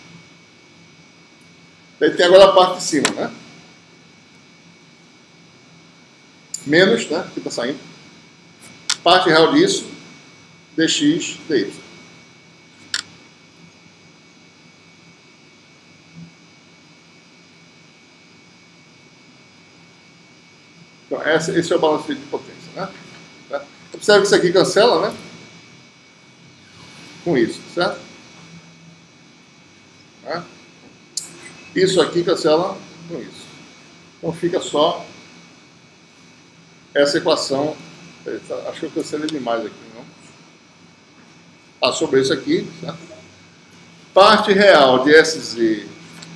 Daí tem agora a parte de cima, né? Menos, né? Que está saindo. Parte real disso, dx dy. Então, esse é o balanço de potência, né? Observe que isso aqui cancela, né? Com isso, certo? Isso aqui cancela com isso. Então fica só essa equação. Acho que eu cancelei demais aqui, não? Ah, sobre isso aqui, certo? Parte real de S Z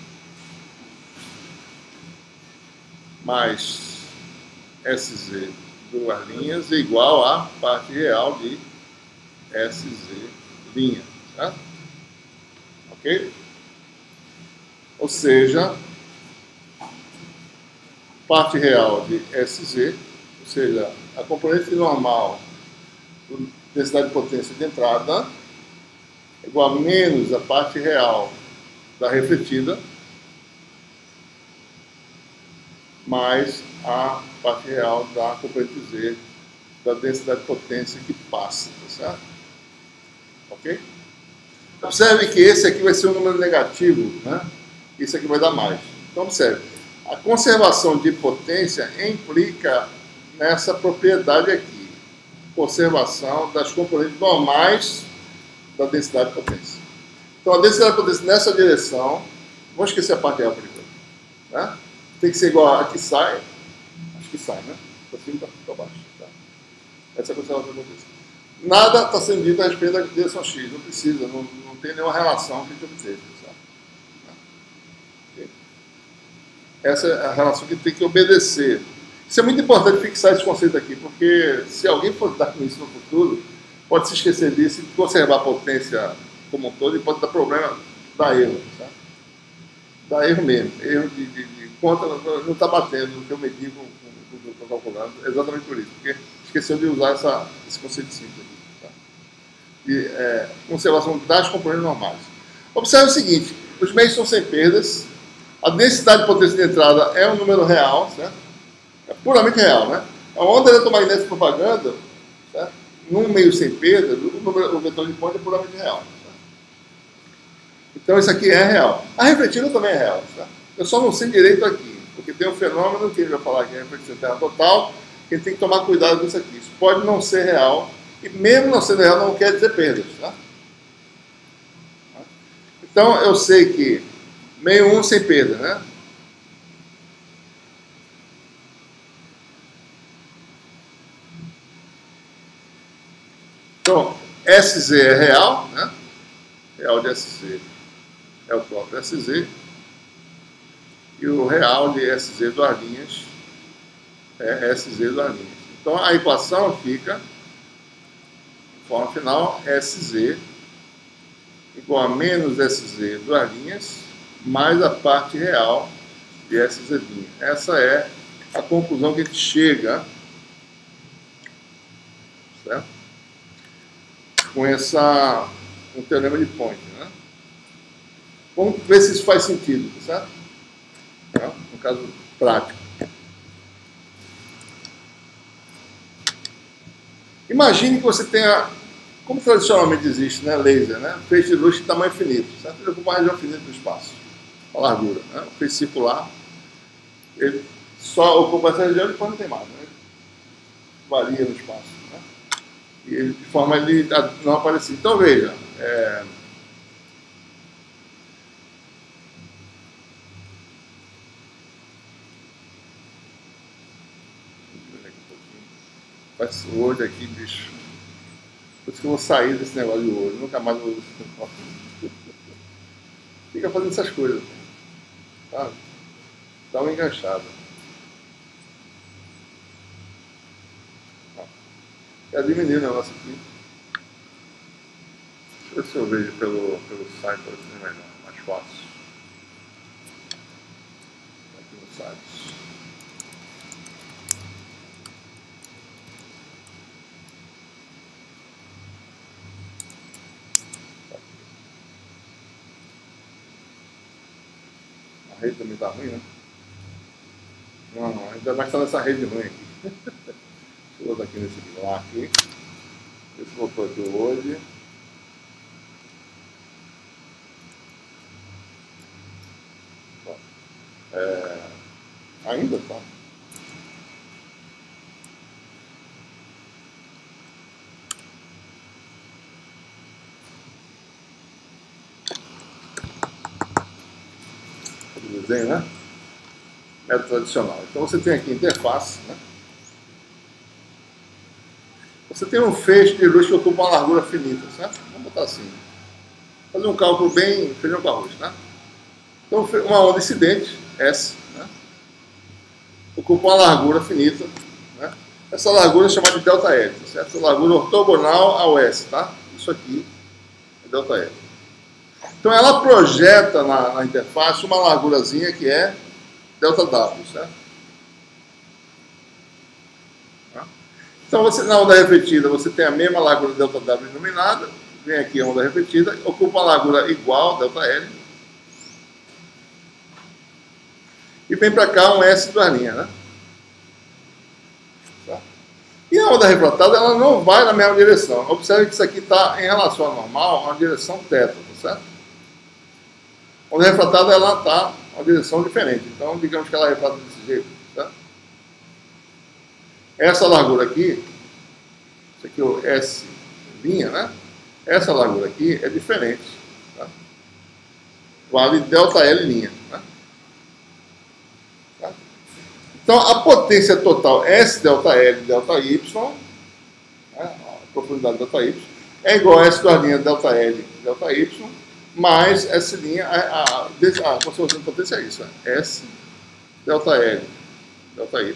mais S Z duas linhas é igual a parte real de S Z linha, certo? Ok? Ou seja, parte real de S Z, ou seja, a componente normal da densidade de potência de entrada é igual a menos a parte real da refletida mais a parte real da componente Z da densidade de potência que passa, tá certo? Ok? Observe que esse aqui vai ser um número negativo, né? Isso aqui vai dar mais. Então, observe. A conservação de potência implica nessa propriedade aqui. Conservação das componentes normais da densidade de potência. Então, a densidade de potência nessa direção, vamos esquecer a parte real por enquanto, né? Tem que ser igual a que sai, acho que sai, né? Para cima e para baixo. Tá? Essa é a conservação de potência. Nada está sendo dito a respeito da direção X, não precisa, não, não tem nenhuma relação que a gente obteve. Tá? Okay? Essa é a relação que tem que obedecer. Isso é muito importante fixar esse conceito aqui, porque se alguém for dar com isso no futuro, pode se esquecer disso e conservar a potência como um todo e pode dar problema, dar erro. Tá? Dá erro mesmo, erro de, de, de conta, não está batendo no que eu medi com o que eu estou calculando, exatamente por isso, porque esqueceu de usar essa, esse conceito simples aqui. Tá? De é, conservação das componentes normais. Observe o seguinte, os meios são sem perdas, a densidade de potência de entrada é um número real, certo? É puramente real, né? A onda eletromagnética de propaganda, certo? Num meio sem perdas, o, número, o vetor de ponte é puramente real. Certo? Então isso aqui é real. A refletida também é real. Certo? Eu só não sei direito aqui, porque tem um fenômeno que ele vai falar que é a reflexão interna total, que ele tem que tomar cuidado com isso aqui. Isso pode não ser real, e mesmo não sendo real não quer dizer perdas. Tá? Então eu sei que meio um sem perda, né? Então, S Z é real, né? Real de S Z é o próprio S Z. E o real de S Z duas linhas é S Z duas linhas. Então, a equação fica, de forma final, S Z igual a menos S Z duas linhas, mais a parte real de S Z'. Essa é a conclusão que a gente chega, certo? Com essa, um teorema de Point, né? Vamos ver se isso faz sentido, certo? Tá? No caso prático. Imagine que você tenha, como tradicionalmente existe, né, laser, né? Feixe de luz de tamanho finito, certo? Ele ocupa uma região finita do espaço, a largura, né? O feixe circular, ele só ocupa essa região e depois não tem mais, né? Varia no espaço. E ele, de forma ele não aparecer. Então veja, é, faz o olho aqui, bicho. Por isso que eu vou sair desse negócio de olho, nunca mais vou. Fica fazendo essas coisas, tá? Dá uma enganchada. Quero diminuir o negócio aqui. Deixa eu ver se eu vejo pelo, pelo site, para ser melhor, mais fácil. Aqui no site. A rede também está ruim, né? Não, não, ainda mais está nessa rede ruim aqui. Deixa eu botar aqui nesse lá aqui. Ver se voltou aqui hoje. É, ainda tá. O desenho, né? Método tradicional. Então você tem aqui interface, né? Você tem um feixe de luz que ocupa uma largura finita, certo? Vamos botar assim. Fazer um cálculo bem feijão com arroz, né? Então, uma onda incidente, S, né? Ocupa uma largura finita, né? Essa largura é chamada de delta L, certo? Essa largura ortogonal ao S, tá? Isso aqui é delta L. Então, ela projeta na, na interface uma largurazinha que é delta W, certo? Então, você, na onda refletida, você tem a mesma largura ΔW iluminada, vem aqui a onda refletida, ocupa uma largura igual, ΔL, e vem para cá um S duas linhas, né? Tá? E a onda onda refratada ela não vai na mesma direção. Observe que isso aqui está em relação ao normal, uma direção θ, tá certo? A onda refratada ela está uma direção diferente. Então, digamos que ela é refrata desse jeito, tá? Essa largura aqui, isso aqui é o S', né? Essa largura aqui é diferente, tá? Vale ΔL', né? Tá? Então, a potência total S ΔL ΔY, né? A profundidade ΔY, é igual a S ΔL ΔY, mais S', a, a, a conservação de potência é isso, né? S ΔL ΔY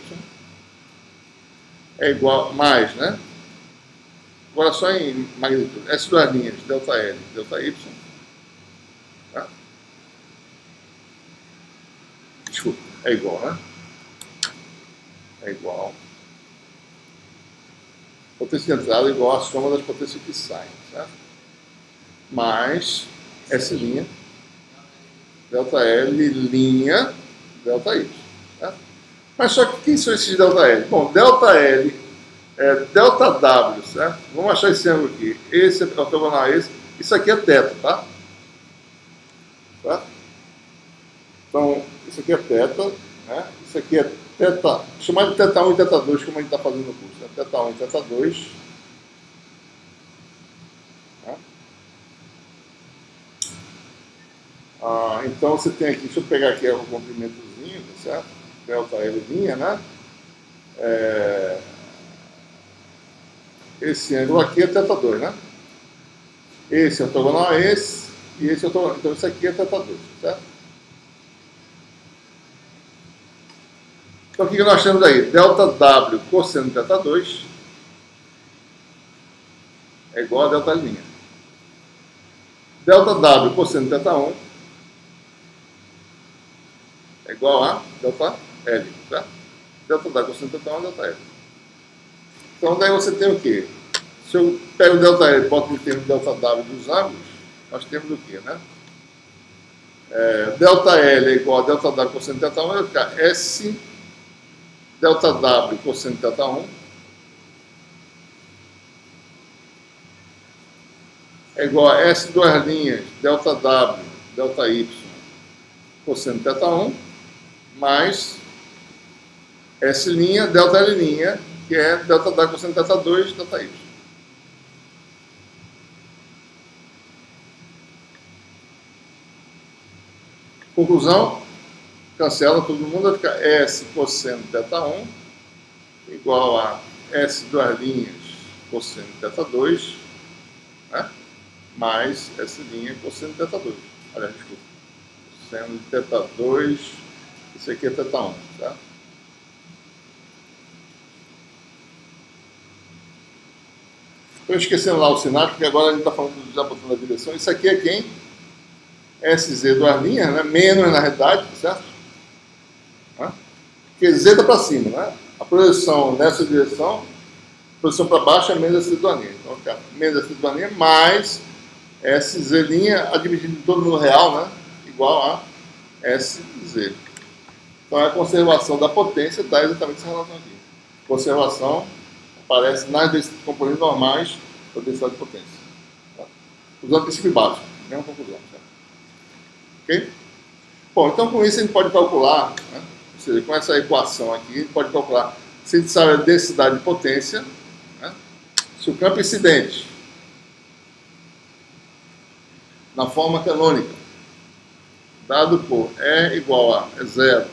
é igual, mais, né? Agora só em magnitude, essas duas linhas, ΔL ΔY, tá? Desculpa, é igual, né? É igual. Potência de entrada é igual à soma das potências que saem, certo? Mais S', ΔL, linha, ΔY, certo? Mas só que quem são esses ΔL? Bom, ΔL é ΔW, certo? Vamos achar esse ângulo aqui. Esse é ortogonal a esse. Isso aqui é θ, tá? Tá? Então, isso aqui é θ, né? Isso aqui é θ, chamar de θ um e θ dois, como a gente está fazendo no curso. É θ um e θ dois. Né? Ah, então, você tem aqui, deixa eu pegar aqui o comprimentozinho, tá certo? ΔL', né? É... Esse ângulo aqui é θ dois, né? Esse é ortogonal a esse, e esse é ortogonal. Então, isso aqui é θ dois, certo? Então, o que nós temos aí? ΔW cosseno de θ dois é igual a ΔL'. ΔW cosseno de θ um é igual a ΔL, certo? ΔW cosseno de θ um é ΔL. Então, daí você tem o quê? Se eu pego o ΔL e boto no termo ΔW dos ângulos, nós temos o quê, né? É, ΔL é igual a ΔW cosseno de θ um, vai ficar S ΔW cosseno de θ um é igual a S duas linhas ΔW, ΔY cosseno de θ um mais S', ΔL', que é ΔW cosseno de θ dois, ΔY. Conclusão, cancela todo mundo, vai ficar S cosseno de θ um igual a S duas linhas cosseno de θ dois, né? Mais S' cosseno de θ dois. Olha, desculpa. Cosseno de θ dois, isso aqui é θ um, tá? Estou esquecendo lá o sinal, porque agora a gente está falando já botando a direção. Isso aqui é quem? S Z duas linhas, né? Menos na realidade, certo? Né? Porque Z está para cima, né? A projeção nessa direção, a projeção para baixo é menos S duas linhas. Então, fica menos S duas linhas mais S Z', admitido em todo número real, né? Igual a S Z. Então, a conservação da potência dá exatamente essa relação aqui. Conservação aparece nas componentes normais da densidade de potência. Tá? Usando princípio básico. Mesma conclusão. Tá? Ok? Bom, então com isso a gente pode calcular, né? Ou seja, com essa equação aqui, a gente pode calcular, se a gente sabe a densidade de potência, né? Se o campo incidente na forma canônica, dado por E igual a zero,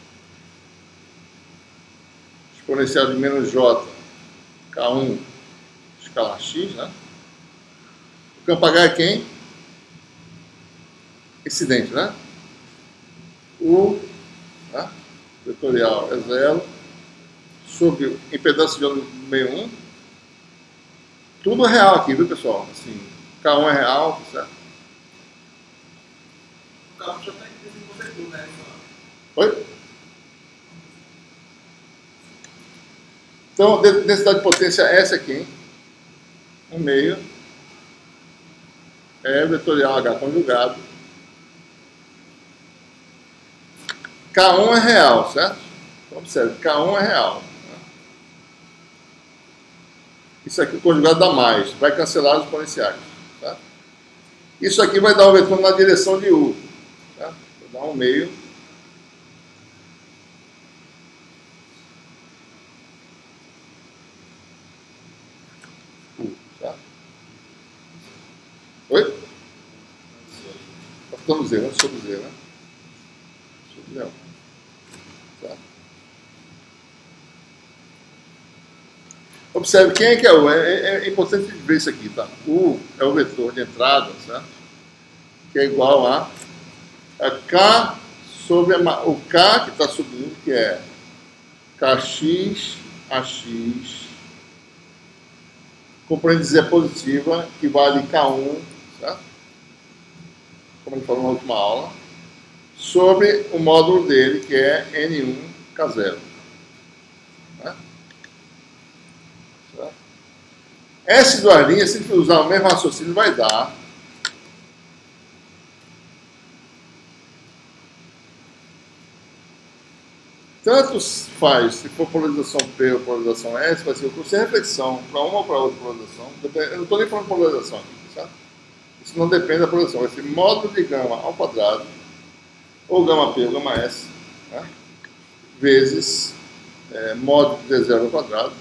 exponencial de menos J, K um, escalar X, né? O campo H é quem? Incidente, né? O, né? Vetorial é zero, sobre impedância de onda do meio um. Tudo é real aqui, viu, pessoal? Assim, K um é real, certo?
O carro já está em né?
Oi? Então, densidade de potência S aqui, hein? um meio é vetorial H conjugado. K um é real, certo? Então, observe, K um é real. Né? Isso aqui, o conjugado dá mais, vai cancelar os exponenciais. Tá? Isso aqui vai dar o vetor na direção de U. Tá? Vou dar um meio. U, tá? Oi? Tá ficando zero, né? Sobre zero, né? Sobre zero. Tá? Observe quem é que é U. É, é, é importante ver isso aqui, tá? U é o vetor de entrada, certo? Que é igual a, a K sobre a, o K que está subindo, que é Kx, Ax, componente Z positiva, que vale K um, certo? Como ele falou na última aula, sobre o módulo dele, que é N um K zero. Né? Certo? S duas linhas, se usar o mesmo raciocínio, vai dar tanto faz, se for polarização P ou polarização S, vai ser o curso de reflexão para uma ou para outra polarização. Eu não estou nem falando de polarização aqui, certo? Isso não depende da polarização. Vai ser módulo de gama ao quadrado, ou gama P ou gama S, né? Vezes é, módulo de D zero ao quadrado,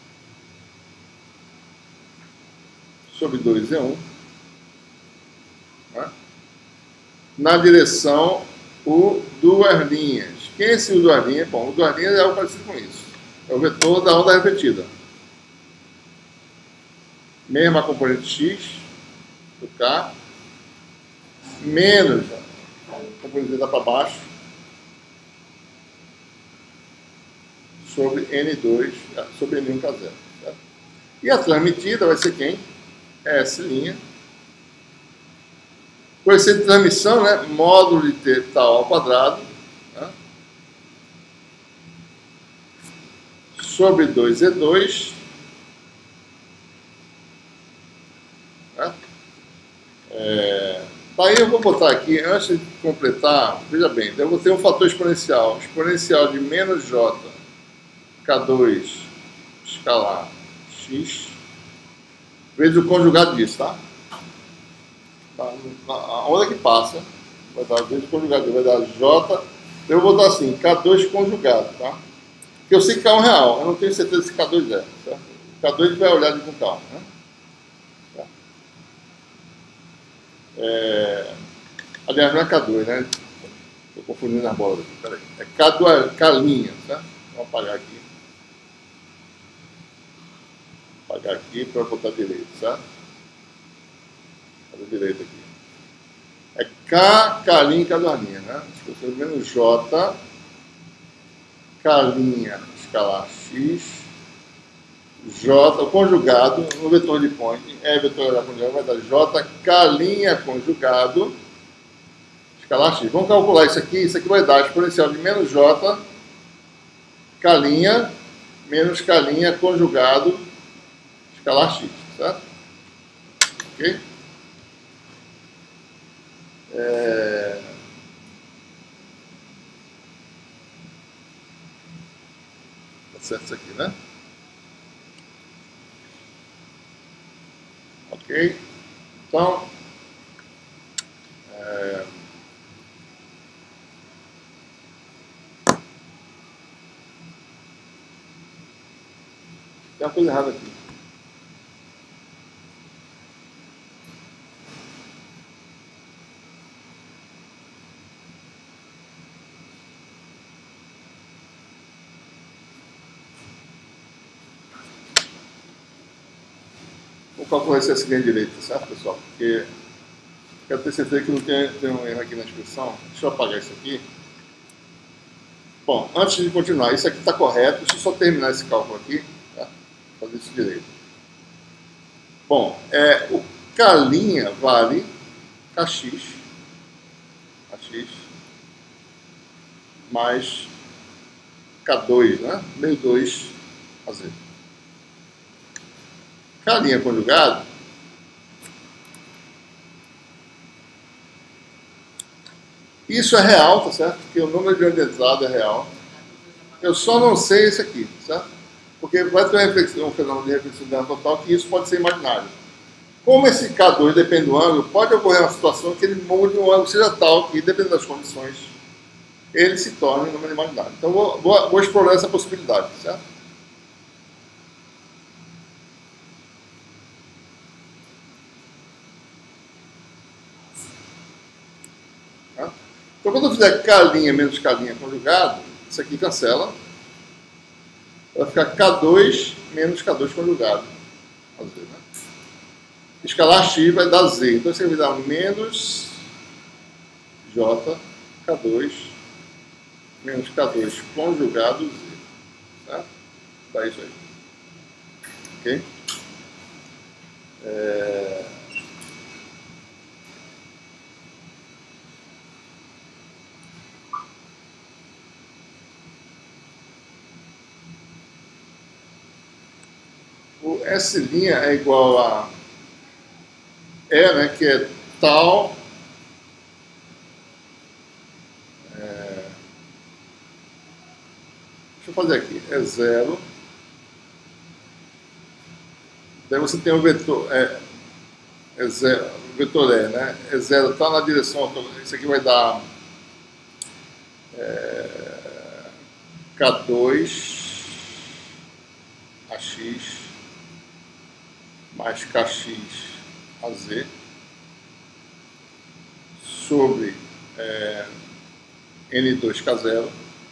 sobre dois Z um, né? Na direção U duas linhas. Quem é esse U duas linhas? Bom, o duas linhas é algo parecido com isso. É o vetor da onda refletida. Mesma componente X do K, menos a componente Z dá para baixo, sobre N dois, sobre N um K zero. Certo? E a transmitida vai ser quem? S'. Coeficiente de transmissão, né? Módulo de T tal ao quadrado, né? Sobre dois Z dois, né? É, daí eu vou botar aqui, antes de completar, veja bem, eu vou ter um fator exponencial, exponencial de menos J, K dois, escalar X, vezes o conjugado disso, tá? A onda que passa, vai dar vezes o conjugado, vai dar J, eu vou botar assim, K dois conjugado, tá? Porque eu sei que K é um real, eu não tenho certeza se K dois é, certo? K dois a gente vai olhar de com calma, né? Tá? É... Aliás, não é K dois, né? Estou confundindo as bolas aqui, peraí. É K dois, K', certo? Vamos apagar aqui. Apagar aqui para botar direito, certo? Fazer direito aqui. É K, K', K duas linhas, né? Esqueceu menos J, K', escalar X, J, o conjugado, no vetor de point, é vetor da conjugada, vai dar J, K' conjugado, escalar X. Vamos calcular isso aqui, isso aqui vai dar exponencial de menos J, K' menos K' conjugado, escalar X, certo? Ok? É... Tá certo isso aqui, né? Ok? Então, é... tem uma coisa errada aqui. Vou calcular esse S direito, certo, pessoal? Porque quero ter certeza que não tem, tem um erro aqui na inscrição. Deixa eu apagar isso aqui. Bom, antes de continuar, isso aqui está correto. Deixa eu só terminar esse cálculo aqui, tá? Fazer isso direito. Bom, é, o K' vale Kx, Kx mais K dois, né? Meio dois a Z. K' conjugado isso é real, tá certo? Porque o número de onda de entrada é real. Eu só não sei esse aqui, certo? Porque Porque vai ter uma reflexão, um fenômeno de reflexividade total que isso pode ser imaginário. Como esse K dois depende do ângulo, pode ocorrer uma situação que ele mude um ângulo, seja tal que, dependendo das condições, ele se torne um número imaginário. Então, vou, vou, vou explorar essa possibilidade, certo? Tá? Então, quando eu fizer K' menos K' conjugado, isso aqui cancela. Vai ficar K dois menos K dois conjugado. Z, né? Escalar X vai dar Z. Então, você vai dar menos J, K dois, menos K dois conjugado Z. Tá? Dá isso aí. Ok? É... O S' é igual a E, né, que é tal. É, deixa eu fazer aqui. É zero. Daí você tem o vetor. É, é zero, o vetor E, né? É zero, está na direção. Isso aqui vai dar é, K dois A X mais K X a Z sobre é, N dois K zero.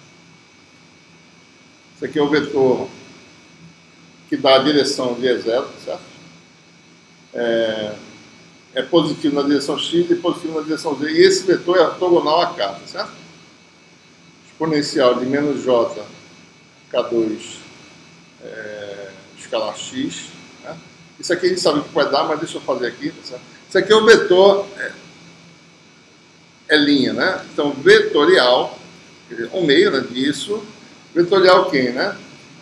Isso aqui é o vetor que dá a direção de E zero, certo? É, é positivo na direção X e positivo na direção Z. E esse vetor é ortogonal a K, certo? Exponencial de menos J K dois é, escalar X. Né? Isso aqui a gente sabe o que vai dar, mas deixa eu fazer aqui. Certo? Isso aqui é o vetor, é, é linha, né? Então, vetorial, o meio, né, disso. Vetorial quem, né?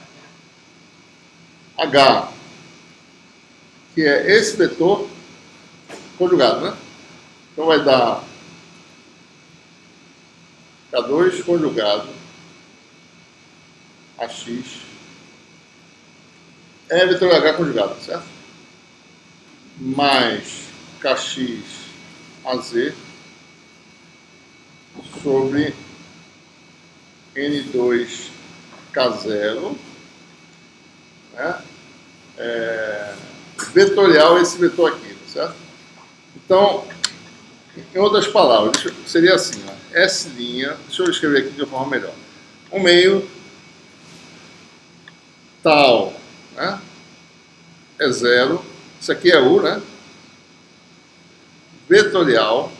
H, que é esse vetor conjugado, né? Então vai dar K dois conjugado a X é vetor H conjugado, certo? Mais K X a Z sobre N dois K zero, né? É, vetorial esse vetor aqui, certo? Então, em outras palavras, seria assim, ó, S', deixa eu escrever aqui de uma forma melhor. O meio tal, né? É zero, isso aqui é U, né? Vetorial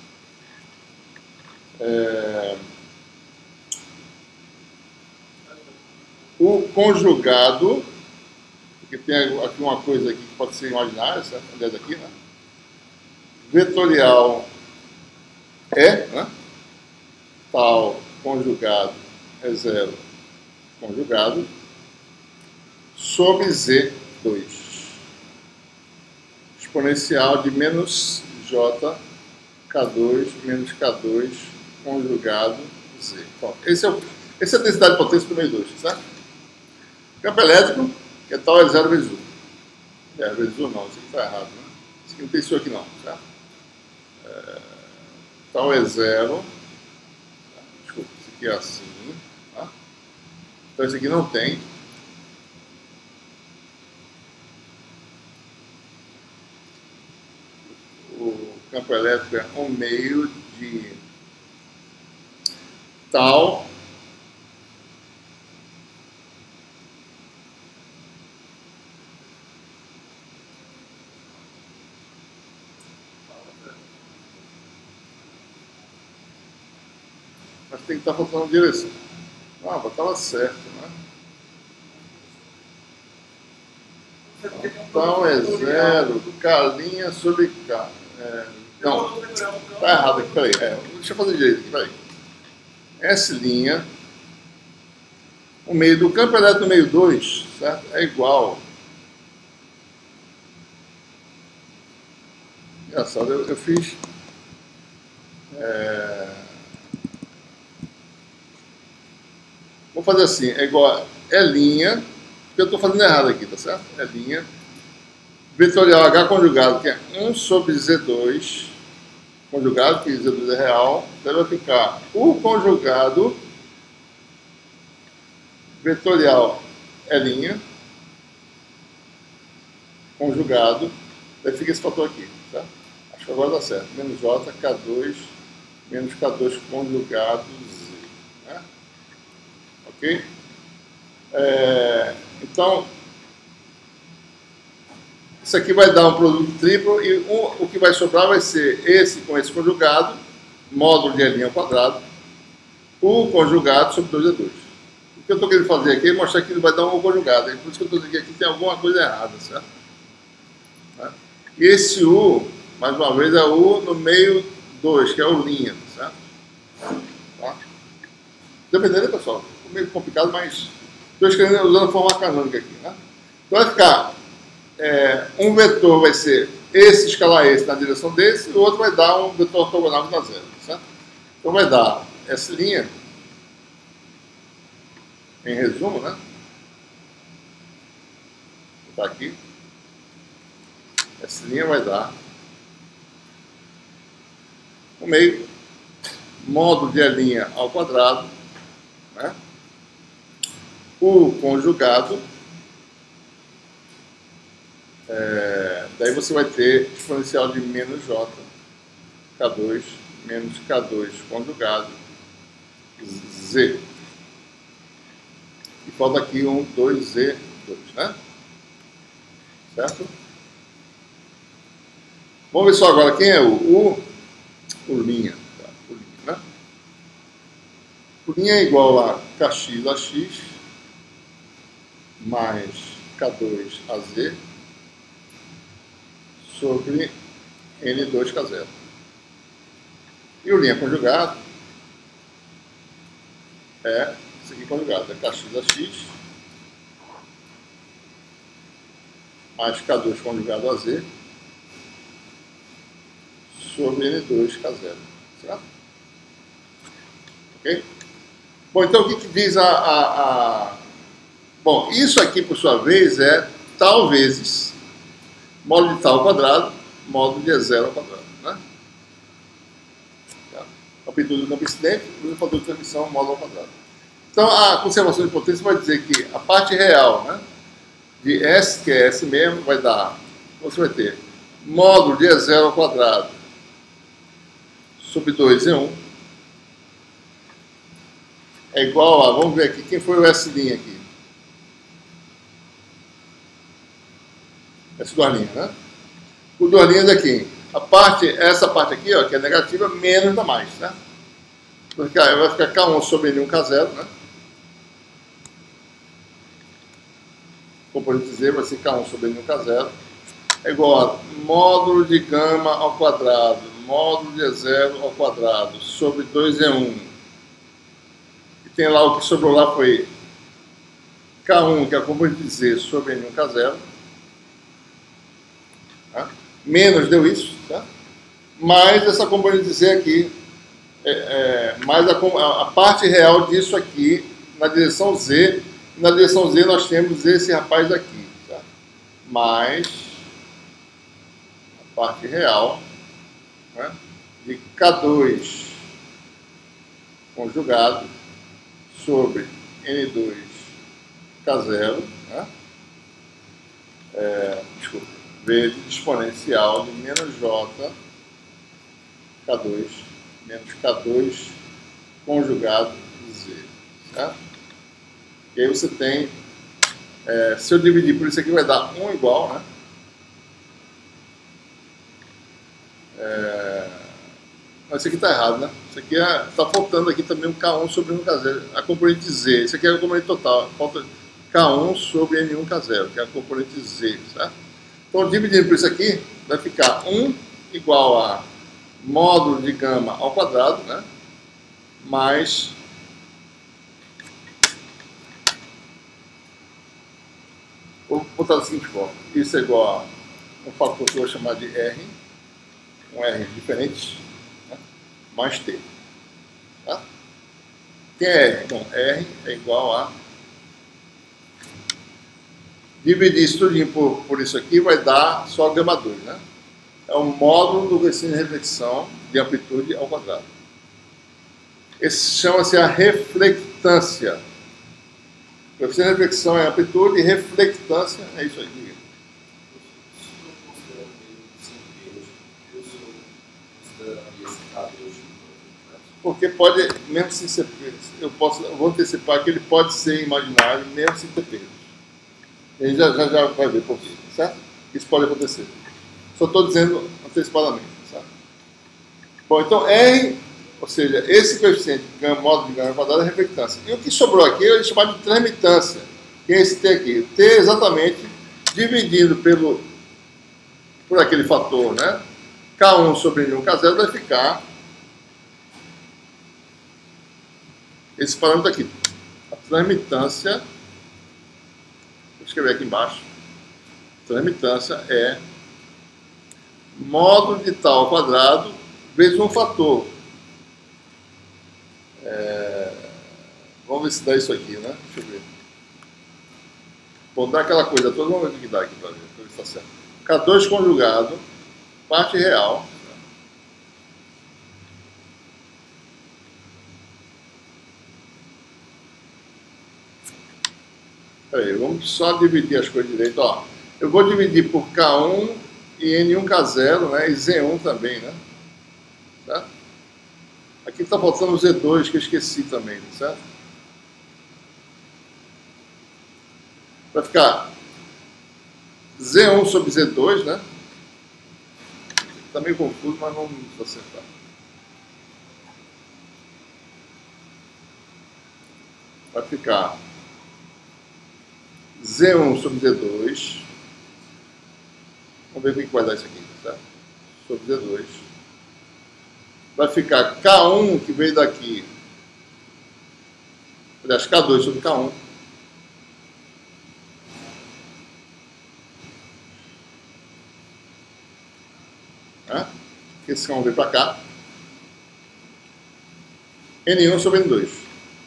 é, o conjugado, porque tem aqui uma coisa aqui que pode ser imaginária, certo? Aliás, aqui, né? Vetorial é, né? Tal conjugado é zero conjugado sobre Z dois. Exponencial de menos J K dois menos K dois conjugado Z. Bom, esse é, o, esse é a densidade de potência do meio dois, certo? Campo elétrico, que é tal é zero vezes U. É, vezes U não, isso aqui está errado, né? Isso aqui não tem isso aqui não, certo? É, tal é zero. Desculpa, isso aqui é assim. Tá? Então isso aqui não tem. O campo elétrico é um meio de tal mas tem que estar faltando direção. Ah, mas estava certo, né? Então é zero, K' sobre K. É, não, está errado aqui, peraí. É, deixa eu fazer direito aqui, peraí. S', o meio do campo elétrico no meio dois, certo? É igual. Engraçado, eu, eu fiz. É, vou fazer assim, é igual a E', Porque eu estou fazendo errado aqui, tá certo? É linha. Vetorial H conjugado, que é um sobre Z dois, conjugado, que Z dois é real, então vai ficar o conjugado vetorial é' conjugado, daí fica esse fator aqui, tá? Acho que agora dá certo. Menos J, K dois, menos K dois conjugado Z. Né? Ok? É, então, isso aqui vai dar um produto triplo e um, o que vai sobrar vai ser esse com esse conjugado, módulo de E' ao quadrado, o conjugado sobre dois E dois. O que eu estou querendo fazer aqui é mostrar que ele vai dar um conjugado. É por isso que eu estou dizendo que aqui tem alguma coisa errada, certo? E esse U, mais uma vez, é U no meio dois, que é o linha, certo? Tá? Dependendo, pessoal, é meio complicado, mas estou escrevendo usando a forma canônica aqui, né? Então vai ficar, é, um vetor vai ser esse escalar esse na direção desse, e o outro vai dar um vetor ortogonal que dá zero, certo? Então vai dar essa linha, em resumo, né? Vou botar aqui. Essa linha vai dar o meio módulo de E' ao quadrado, né? O conjugado, é, daí você vai ter exponencial de menos J, K dois, menos K dois conjugado, Z. E falta aqui um dois Z dois, né? Certo? Vamos ver só agora quem é o U, o linha. Tá? O linha, né? O linha é igual a Kx a x mais K dois a Z sobre N dois K zero. E o linha conjugado é isso aqui conjugado, é Kx a x mais K dois conjugado a Z sobre N dois K zero, certo? Ok? Bom, então o que, que diz a, a, a... Bom, isso aqui, por sua vez, é tal vezes módulo de tal ao quadrado, módulo de E zero ao quadrado, né? Tá? Amplitude do campo incidente, o fator de transmissão, módulo ao quadrado. Então, a conservação de potência vai dizer que a parte real, né, de S, que é S mesmo, vai dar, você vai ter módulo de E zero ao quadrado sobre dois E um é igual a, vamos ver aqui, quem foi o S' aqui? S duas linhas, né? O duas linhas aqui, a parte, essa parte aqui, ó, que é negativa, menos da mais, né? Vai ficar, vai ficar K um sobre N um K zero, né? Componente Z vai ser K um sobre N um K zero, é igual a módulo de gama ao quadrado, módulo de E zero ao quadrado, sobre dois E um. E tem lá o que sobrou lá foi K um, que é a componente Z, sobre N um K zero. Tá? Menos deu isso, tá? Mais essa componente Z aqui, é, é, mais a, a parte real disso aqui, na direção Z. Na direção Z nós temos esse rapaz aqui, tá? Mais a parte real, né, de K dois conjugado sobre N dois K zero, né, é, desculpa, vezes exponencial de menos J K dois menos K dois conjugado Z, certo? E aí você tem, é, se eu dividir por isso aqui vai dar um igual, né? É, mas isso aqui está errado, né? Isso aqui está é, faltando aqui também um K um sobre N um K zero, a componente Z. Isso aqui é a componente total, falta K um sobre N um K zero, que é a componente Z, certo? Então, dividindo por isso aqui, vai ficar um igual a módulo de gama ao quadrado, né? Mais vou botar da seguinte forma, isso é igual a um fator que eu vou chamar de R, um R diferente, né, mais T. Tá? Quem é R? Bom, R é igual a Dividir isso tudo por, por isso aqui vai dar só gama dois, né? É o módulo do coeficiente de reflexão de amplitude ao quadrado. Esse chama-se a reflectância. O coeficiente de reflexão é amplitude e reflectância é isso aí. Porque pode, mesmo sem ser peso, eu, posso, eu vou antecipar que ele pode ser imaginário mesmo sem ter peso. A gente já, já, já vai ver por quê, certo? Isso pode acontecer. Só estou dizendo antecipadamente, certo? Bom, então R, ou seja, esse coeficiente, módulo de gama quadrada, é reflectância. E o que sobrou aqui eu chamar de transmitância, que é esse T aqui. T exatamente dividido pelo, por aquele fator, né? K um sobre N um, K zero vai ficar esse parâmetro aqui. A transmitância, vou escrever aqui embaixo, transmitância é módulo de tal ao quadrado vezes um fator. É, vamos ver se dá isso aqui, né? Deixa eu ver. Vou dar aquela coisa toda, vamos ver o que dá aqui para ver, para ver se está certo. K dois conjugado, parte real. Peraí, vamos só dividir as coisas direito. Ó, eu vou dividir por K um e N um K zero, né? E Z um também, né? Certo? Aqui está faltando o Z dois, que eu esqueci também, certo? Vai ficar Z um sobre Z dois, né? Está meio confuso, mas não precisa acertar. Vai ficar Z um sobre Z dois. Vamos ver o que vai dar isso aqui, tá? Sobre Z dois. Vai ficar K um, que veio daqui. Aliás, K dois sobre K um. Né? Esse K um veio para cá. N um sobre N dois.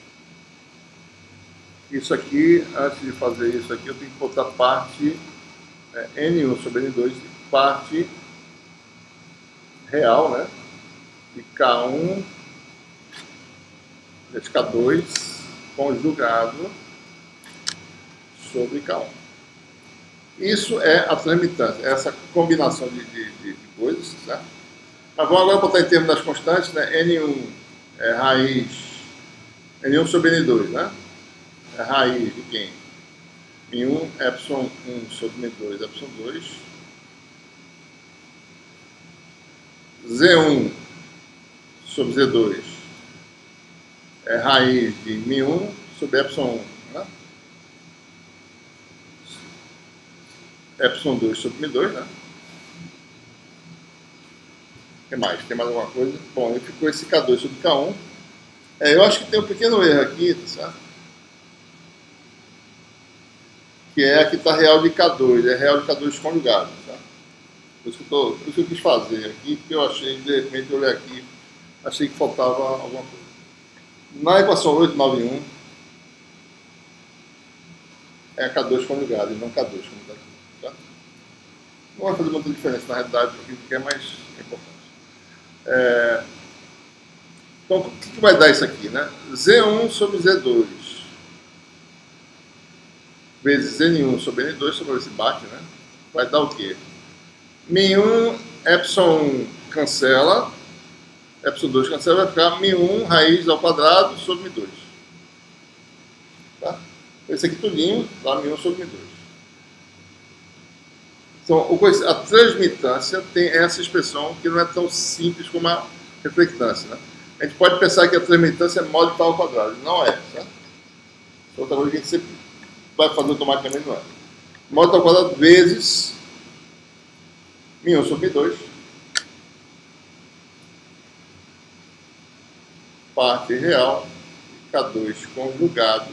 Isso aqui, antes de fazer isso aqui, eu tenho que botar parte é, N um sobre N dois, parte real, né? De K um, de K dois, conjugado sobre K um. Isso é a transmitância, essa combinação de, de, de coisas, certo? Mas vamos agora botar em termos das constantes, né? N um é raiz, N um sobre N dois, né? É raiz de quem? Em um, epsilon um sobre N dois, epsilon dois. Z um sobre Z dois é raiz de μ um sobre epsilon um, né? Epsilon dois sobre μ dois, né? O que mais? Tem mais alguma coisa? Bom, aí ficou esse K dois sobre K um. É, eu acho que tem um pequeno erro aqui, tá certo? Que é a que está real de K dois, é real de K dois conjugado, tá? Por isso que, tô, por isso que eu quis fazer aqui, porque eu achei, de repente eu olhei aqui, achei que faltava alguma coisa. Na equação oito nove um, é K dois conjugado e não K dois, como está aqui, tá? Não vai fazer muita diferença na realidade, porque que é mais importante. É, então, o que, que vai dar isso aqui, né? Z um sobre Z dois vezes N um sobre N dois, sobre esse bate, né? Vai dar o quê? μ um, epsilon um cancela, epsilon dois cancela, vai ficar μ um raiz ao quadrado sobre μ dois. Tá? Esse aqui tudinho dá μ um sobre μ dois. Então, a transmitância tem essa expressão que não é tão simples como a reflectância, né? A gente pode pensar que a transmitância é módulo tal ao quadrado. Não é, certo? Outra coisa que a gente sempre vai fazer automaticamente, não é. Módulo ao quadrado vezes μ um sobre μ dois, parte real, K dois conjugado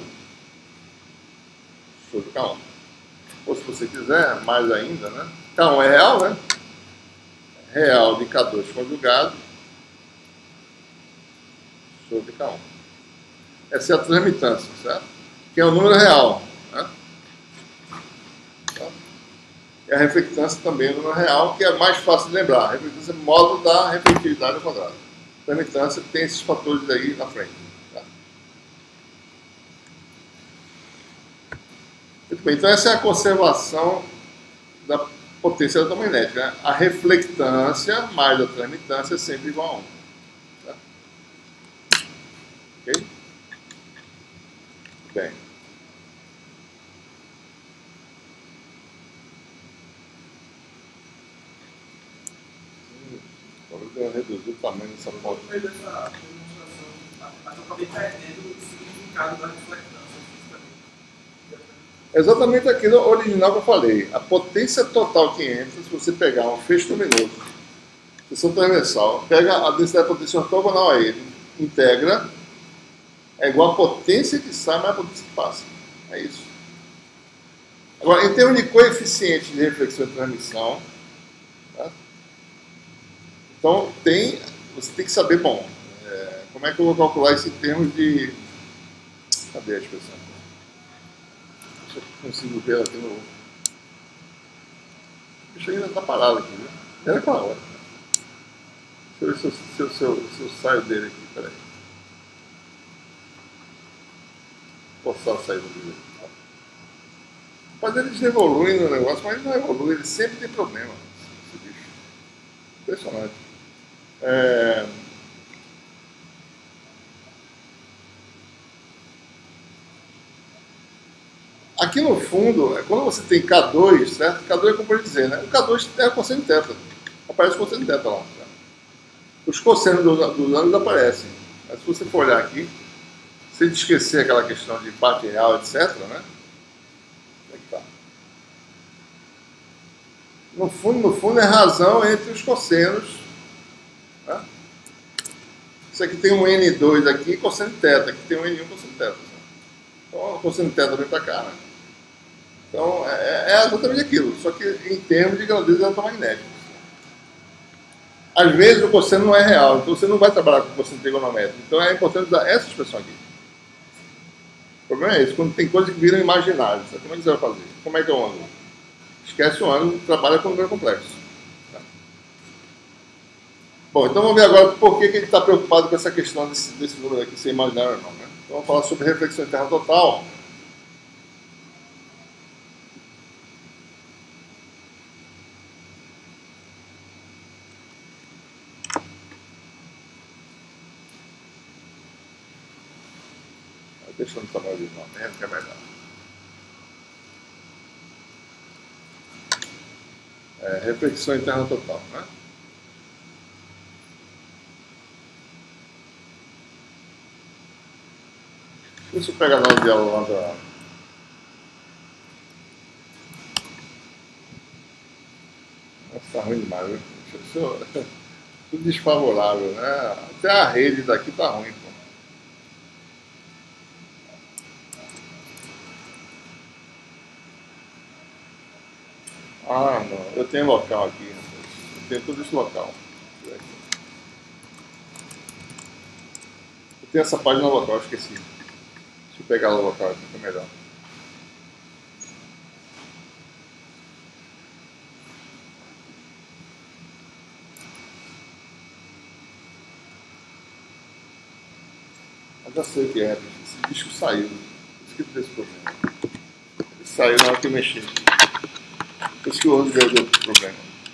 sobre K um. Ou se você quiser, mais ainda, né? K um é real, né? Real de K dois conjugado sobre K um. Essa é a transmitância, certo? Que é o número real, né? E a reflectância também no real, que é mais fácil de lembrar. A reflectância é módulo da refletividade ao quadrado. A reflectância tem esses fatores aí na frente. Tá? Muito bem, então essa é a conservação da potência eletromagnética. Né? A reflectância mais a transmitância é sempre igual a um. Tá? Ok? Bem. Vou reduzir o tamanho dessa ponta.
No meio dessa demonstração, eu acabei perdendo o significado da reflectância.
Exatamente aquilo original que eu falei. A potência total que entra, se você pegar um feixe luminoso, seção transversal, pega a densidade de potência ortogonal a ele, integra, é igual a potência que sai mais a potência que passa. É isso. Agora, em termos de coeficiente de reflexão e transmissão, tá? Então, tem, você tem que saber, bom, é, como é que eu vou calcular isso em termos de... Cadê a expressão? Deixa eu consigo ver aqui no... Deixa eu ainda estar parado aqui, viu? Era aquela hora. Deixa eu ver se eu, se eu, se eu, se eu saio dele aqui, peraí. Forçar a saída dele. Mas eles evoluem no negócio, mas não evoluem, eles sempre têm problema. Esse bicho. Impressionante. É... Aqui no fundo, quando você tem K dois, certo? K dois é como pode dizer, né? O K dois é o cosseno de θ. Aparece o cosseno de θ lá. Certo? Os cossenos dos, dos ângulos aparecem. Mas se você for olhar aqui, se esquecer aquela questão de parte real, etcétera, né? Como é que tá? No fundo, no fundo é razão entre os cossenos. Né? Isso aqui tem um N dois aqui, cosseno de θ. Aqui tem um N um, cosseno de θ. Então, o cosseno de θ vem para cá, né? Então, é, é exatamente aquilo, só que em termos de grandeza eletromagnética. Às vezes o cosseno não é real, então você não vai trabalhar com cosseno trigonométrico. Então é importante usar essa expressão aqui. O problema é esse, quando tem coisas que viram imaginárias. Como é que você vai fazer? Como é que é o ângulo? Esquece o ângulo, trabalha com número complexo. Tá? Bom, então vamos ver agora por que, que ele está preocupado com essa questão desse, desse número aqui, ser imaginário ou não. Né? Então vamos falar sobre reflexão interna total. Deixa eu não trabalhar de novo, mesmo que é melhor. É, reflexão interna total, né? Deixa eu pegar na diálogo lá da... Nossa, tá ruim demais, viu? Isso, tudo desfavorável, né? Até a rede daqui tá ruim, pô. Ah, não. Eu tenho local aqui. Eu tenho todo esse local. Eu tenho essa página local, eu esqueci. Deixa eu pegar o local aqui, que é melhor. Eu já sei o que é. Esse disco saiu. Isso que deu esse problema. Ele saiu na hora que eu mexi. Por isso que o outro deu outro problema.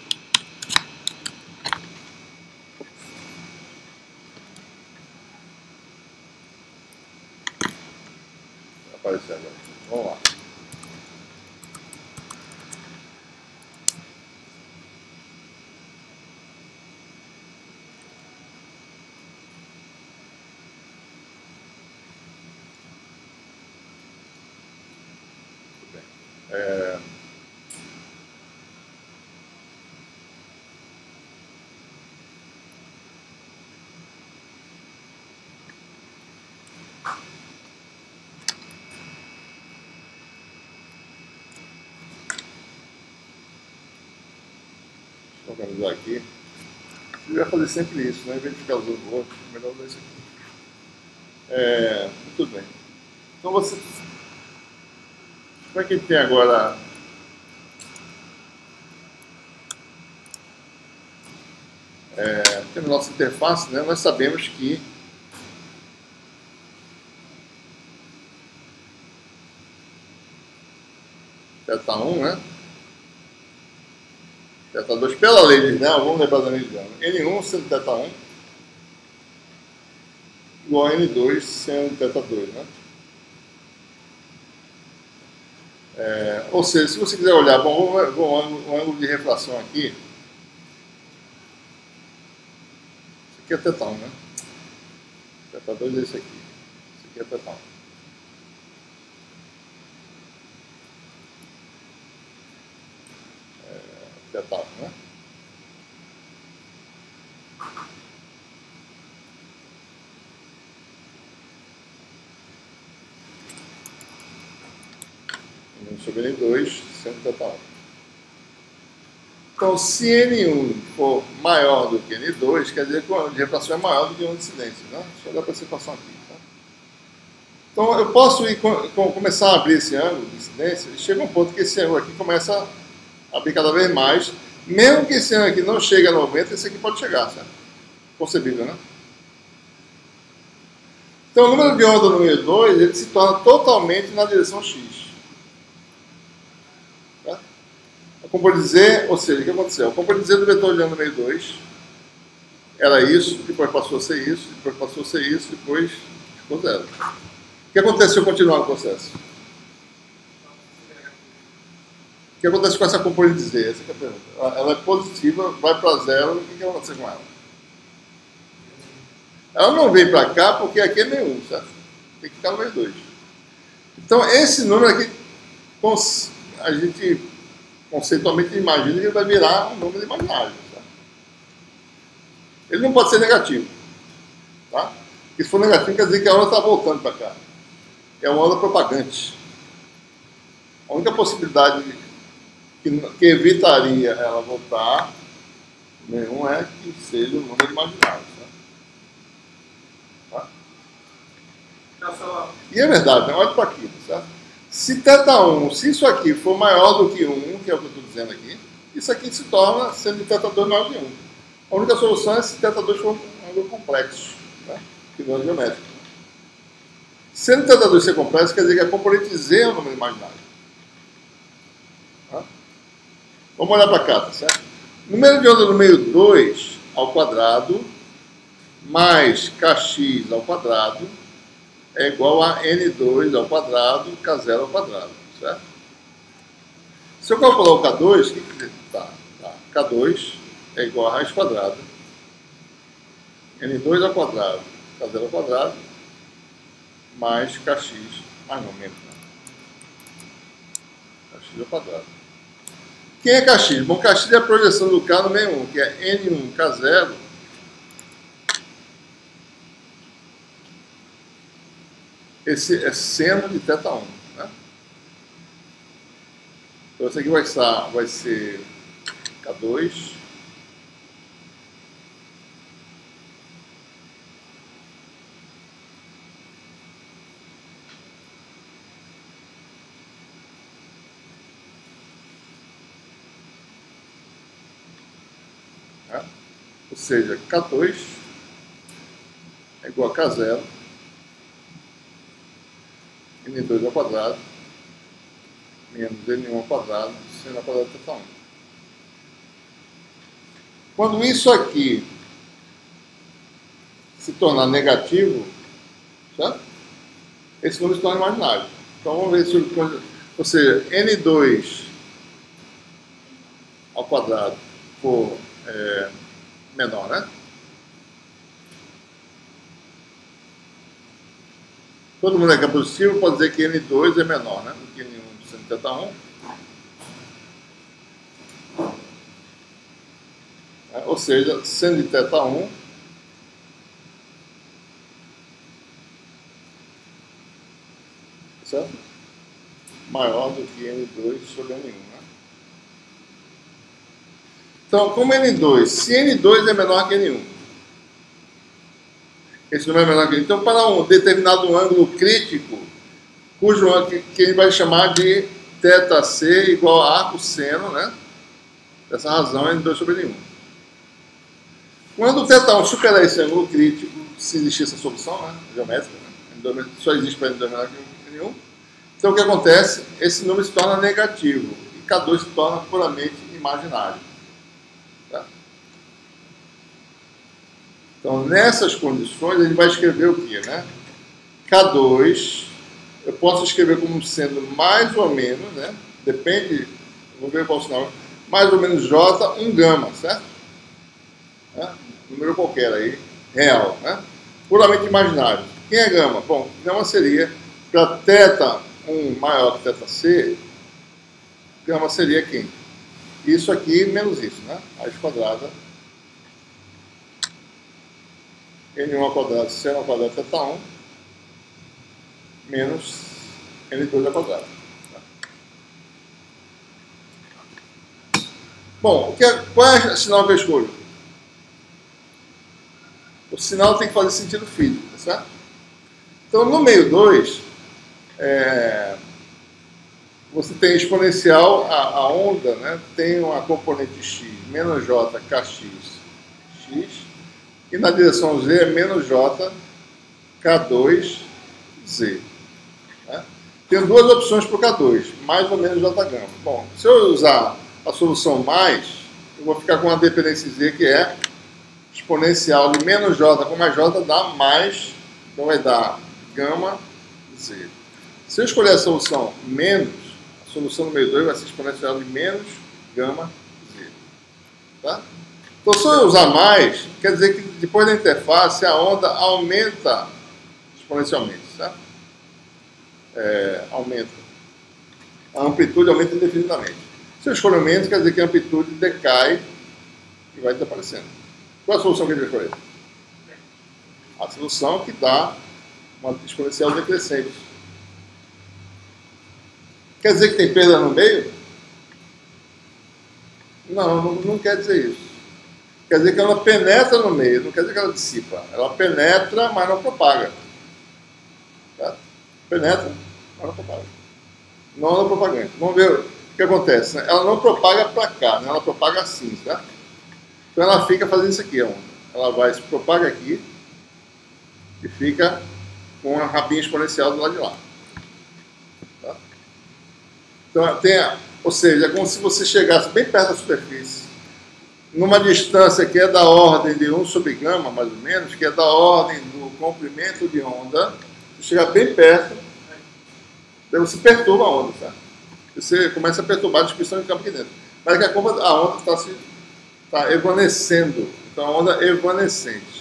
Vai aparecer agora. Vamos lá. Muito bem. É... organizar aqui. Você vai fazer sempre isso, né? Em vez de ficar usando o outro, é melhor usar isso aqui. É, muito bem. Então você. Como é que ele tem agora? É, temos nossa interface, né? Nós sabemos que θ um, né? θ dois, pela lei de Snell, vamos lembrar da lei de Snell. N um sendo θ um igual a N dois sendo θ dois, né? É, ou seja, se você quiser olhar, bom, o ângulo, o ângulo de refração aqui, isso aqui é θ um, né? θ dois é esse aqui, isso aqui é θ um. É, θ um, né? Sobre N dois sendo θ um. Então, se N um for maior do que N dois, quer dizer que o ângulo de refração é maior do que o ângulo de incidência, né? Deixa eu olhar para essa equação aqui. Tá? Então, eu posso ir, com, com, começar a abrir esse ângulo de incidência e chega um ponto que esse ângulo aqui começa a abrir cada vez mais. Mesmo que esse ângulo aqui não chegue a noventa, esse aqui pode chegar, certo? Concebível, né? Então, o número de onda número dois, ele se torna totalmente na direção X. A componente Z, ou seja, o que aconteceu? A componente Z do vetor de onda número dois era isso, depois passou a ser isso, depois passou a ser isso, depois ficou zero. O que acontece se eu continuar o processo? O que acontece com essa componente Z? Essa é a pergunta. Ela é positiva, vai para zero, o que vai acontecer com ela? Ela não vem para cá porque aqui é nenhum, certo? Tem que ficar no meio dois. Então, esse número aqui, a gente conceitualmente imagina que ele vai virar um número imaginário. Tá? Ele não pode ser negativo. Tá? Porque se for negativo, quer dizer que a onda está voltando para cá. É uma onda propagante. A única possibilidade que, que evitaria ela voltar nenhum é que seja um número imaginário. Tá? Tá? E é verdade, né? Olha para aqui, certo? Se θ um, se isso aqui for maior do que um, que é o que eu estou dizendo aqui, isso aqui se torna sendo θ dois maior que um. A única solução é se θ dois for um ângulo complexo, né? Que não é geométrico. Sendo θ dois ser complexo, quer dizer que a componente Z é um número imaginário. Tá? Vamos olhar para cá, tá certo? Número de onda número dois ao quadrado mais Kx ao quadrado é igual a N dois ao quadrado, K zero ao quadrado, certo? Se eu calcular o K dois, que tá, tá, K dois é igual a raiz quadrada, N dois ao quadrado, K zero ao quadrado, mais Kx, mais não, menos, né? Kx ao quadrado. Quem é Kx? Bom, Kx é a projeção do K no meio um, que é N um K zero, esse é seno de θ um. Né? Então, esse aqui vai ser, vai ser K dois. Né? Ou seja, K dois é igual a K zero. N dois ao quadrado menos N um ao quadrado seno ao quadrado de θ um. Quando isso aqui se tornar negativo, certo? Esse número se torna imaginário. Então vamos ver se, ou seja, N dois ao quadrado for é, menor, né? Todo mundo é que é positivo, pode dizer que N dois é menor, né? Do que N um sendo θ um. É, ou seja, sendo de θ um, certo? Maior do que N dois sobre N um, né? Então, como N dois, se N dois é menor que N um, esse número é menor que N um, então para um determinado ângulo crítico, cujo ângulo que ele vai chamar de θc igual a arco seno, né? Dessa razão, N dois sobre N um. Quando o θ um superar esse ângulo crítico, se existir essa solução, né, geométrica, né, só existe para N dois menor que N um, então o que acontece? Esse número se torna negativo e K dois se torna puramente imaginário. Tá? Então, nessas condições, a gente vai escrever o quê? Né? K dois, eu posso escrever como sendo mais ou menos, né? Depende, vou ver qual sinal, mais ou menos J, um gama, certo? Né? Número qualquer aí, real, né? Puramente imaginário. Quem é gama? Bom, gama seria, para θ um maior que θc, gama seria quem? Isso aqui menos isso, né? Raiz quadrada, N um ao quadrado, C ao quadrado, θ um, menos N dois ao quadrado. Bom, o que é, qual é o sinal que eu escolho? O sinal tem que fazer sentido físico, tá certo? Então, no meio dois, é, você tem exponencial, a, a onda, né, tem uma componente x, menos j, kx, x, e na direção z é menos j, k dois, z. Né? Tenho duas opções para o K dois, mais ou menos j gama. Bom, se eu usar a solução mais, eu vou ficar com uma dependência z que é exponencial de menos j com mais j dá mais, então vai dar gama z. Se eu escolher a solução menos, a solução número dois vai ser exponencial de menos gama z. Tá? Então, se eu usar mais, quer dizer que depois da interface a onda aumenta exponencialmente, certo? É, aumenta. A amplitude aumenta indefinidamente. Se eu escolher menos, quer dizer que a amplitude decai e vai desaparecendo. Qual é a solução que a gente vai escolher? A solução que dá uma exponencial decrescente. Quer dizer que tem perda no meio? Não, não, não quer dizer isso. Quer dizer que ela penetra no meio, não quer dizer que ela dissipa. Ela penetra, mas não propaga. Tá? Penetra, mas não propaga. Não é propaganda. Vamos ver o que acontece. Né? Ela não propaga para cá, né? Ela propaga assim, tá? Então ela fica fazendo isso aqui, a onda. Ela vai se propaga aqui e fica com a rabinha exponencial do lado de lá. Tá? Então tem, ou seja, é como se você chegasse bem perto da superfície, numa distância que é da ordem de um sobre gama, mais ou menos, que é da ordem do comprimento de onda, você chegar bem perto, daí você perturba a onda, tá? Você começa a perturbar a distribuição de campo aqui dentro. Mas daqui a pouco a onda está se tá evanescendo, então a onda é evanescente.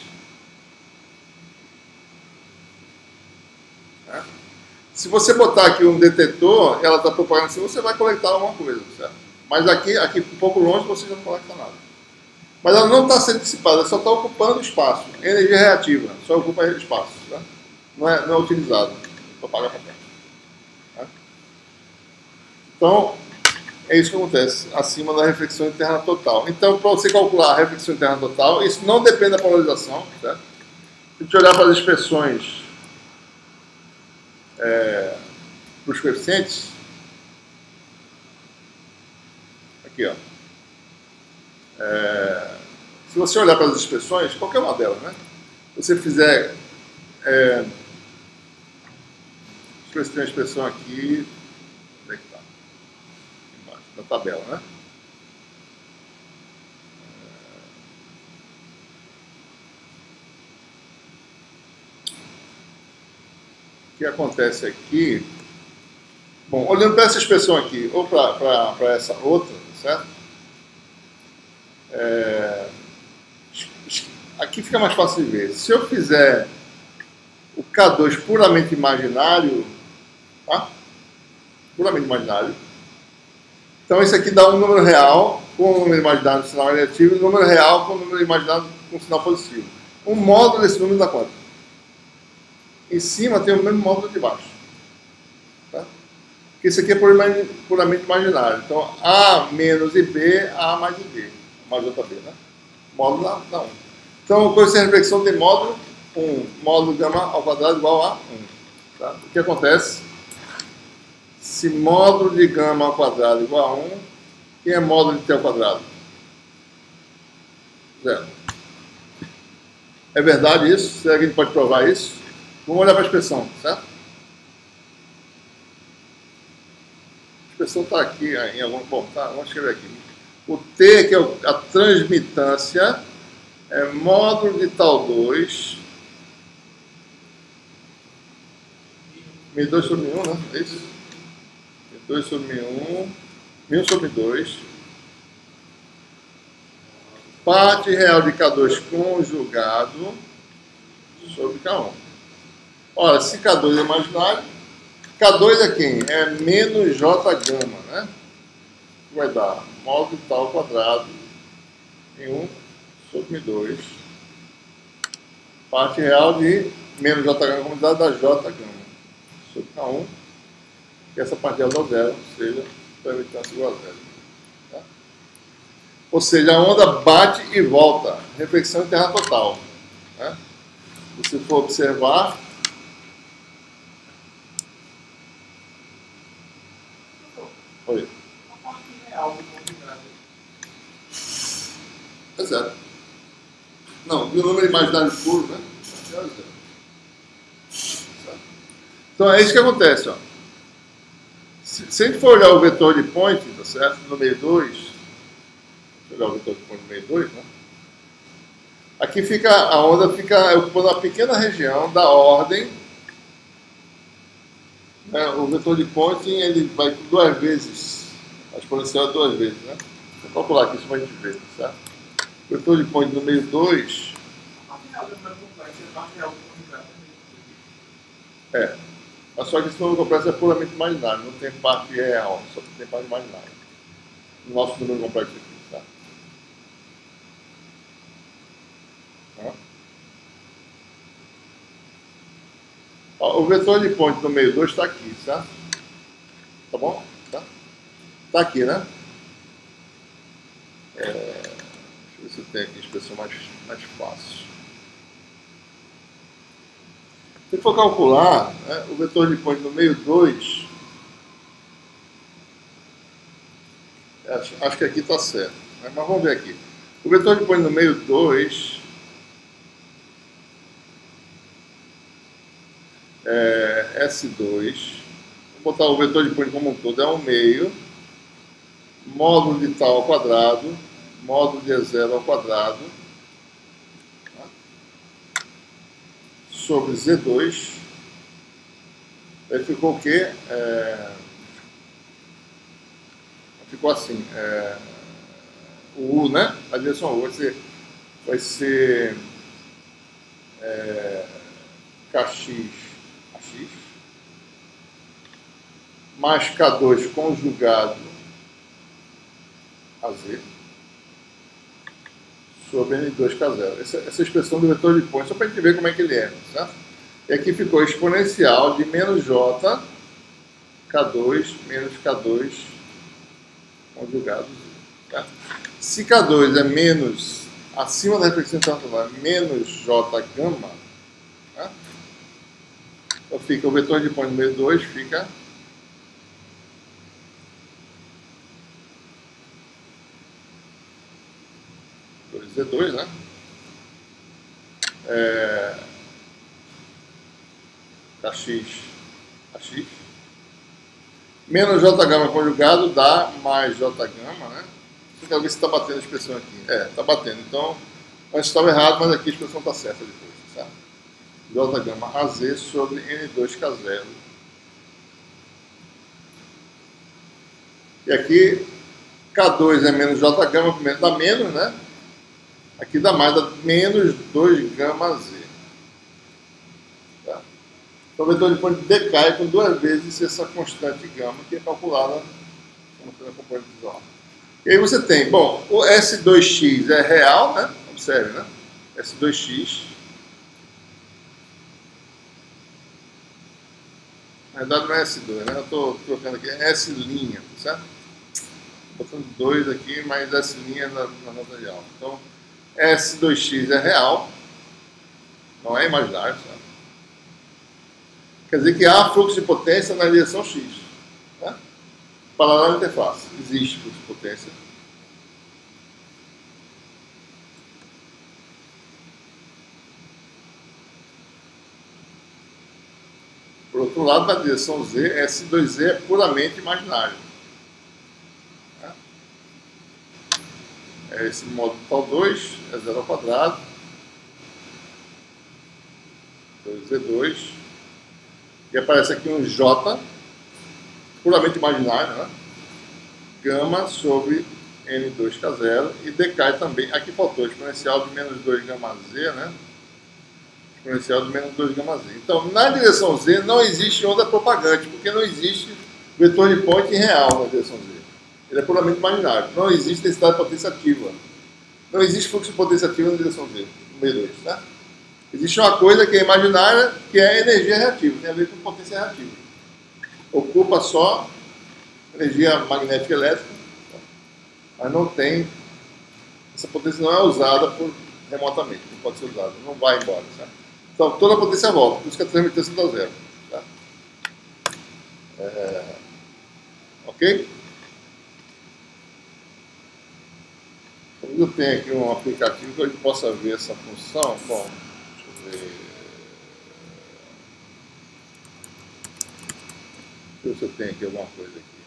Tá? Se você botar aqui um detetor, ela está propagando assim, você vai coletar alguma coisa, certo? Mas aqui, aqui um pouco longe, você já não coleta nada. Mas ela não está sendo dissipada, ela só está ocupando espaço. Energia reativa, só ocupa espaço. Tá? Não, é, não é utilizado. Propaga para cá. Tá? Então, é isso que acontece acima da reflexão interna total. Então, para você calcular a reflexão interna total, isso não depende da polarização. Certo? Se a gente olhar para as expressões é, para os coeficientes, aqui, ó. É, se você olhar para as expressões, qualquer uma delas, né? Se você fizer. É, deixa eu ver se tem uma expressão aqui. Onde é que está? Embaixo, na tabela, né? O que acontece aqui? Bom, olhando para essa expressão aqui, ou para essa outra, certo? É, aqui fica mais fácil de ver. Se eu fizer o K dois puramente imaginário, tá? Puramente imaginário, então isso aqui dá um número real com um número imaginário com sinal negativo e um número real com um número imaginário com sinal positivo. O módulo desse número dá quanto? Em cima tem o mesmo módulo de baixo. Tá? Porque isso aqui é puramente imaginário. Então, A menos I B, A mais I B. Mais J B, né? Módulo dá, dá um. Então, com essa reflexão tem módulo um. Módulo gama ao quadrado igual a um. Tá? O que acontece? Se módulo de gama ao quadrado igual a um, quem é módulo de T ao quadrado? Zero. É verdade isso? Será que a gente pode provar isso? Vamos olhar para a expressão, certo? A expressão está aqui em algum ponto. Tá? Vamos escrever aqui. O T, que é a transmitância, é módulo de tal dois, mi dois sobre um, né? É isso? mi dois sobre mi um, mi um sobre dois. Parte real de K dois conjugado sobre K um. Ora, se K dois é imaginário, K dois é quem? É menos J gama, né? Vai dar módulo tal quadrado em um sobre mi dois. Parte real de menos J gama comunidade da J gama sobre K um. E essa parte real dá zero, ou seja, transmitância igual a zero. Tá? Ou seja, a onda bate e volta. Reflexão interna total. Né? Se você for observar, oi.
A parte real do conjugado.
É zero. Não, e o número imaginário puro, né? É zero. Então é isso que acontece, ó. Se, se a gente for olhar o vetor de point, tá certo? No meio dois, deixa eu olhar o vetor de point no meio dois, né? Aqui fica, a onda fica ocupando uma pequena região da ordem. Né? O vetor de point, ele vai duas vezes, a exponencial é duas vezes, né? Vou calcular aqui, isso pra gente ver, certo? O vetor de point no meio dois.
A parte real do número complexo é a parte real do conjugado.
É. Mas só que esse número complexo é puramente imaginário, não tem parte real, só tem parte imaginária. O nosso número complexo aqui, tá? Tá? Ó, o vetor de point no meio dois está aqui, certo? Tá bom? Tá? Tá aqui, né? É, deixa eu ver se eu tenho aqui a expressão mais, mais fácil. Se for calcular, né, o vetor de point no meio dois, acho, acho que aqui está certo, né, mas vamos ver aqui. O vetor de point no meio dois é S dois, vou botar o vetor de point como um todo, é um meio, módulo de tal ao quadrado, módulo de E zero ao quadrado, sobre Z dois, aí ficou o quê? É, ficou assim, é, o U, né? A direção U vai ser, vai ser é, Kx a x, mais K dois conjugado a Z, sobre N dois K zero. Essa, essa expressão do vetor de point, só para a gente ver como é que ele é, certo? E aqui ficou exponencial de menos J, K dois, menos K dois, conjugado Z. Tá? Se K dois é menos, acima da reflexão internacional, menos J gama, tá? Então fica o vetor de point número dois, fica Z dois, né? É, Kx a x menos J gama conjugado dá mais J gama, né? Você quer ver se está batendo a expressão aqui. É, está batendo. Então, antes estava errado, mas aqui a expressão está certa depois, certo? J gama a Z sobre N dois K zero. E aqui, K dois é menos J gama, primeiro dá menos, né? Aqui dá mais, dá menos dois gama Z. Tá? Então o vetor de point decai com duas vezes essa constante gama, que é calculada como componente visual. E aí você tem, bom, o S dois x é real, né? Observe, né? S dois x. Na verdade não é S dois, né? Eu estou trocando aqui, é S', certo? Botando dois aqui, mas S' na, na nota de aula. Então, S dois x é real, não é imaginário, sabe? Quer dizer que há fluxo de potência na direção x. Né? Paralelo à interface, existe fluxo de potência. outro lado, na direção Z, S dois Z é puramente imaginário. É esse módulo tal dois, é zero ao quadrado, dois Z dois, e aparece aqui um J, puramente imaginário, né? Gama sobre N dois K zero, e decai também, aqui faltou exponencial de menos dois gama Z, né? Exponencial de menos dois gama Z. Então, na direção Z não existe onda propagante, porque não existe vetor de point real na direção Z. Ele é puramente imaginário. Não existe densidade potenciativa. Não existe fluxo potenciativo na direção Z, no meio dois, tá? Existe uma coisa que é imaginária, que é a energia reativa, tem a ver com potência reativa. Ocupa só energia magnética e elétrica, mas não tem, essa potência não é usada por, remotamente, não pode ser usada, não vai embora, certo? Então toda a potência volta, por isso que a transmitência dá zero, tá? É, ok? Eu tenho aqui um aplicativo que a gente possa ver essa função. Bom, deixa eu ver. Deixa eu ver se eu tenho aqui alguma coisa aqui.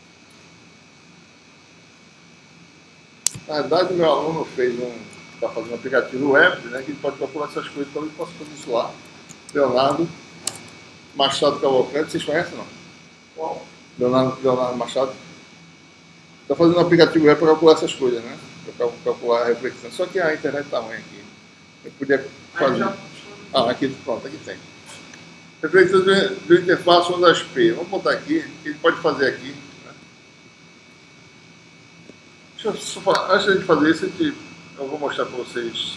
Na verdade, meu aluno fez um, está fazendo um aplicativo web, né, que ele pode calcular essas coisas, então ele possa fazer isso lá. Leonardo Machado Cavalcante, vocês conhecem, não?
Qual?
Leonardo, Leonardo Machado. Está fazendo um aplicativo web para calcular essas coisas, né? Para calcular a reflexão. Só que a internet está ruim aqui. Eu podia fazer. Ah, aqui, pronto, aqui tem. Reflexão do, do interface ondas P. Vamos botar aqui, que ele pode fazer aqui. Né? Deixa eu só falar, antes de fazer isso, eu vou mostrar para vocês.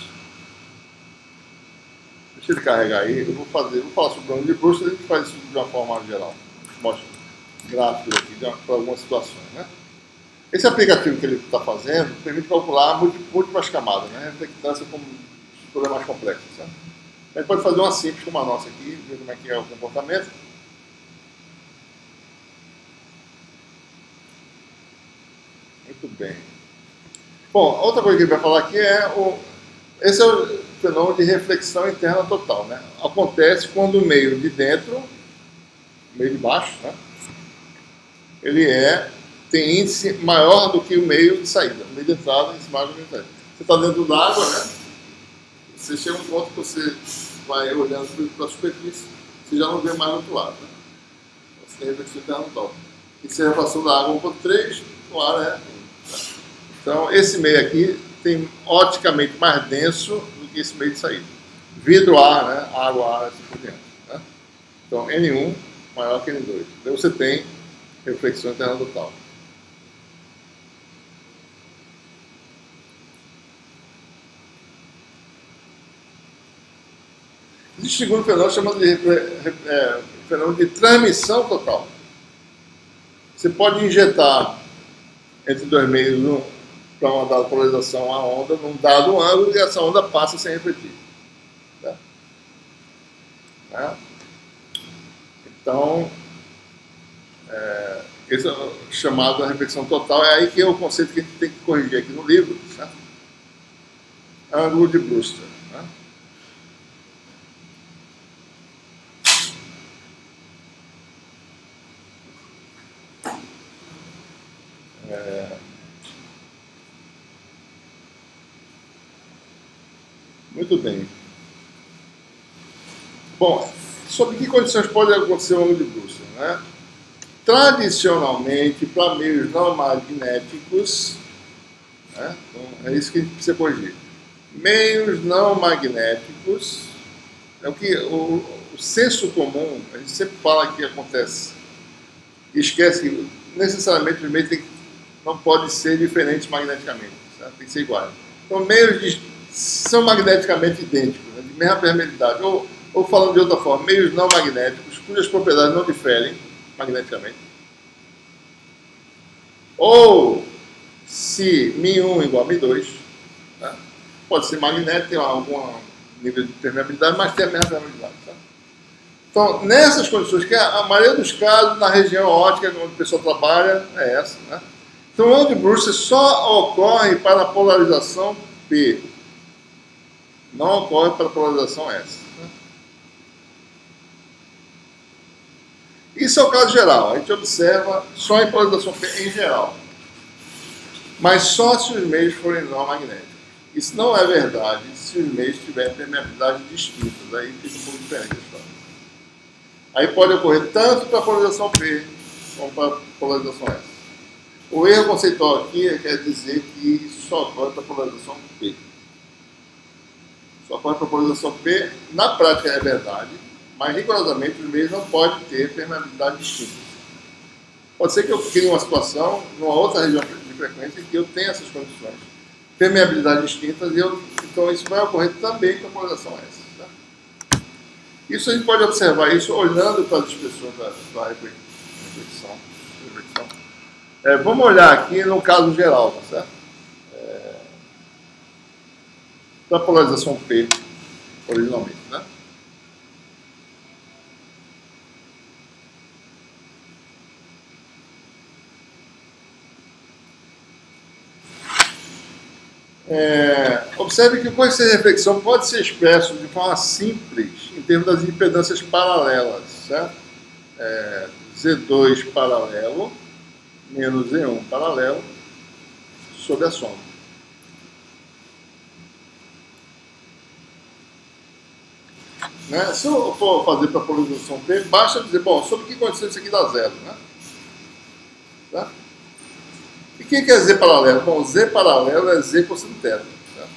Deixa ele carregar aí. Eu vou fazer, vou falar sobre o plano de Brewster, a gente faz isso de uma forma geral. Mostra gráficos aqui para algumas situações, né? Esse aplicativo que ele está fazendo permite calcular múltiplas camadas, né? Reflectância com estrutura mais complexa. Certo? A gente pode fazer uma simples como a nossa aqui, ver como é que é o comportamento. Muito bem. Bom, outra coisa que ele vai falar aqui é o... Esse é o fenômeno de reflexão interna total, né? Acontece quando o meio de dentro, o meio de baixo, né? Ele é... tem índice maior do que o meio de saída, o meio de entrada e índice maior do que o meio de saída. Você está dentro d'água, né? Você chega a um ponto que você vai olhando para a superfície, você já não vê mais do outro lado, né? Você tem reflexão interna total. E se a relação da água um ponto três, o ar é... Então, esse meio aqui tem oticamente mais denso do que esse meio de saída. Vidro, ar, né? Água, ar, assim por diante. Né? Então, N um maior que N dois. Então, você tem reflexão interna total. Existe um segundo fenômeno chamado de é, fenômeno de transmissão total. Você pode injetar entre dois meios um, para uma dada polarização a onda num dado ângulo e essa onda passa sem refletir. Tá? Tá? Então, é, esse é o chamado a reflexão total. É aí que é o conceito que a gente tem que corrigir aqui no livro. Tá? Ângulo de Brewster. Tá? É... Muito bem. Bom, sobre que condições pode acontecer o ângulo de Brewster, né? Tradicionalmente, para meios não magnéticos, né? Então, é isso que a gente precisa corrigir. Meios não magnéticos, é o que o, o senso comum, a gente sempre fala que acontece, e esquece que necessariamente os meios tem, não podem ser diferentes magneticamente, certo? Tem que ser iguais. Então, meios de são magneticamente idênticos, né, de mesma permeabilidade, ou, ou falando de outra forma, meios não magnéticos, cujas propriedades não diferem magneticamente, ou se μ um igual a μ dois, né, pode ser magnético, tem algum nível de permeabilidade, mas tem a mesma permeabilidade. Tá? Então, nessas condições, que a, a maioria dos casos, na região ótica onde o pessoal trabalha, é essa. Né? Então, o ângulo de Brewster só ocorre para a polarização P. Não ocorre para a polarização S. Né? Isso é o caso geral. A gente observa só em polarização P em geral. Mas só se os meios forem não magnéticos. Isso não é verdade se os meios tiverem permeabilidades distintas. Aí fica um pouco diferente a história. Aí pode ocorrer tanto para a polarização P como para a polarização S. O erro conceitual aqui quer dizer que isso só ocorre para a polarização P. Só ocorre para a polarização P. Na prática é verdade, mas rigorosamente os meios não podem ter permeabilidade distinta. Pode ser que eu crie uma situação, numa outra região de frequência, em que eu tenha essas condições. Permeabilidades distintas, e eu, então isso vai ocorrer também com a polarização S. Tá? Isso a gente pode observar isso olhando para as expressões da, da reflexão. reflexão. É, vamos olhar aqui no caso geral, tá certo? É, da polarização P, originalmente, né? É, observe que o coeficiente de reflexão pode ser expresso de forma simples em termos das impedâncias paralelas, certo? É, Z dois paralelo menos Z um paralelo sobre a soma. Né? Se eu for fazer para a polarização P, basta dizer, bom, sobre que condição isso aqui dá zero, né? Tá? E o que é Z paralelo? Bom, Z paralelo é Z cosseno θ. Tá?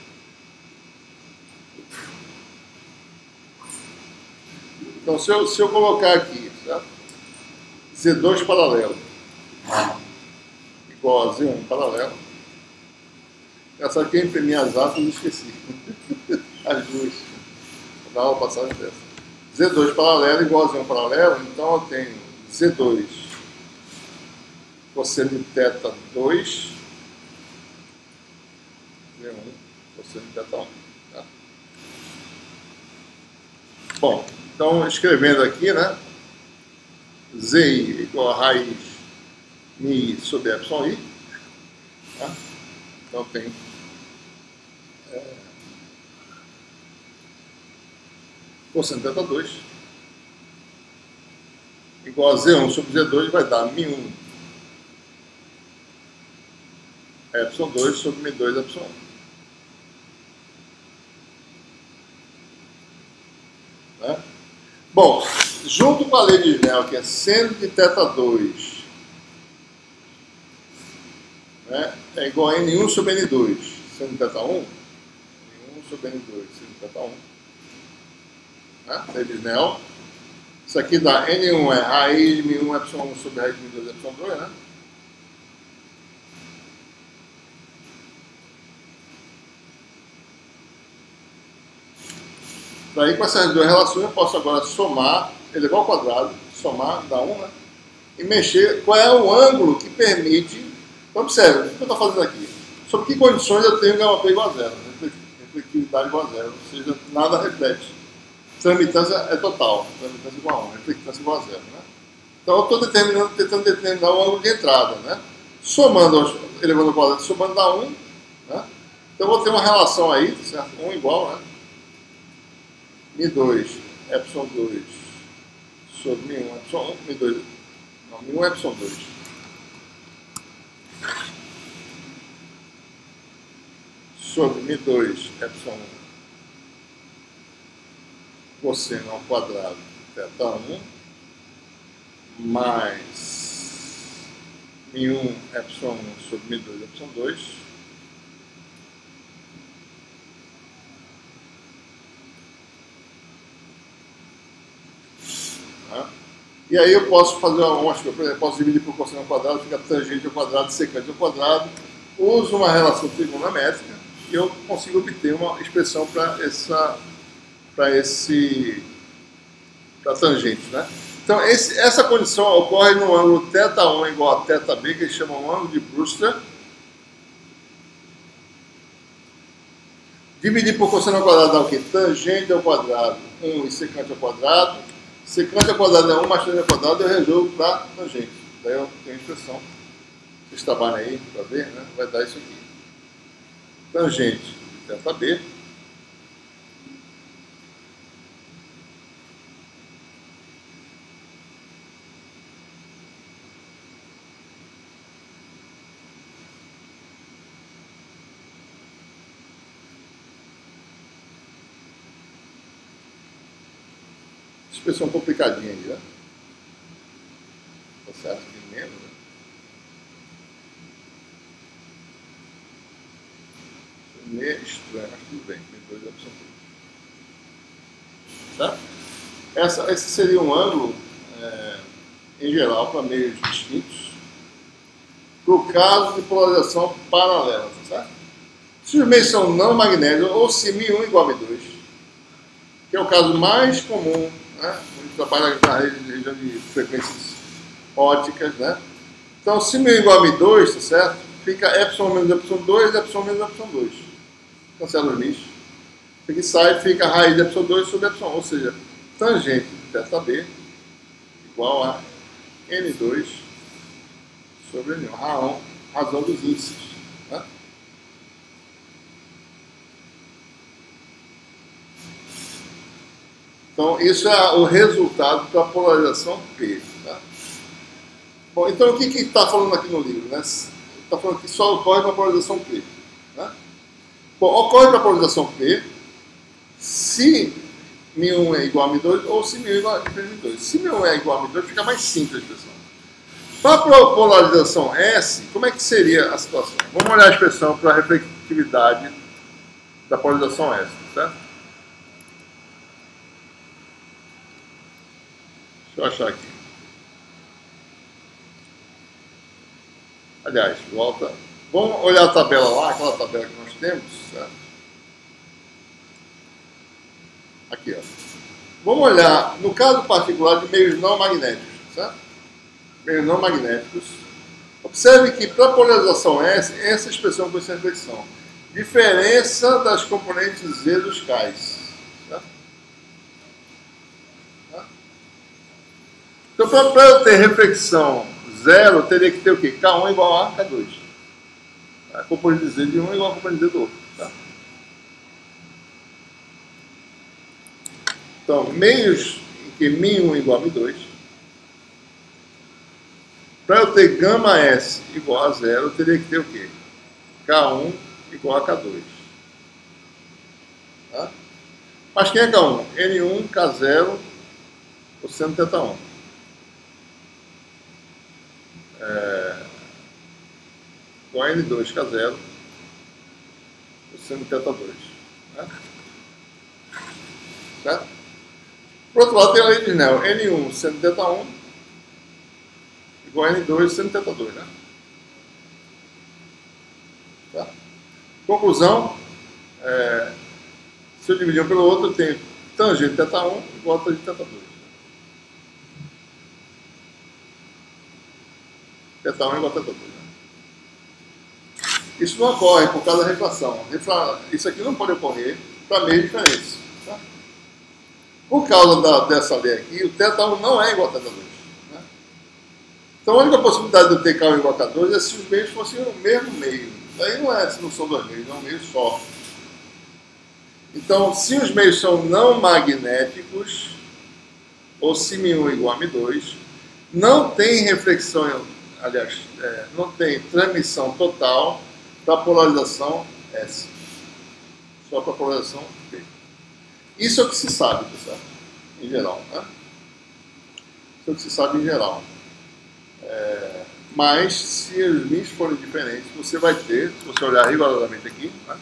Então, se eu, se eu colocar aqui, tá? Z dois paralelo igual a Z um paralelo, essa aqui eu imprimi as atas e esqueci. As duas. Vou dar uma passagem dessa. Z dois paralelo igual a Z um paralelo, então eu tenho Z dois cosseno de θ dois, Z um cosseno de θ um. Tá? Bom, então escrevendo aqui, né? Zi igual a raiz mi sobre epsilon i. Tá? Então tem é, cosseno de θ dois igual a Z um sobre Z dois vai dar mi um epsilon dois sobre mi dois epsilon um. Né? Bom, junto com a lei de Snell, que é seno de θ dois, né, é igual a N um sobre N dois, seno de θ um, N um sobre N dois, seno de θ um. Né? Lei de Snell. Isso aqui dá N um é raiz de mi um epsilon um sobre raiz de mi dois epsilon dois, né? Daí, com essas duas relações, eu posso agora somar, elevar ao quadrado, somar, dar um, né? E mexer qual é o ângulo que permite. Então, observe, o que eu estou fazendo aqui? Sob que condições eu tenho gama P igual a zero, né? Reflectividade igual a zero, ou seja, nada reflete. Transmitância é total, transmitância igual a um, reflectância igual a zero, né? Então, eu estou determinando, tentando determinar o ângulo de entrada, né? Somando, elevando ao quadrado, somando dá um, né? Então, eu vou ter uma relação aí, certo? um igual, né? mi dois, epsilon dois sobre mi um, epsilon um, mi dois, não, mi um, epsilon dois. Sobre mi dois, epsilon um, cosseno ao quadrado, θ um, mais mi um, epsilon um sobre mi dois, epsilon dois. E aí eu posso fazer uma, por exemplo, posso dividir por cosseno ao quadrado, fica tangente ao quadrado, secante ao quadrado, uso uma relação trigonométrica e eu consigo obter uma expressão para essa, para esse, para tangente, né? Então esse, essa condição ocorre no ângulo θ um igual a θ b, que eles chamam um ângulo de Brewster. Dividir por cosseno ao quadrado dá o quê? Tangente ao quadrado, um e secante ao quadrado. Secante ao quadrado é um mais tangente ao quadrado, eu resolvo para tangente. Daí eu tenho a expressão. Vocês trabalham aí para ver, né? Vai dar isso aqui. Tangente de θ b Expressão complicadinha aí, né? Tá certo? Tem menos, né? Meio estranho, mas tudo bem. Tem dois opção. Tá? Essa, esse seria um ângulo, é, em geral, para meios distintos, para o caso de polarização paralela, tá certo? Se os meios são não magnéticos, ou se μ um igual a μ dois, que é o caso mais comum, né? A gente trabalha na região de frequências óticas, né? Então, se μ igual a μ dois, tá certo? Fica epsilon menos epsilon dois, epsilon menos epsilon dois. Cancela os lixos. Aqui sai, fica a raiz de epsilon dois sobre epsilon, ou seja, tangente de θb igual a N dois sobre N um, razão, razão dos índices. Né? Então, isso é o resultado da polarização P. Tá? Bom, então o que está falando aqui no livro? Né? Está falando que só ocorre para a polarização P. Né? Bom, ocorre para a polarização P se μ um é igual a μ dois ou se μ um é igual a μ dois. Se μ um é igual a μ dois, fica mais simples, pessoal. Para a polarização S, como é que seria a situação? Vamos olhar a expressão para a reflectividade da polarização S, certo? Deixa eu achar aqui. Aliás, volta. Vamos olhar a tabela lá, aquela tabela que nós temos, certo? Aqui, ó. Vamos olhar, no caso particular de meios não magnéticos, certo? Meios não magnéticos. Observe que para a polarização S, essa expressão com essa reflexão. Diferença das componentes Z dos cais. Certo? Tá? Então, para eu ter reflexão zero, eu teria que ter o quê? K um igual a K dois. A componente Z de um igual a componente Z do outro. Tá? Então, meios em que μ um igual a μ dois, para eu ter gama S igual a zero, eu teria que ter o quê? K um igual a K dois. Tá? Mas quem é K um? N um, K zero, cosseno θ um. É, igual a N dois, K zero, cosseno θ dois. Né? Certo? Por outro lado, tem a lei de Snell. N um seno θ um igual a N dois seno θ dois. Né? Tá? Conclusão. É, se eu dividir um pelo outro, eu tenho tangente θ um igual a tangente θ dois. θ um igual a θ dois. Né? Isso não ocorre por causa da refração. Isso aqui não pode ocorrer para meios diferentes. Tá? Por causa da, dessa lei aqui, o θ um não é igual a θ dois. Né? Então a única possibilidade de eu ter K um igual a K dois é se os meios fossem o mesmo meio. Daí não é, se não são dois meios, é um meio só. Então, se os meios são não magnéticos, ou se μ um igual a μ dois, não tem reflexão, aliás, é, não tem transmissão total para a polarização S. Só para a polarização P. Isso é o que se sabe, pessoal, em geral. Né? Isso é o que se sabe em geral. É, mas, se os meios forem diferentes, você vai ter, se você olhar rigorosamente aqui, né?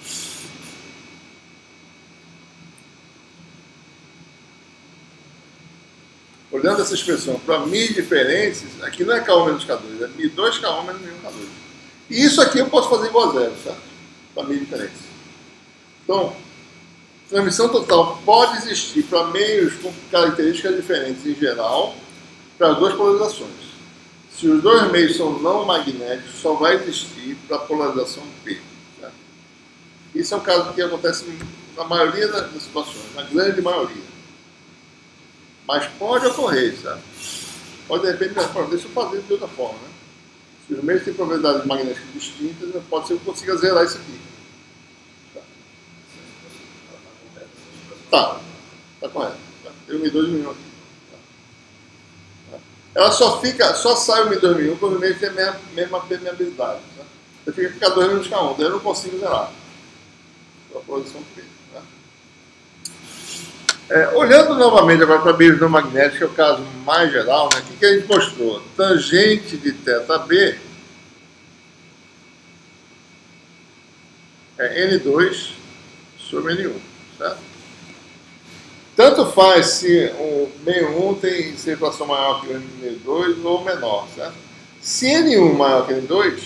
Olhando essa expressão para meios diferentes, aqui não é K um menos K dois, é μ dois K um menos μ um K dois. E isso aqui eu posso fazer igual a zero, certo? Para meios diferentes. Então, transmissão total pode existir para meios com características diferentes em geral, para as duas polarizações. Se os dois meios são não magnéticos, só vai existir para a polarização P. Certo? Isso é um caso que acontece na maioria das situações, na grande maioria. Mas pode ocorrer, sabe? Pode, de repente, deixa eu fazer de outra forma, né? Se os meios têm propriedades magnéticas distintas, pode ser que eu consiga zerar isso aqui. Tá, tá correto. Tá. Tem o μ dois e μ um aqui. Tá. Ela só fica, só sai o μ dois e μ um quando os meios têm a mesma, mesma permeabilidade. Tá? Então fica K dois menos K um, daí eu não consigo zerar. Então, a posição P. Tá? É, olhando novamente agora para meios não magnéticos, que é o caso mais geral, né? O que, que a gente mostrou? Tangente de θB é N dois sobre N um, certo? Tanto faz se o meio um tem circulação maior que o N dois ou menor, certo? Se N um maior que N dois,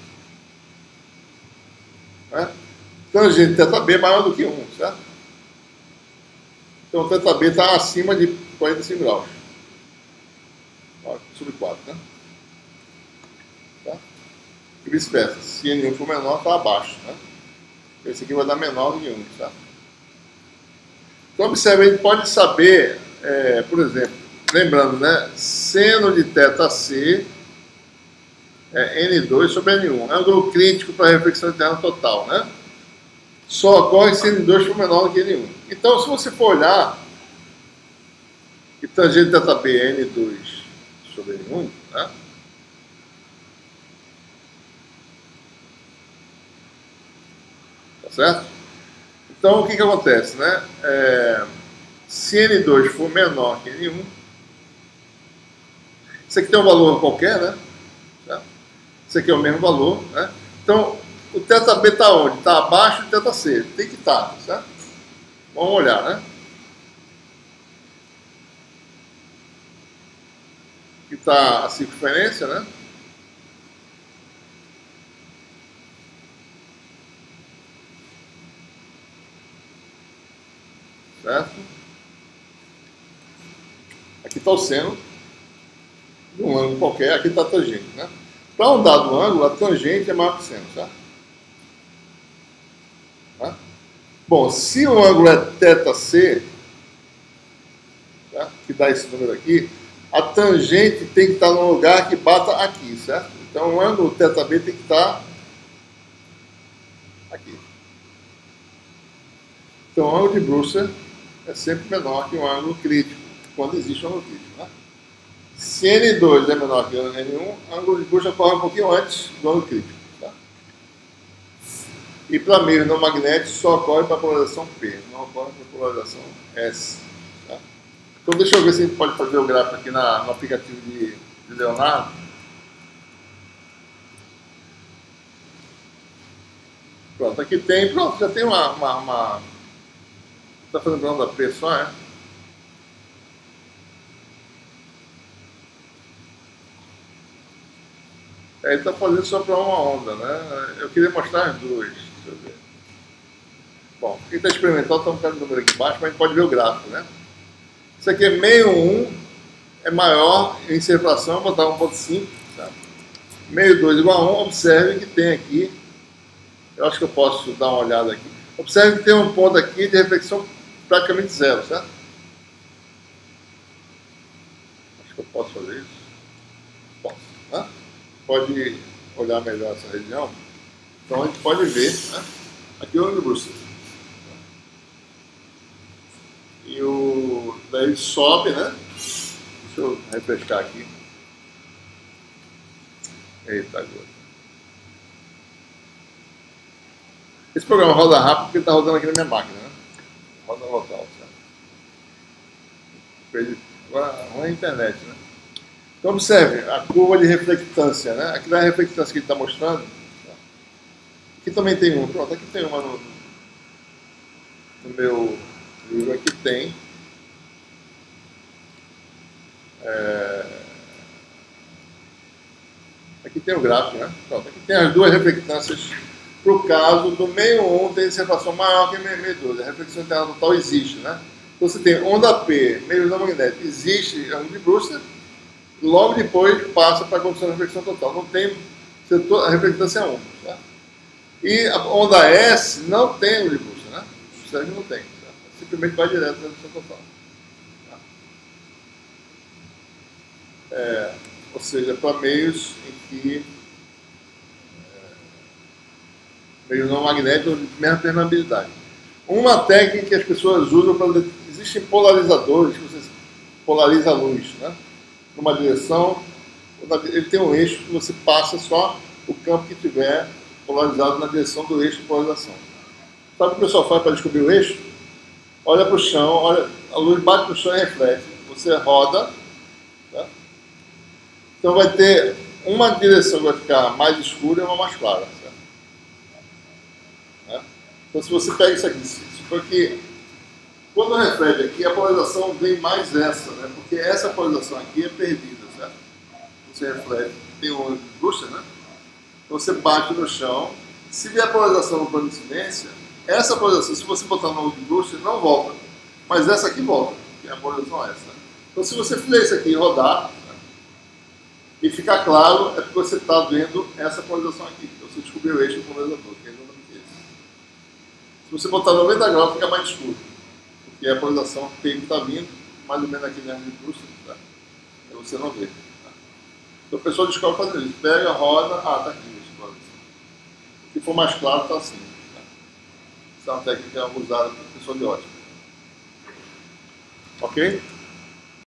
né? Tangente de θB é maior do que um, certo? Então o θB está acima de quarenta e cinco graus. Sobre quatro, né? Tá? E vice-versa. Se N um for menor, está abaixo, né? Esse aqui vai dar menor do que um, tá? Então, observe, a gente pode saber, é, por exemplo, lembrando, né? Seno de θC é N dois sobre N um. Ângulo crítico para a reflexão interna total, né? Só ocorre se N dois for menor do que N um. Então, se você for olhar que tangente de θB é N dois sobre N um, né? Tá certo? Então, o que que acontece, né? É, se N dois for menor que N um, isso aqui tem um valor qualquer, né? Certo? Isso aqui é o mesmo valor, né? Então, o θB está onde? Está abaixo do θC. Tem que estar, tá, certo? Vamos olhar, né? Aqui está a circunferência, né? Certo? Aqui está o seno de um ângulo qualquer, aqui está a tangente, né? Para um dado ângulo, a tangente é maior que o seno, certo? Tá? Bom, se o ângulo é θC, tá? Que dá esse número aqui, a tangente tem que estar num lugar que bata aqui, certo? Então o ângulo θB tem que estar aqui. Então o ângulo de Brewster é sempre menor que um ângulo crítico, quando existe um ângulo crítico, né? Se N dois é menor que N um, o ângulo de Brewster ocorre um pouquinho antes do ângulo crítico. Tá? E para meios não magnéticos só ocorre para a polarização P, não ocorre para a polarização S. Tá? Então deixa eu ver se a gente pode fazer o gráfico aqui na, no aplicativo de, de Leonardo. Pronto, aqui tem, pronto, já tem uma... uma, uma está fazendo plano da P só, é? É, ele está fazendo só para uma onda, né? Eu queria mostrar as duas. Deixa eu ver. Bom, quem está experimentando está um bocado de número aqui embaixo, mas a gente pode ver o gráfico, né? Isso aqui é meio um, é maior em circulação, vou botar um ponto cinco, tá? Meio dois igual a um, observe que tem aqui, eu acho que eu posso dar uma olhada aqui. Observe que tem um ponto aqui de reflexão praticamente zero, certo? Acho que eu posso fazer isso. Posso, né? Pode olhar melhor essa região. Então a gente pode ver, né? Aqui é o ângulo Brewster. E o... daí sobe, né? Deixa eu refrescar aqui. Eita, agora. Esse programa roda rápido porque está rodando aqui na minha máquina, né? Roda local, certo? Agora, não é a internet, né? Então, observe a curva de reflectância, né? Aqui é a reflectância que ele está mostrando. Aqui também tem uma. Pronto, aqui tem uma no, no meu livro. Aqui tem. É, aqui tem o gráfico, né? Pronto, aqui tem as duas reflectâncias. Para o caso do meio um, tem separação maior que meio dois. A reflexão interna total existe, né? Então você tem onda P, meio não magnético, existe ângulo de Brewster, logo depois passa para a condição de reflexão total. Não tem, a reflectância é um, tá? E a onda S não tem ângulo de Brewster, né? Isso aí não tem, tá? Simplesmente vai direto para a reflexão total. Tá? É, ou seja, para meios em que meio não magnético de mesma permeabilidade. Uma técnica que as pessoas usam para... Existem polarizadores que você polariza a luz, né? Numa direção, ele tem um eixo que você passa só o campo que tiver polarizado na direção do eixo de polarização. Sabe o que o pessoal faz para descobrir o eixo? olha para o chão, olha, a luz bate no chão e reflete. Você roda, tá? Então vai ter uma direção que vai ficar mais escura e uma mais clara. Certo? Né? Então se você pega isso aqui, isso aqui, quando reflete aqui, a polarização vem mais essa, né? Porque essa polarização aqui é perdida, certo? Você reflete, tem um booster, né? Então você bate no chão, se vier a polarização no plano de incidência, essa polarização, se você botar no booster, não volta, mas essa aqui volta, que é a polarização essa. Né? Então se você fizer isso aqui e rodar, né? E ficar claro, é porque você está vendo essa polarização aqui. Então você descobriu o eixo do polarizador, que é exatamente esse. Se você botar noventa graus, fica mais escuro. Porque a polarização tem que estar vindo, mais ou menos aqui dentro de booster, tá? Aí você não vê. Tá? Então o pessoal descobre fazendo isso. Pega, roda, ah, tá aqui. Se for mais claro, está assim. Tá? Essa é uma técnica usada pelo pessoal de ótica. Ok?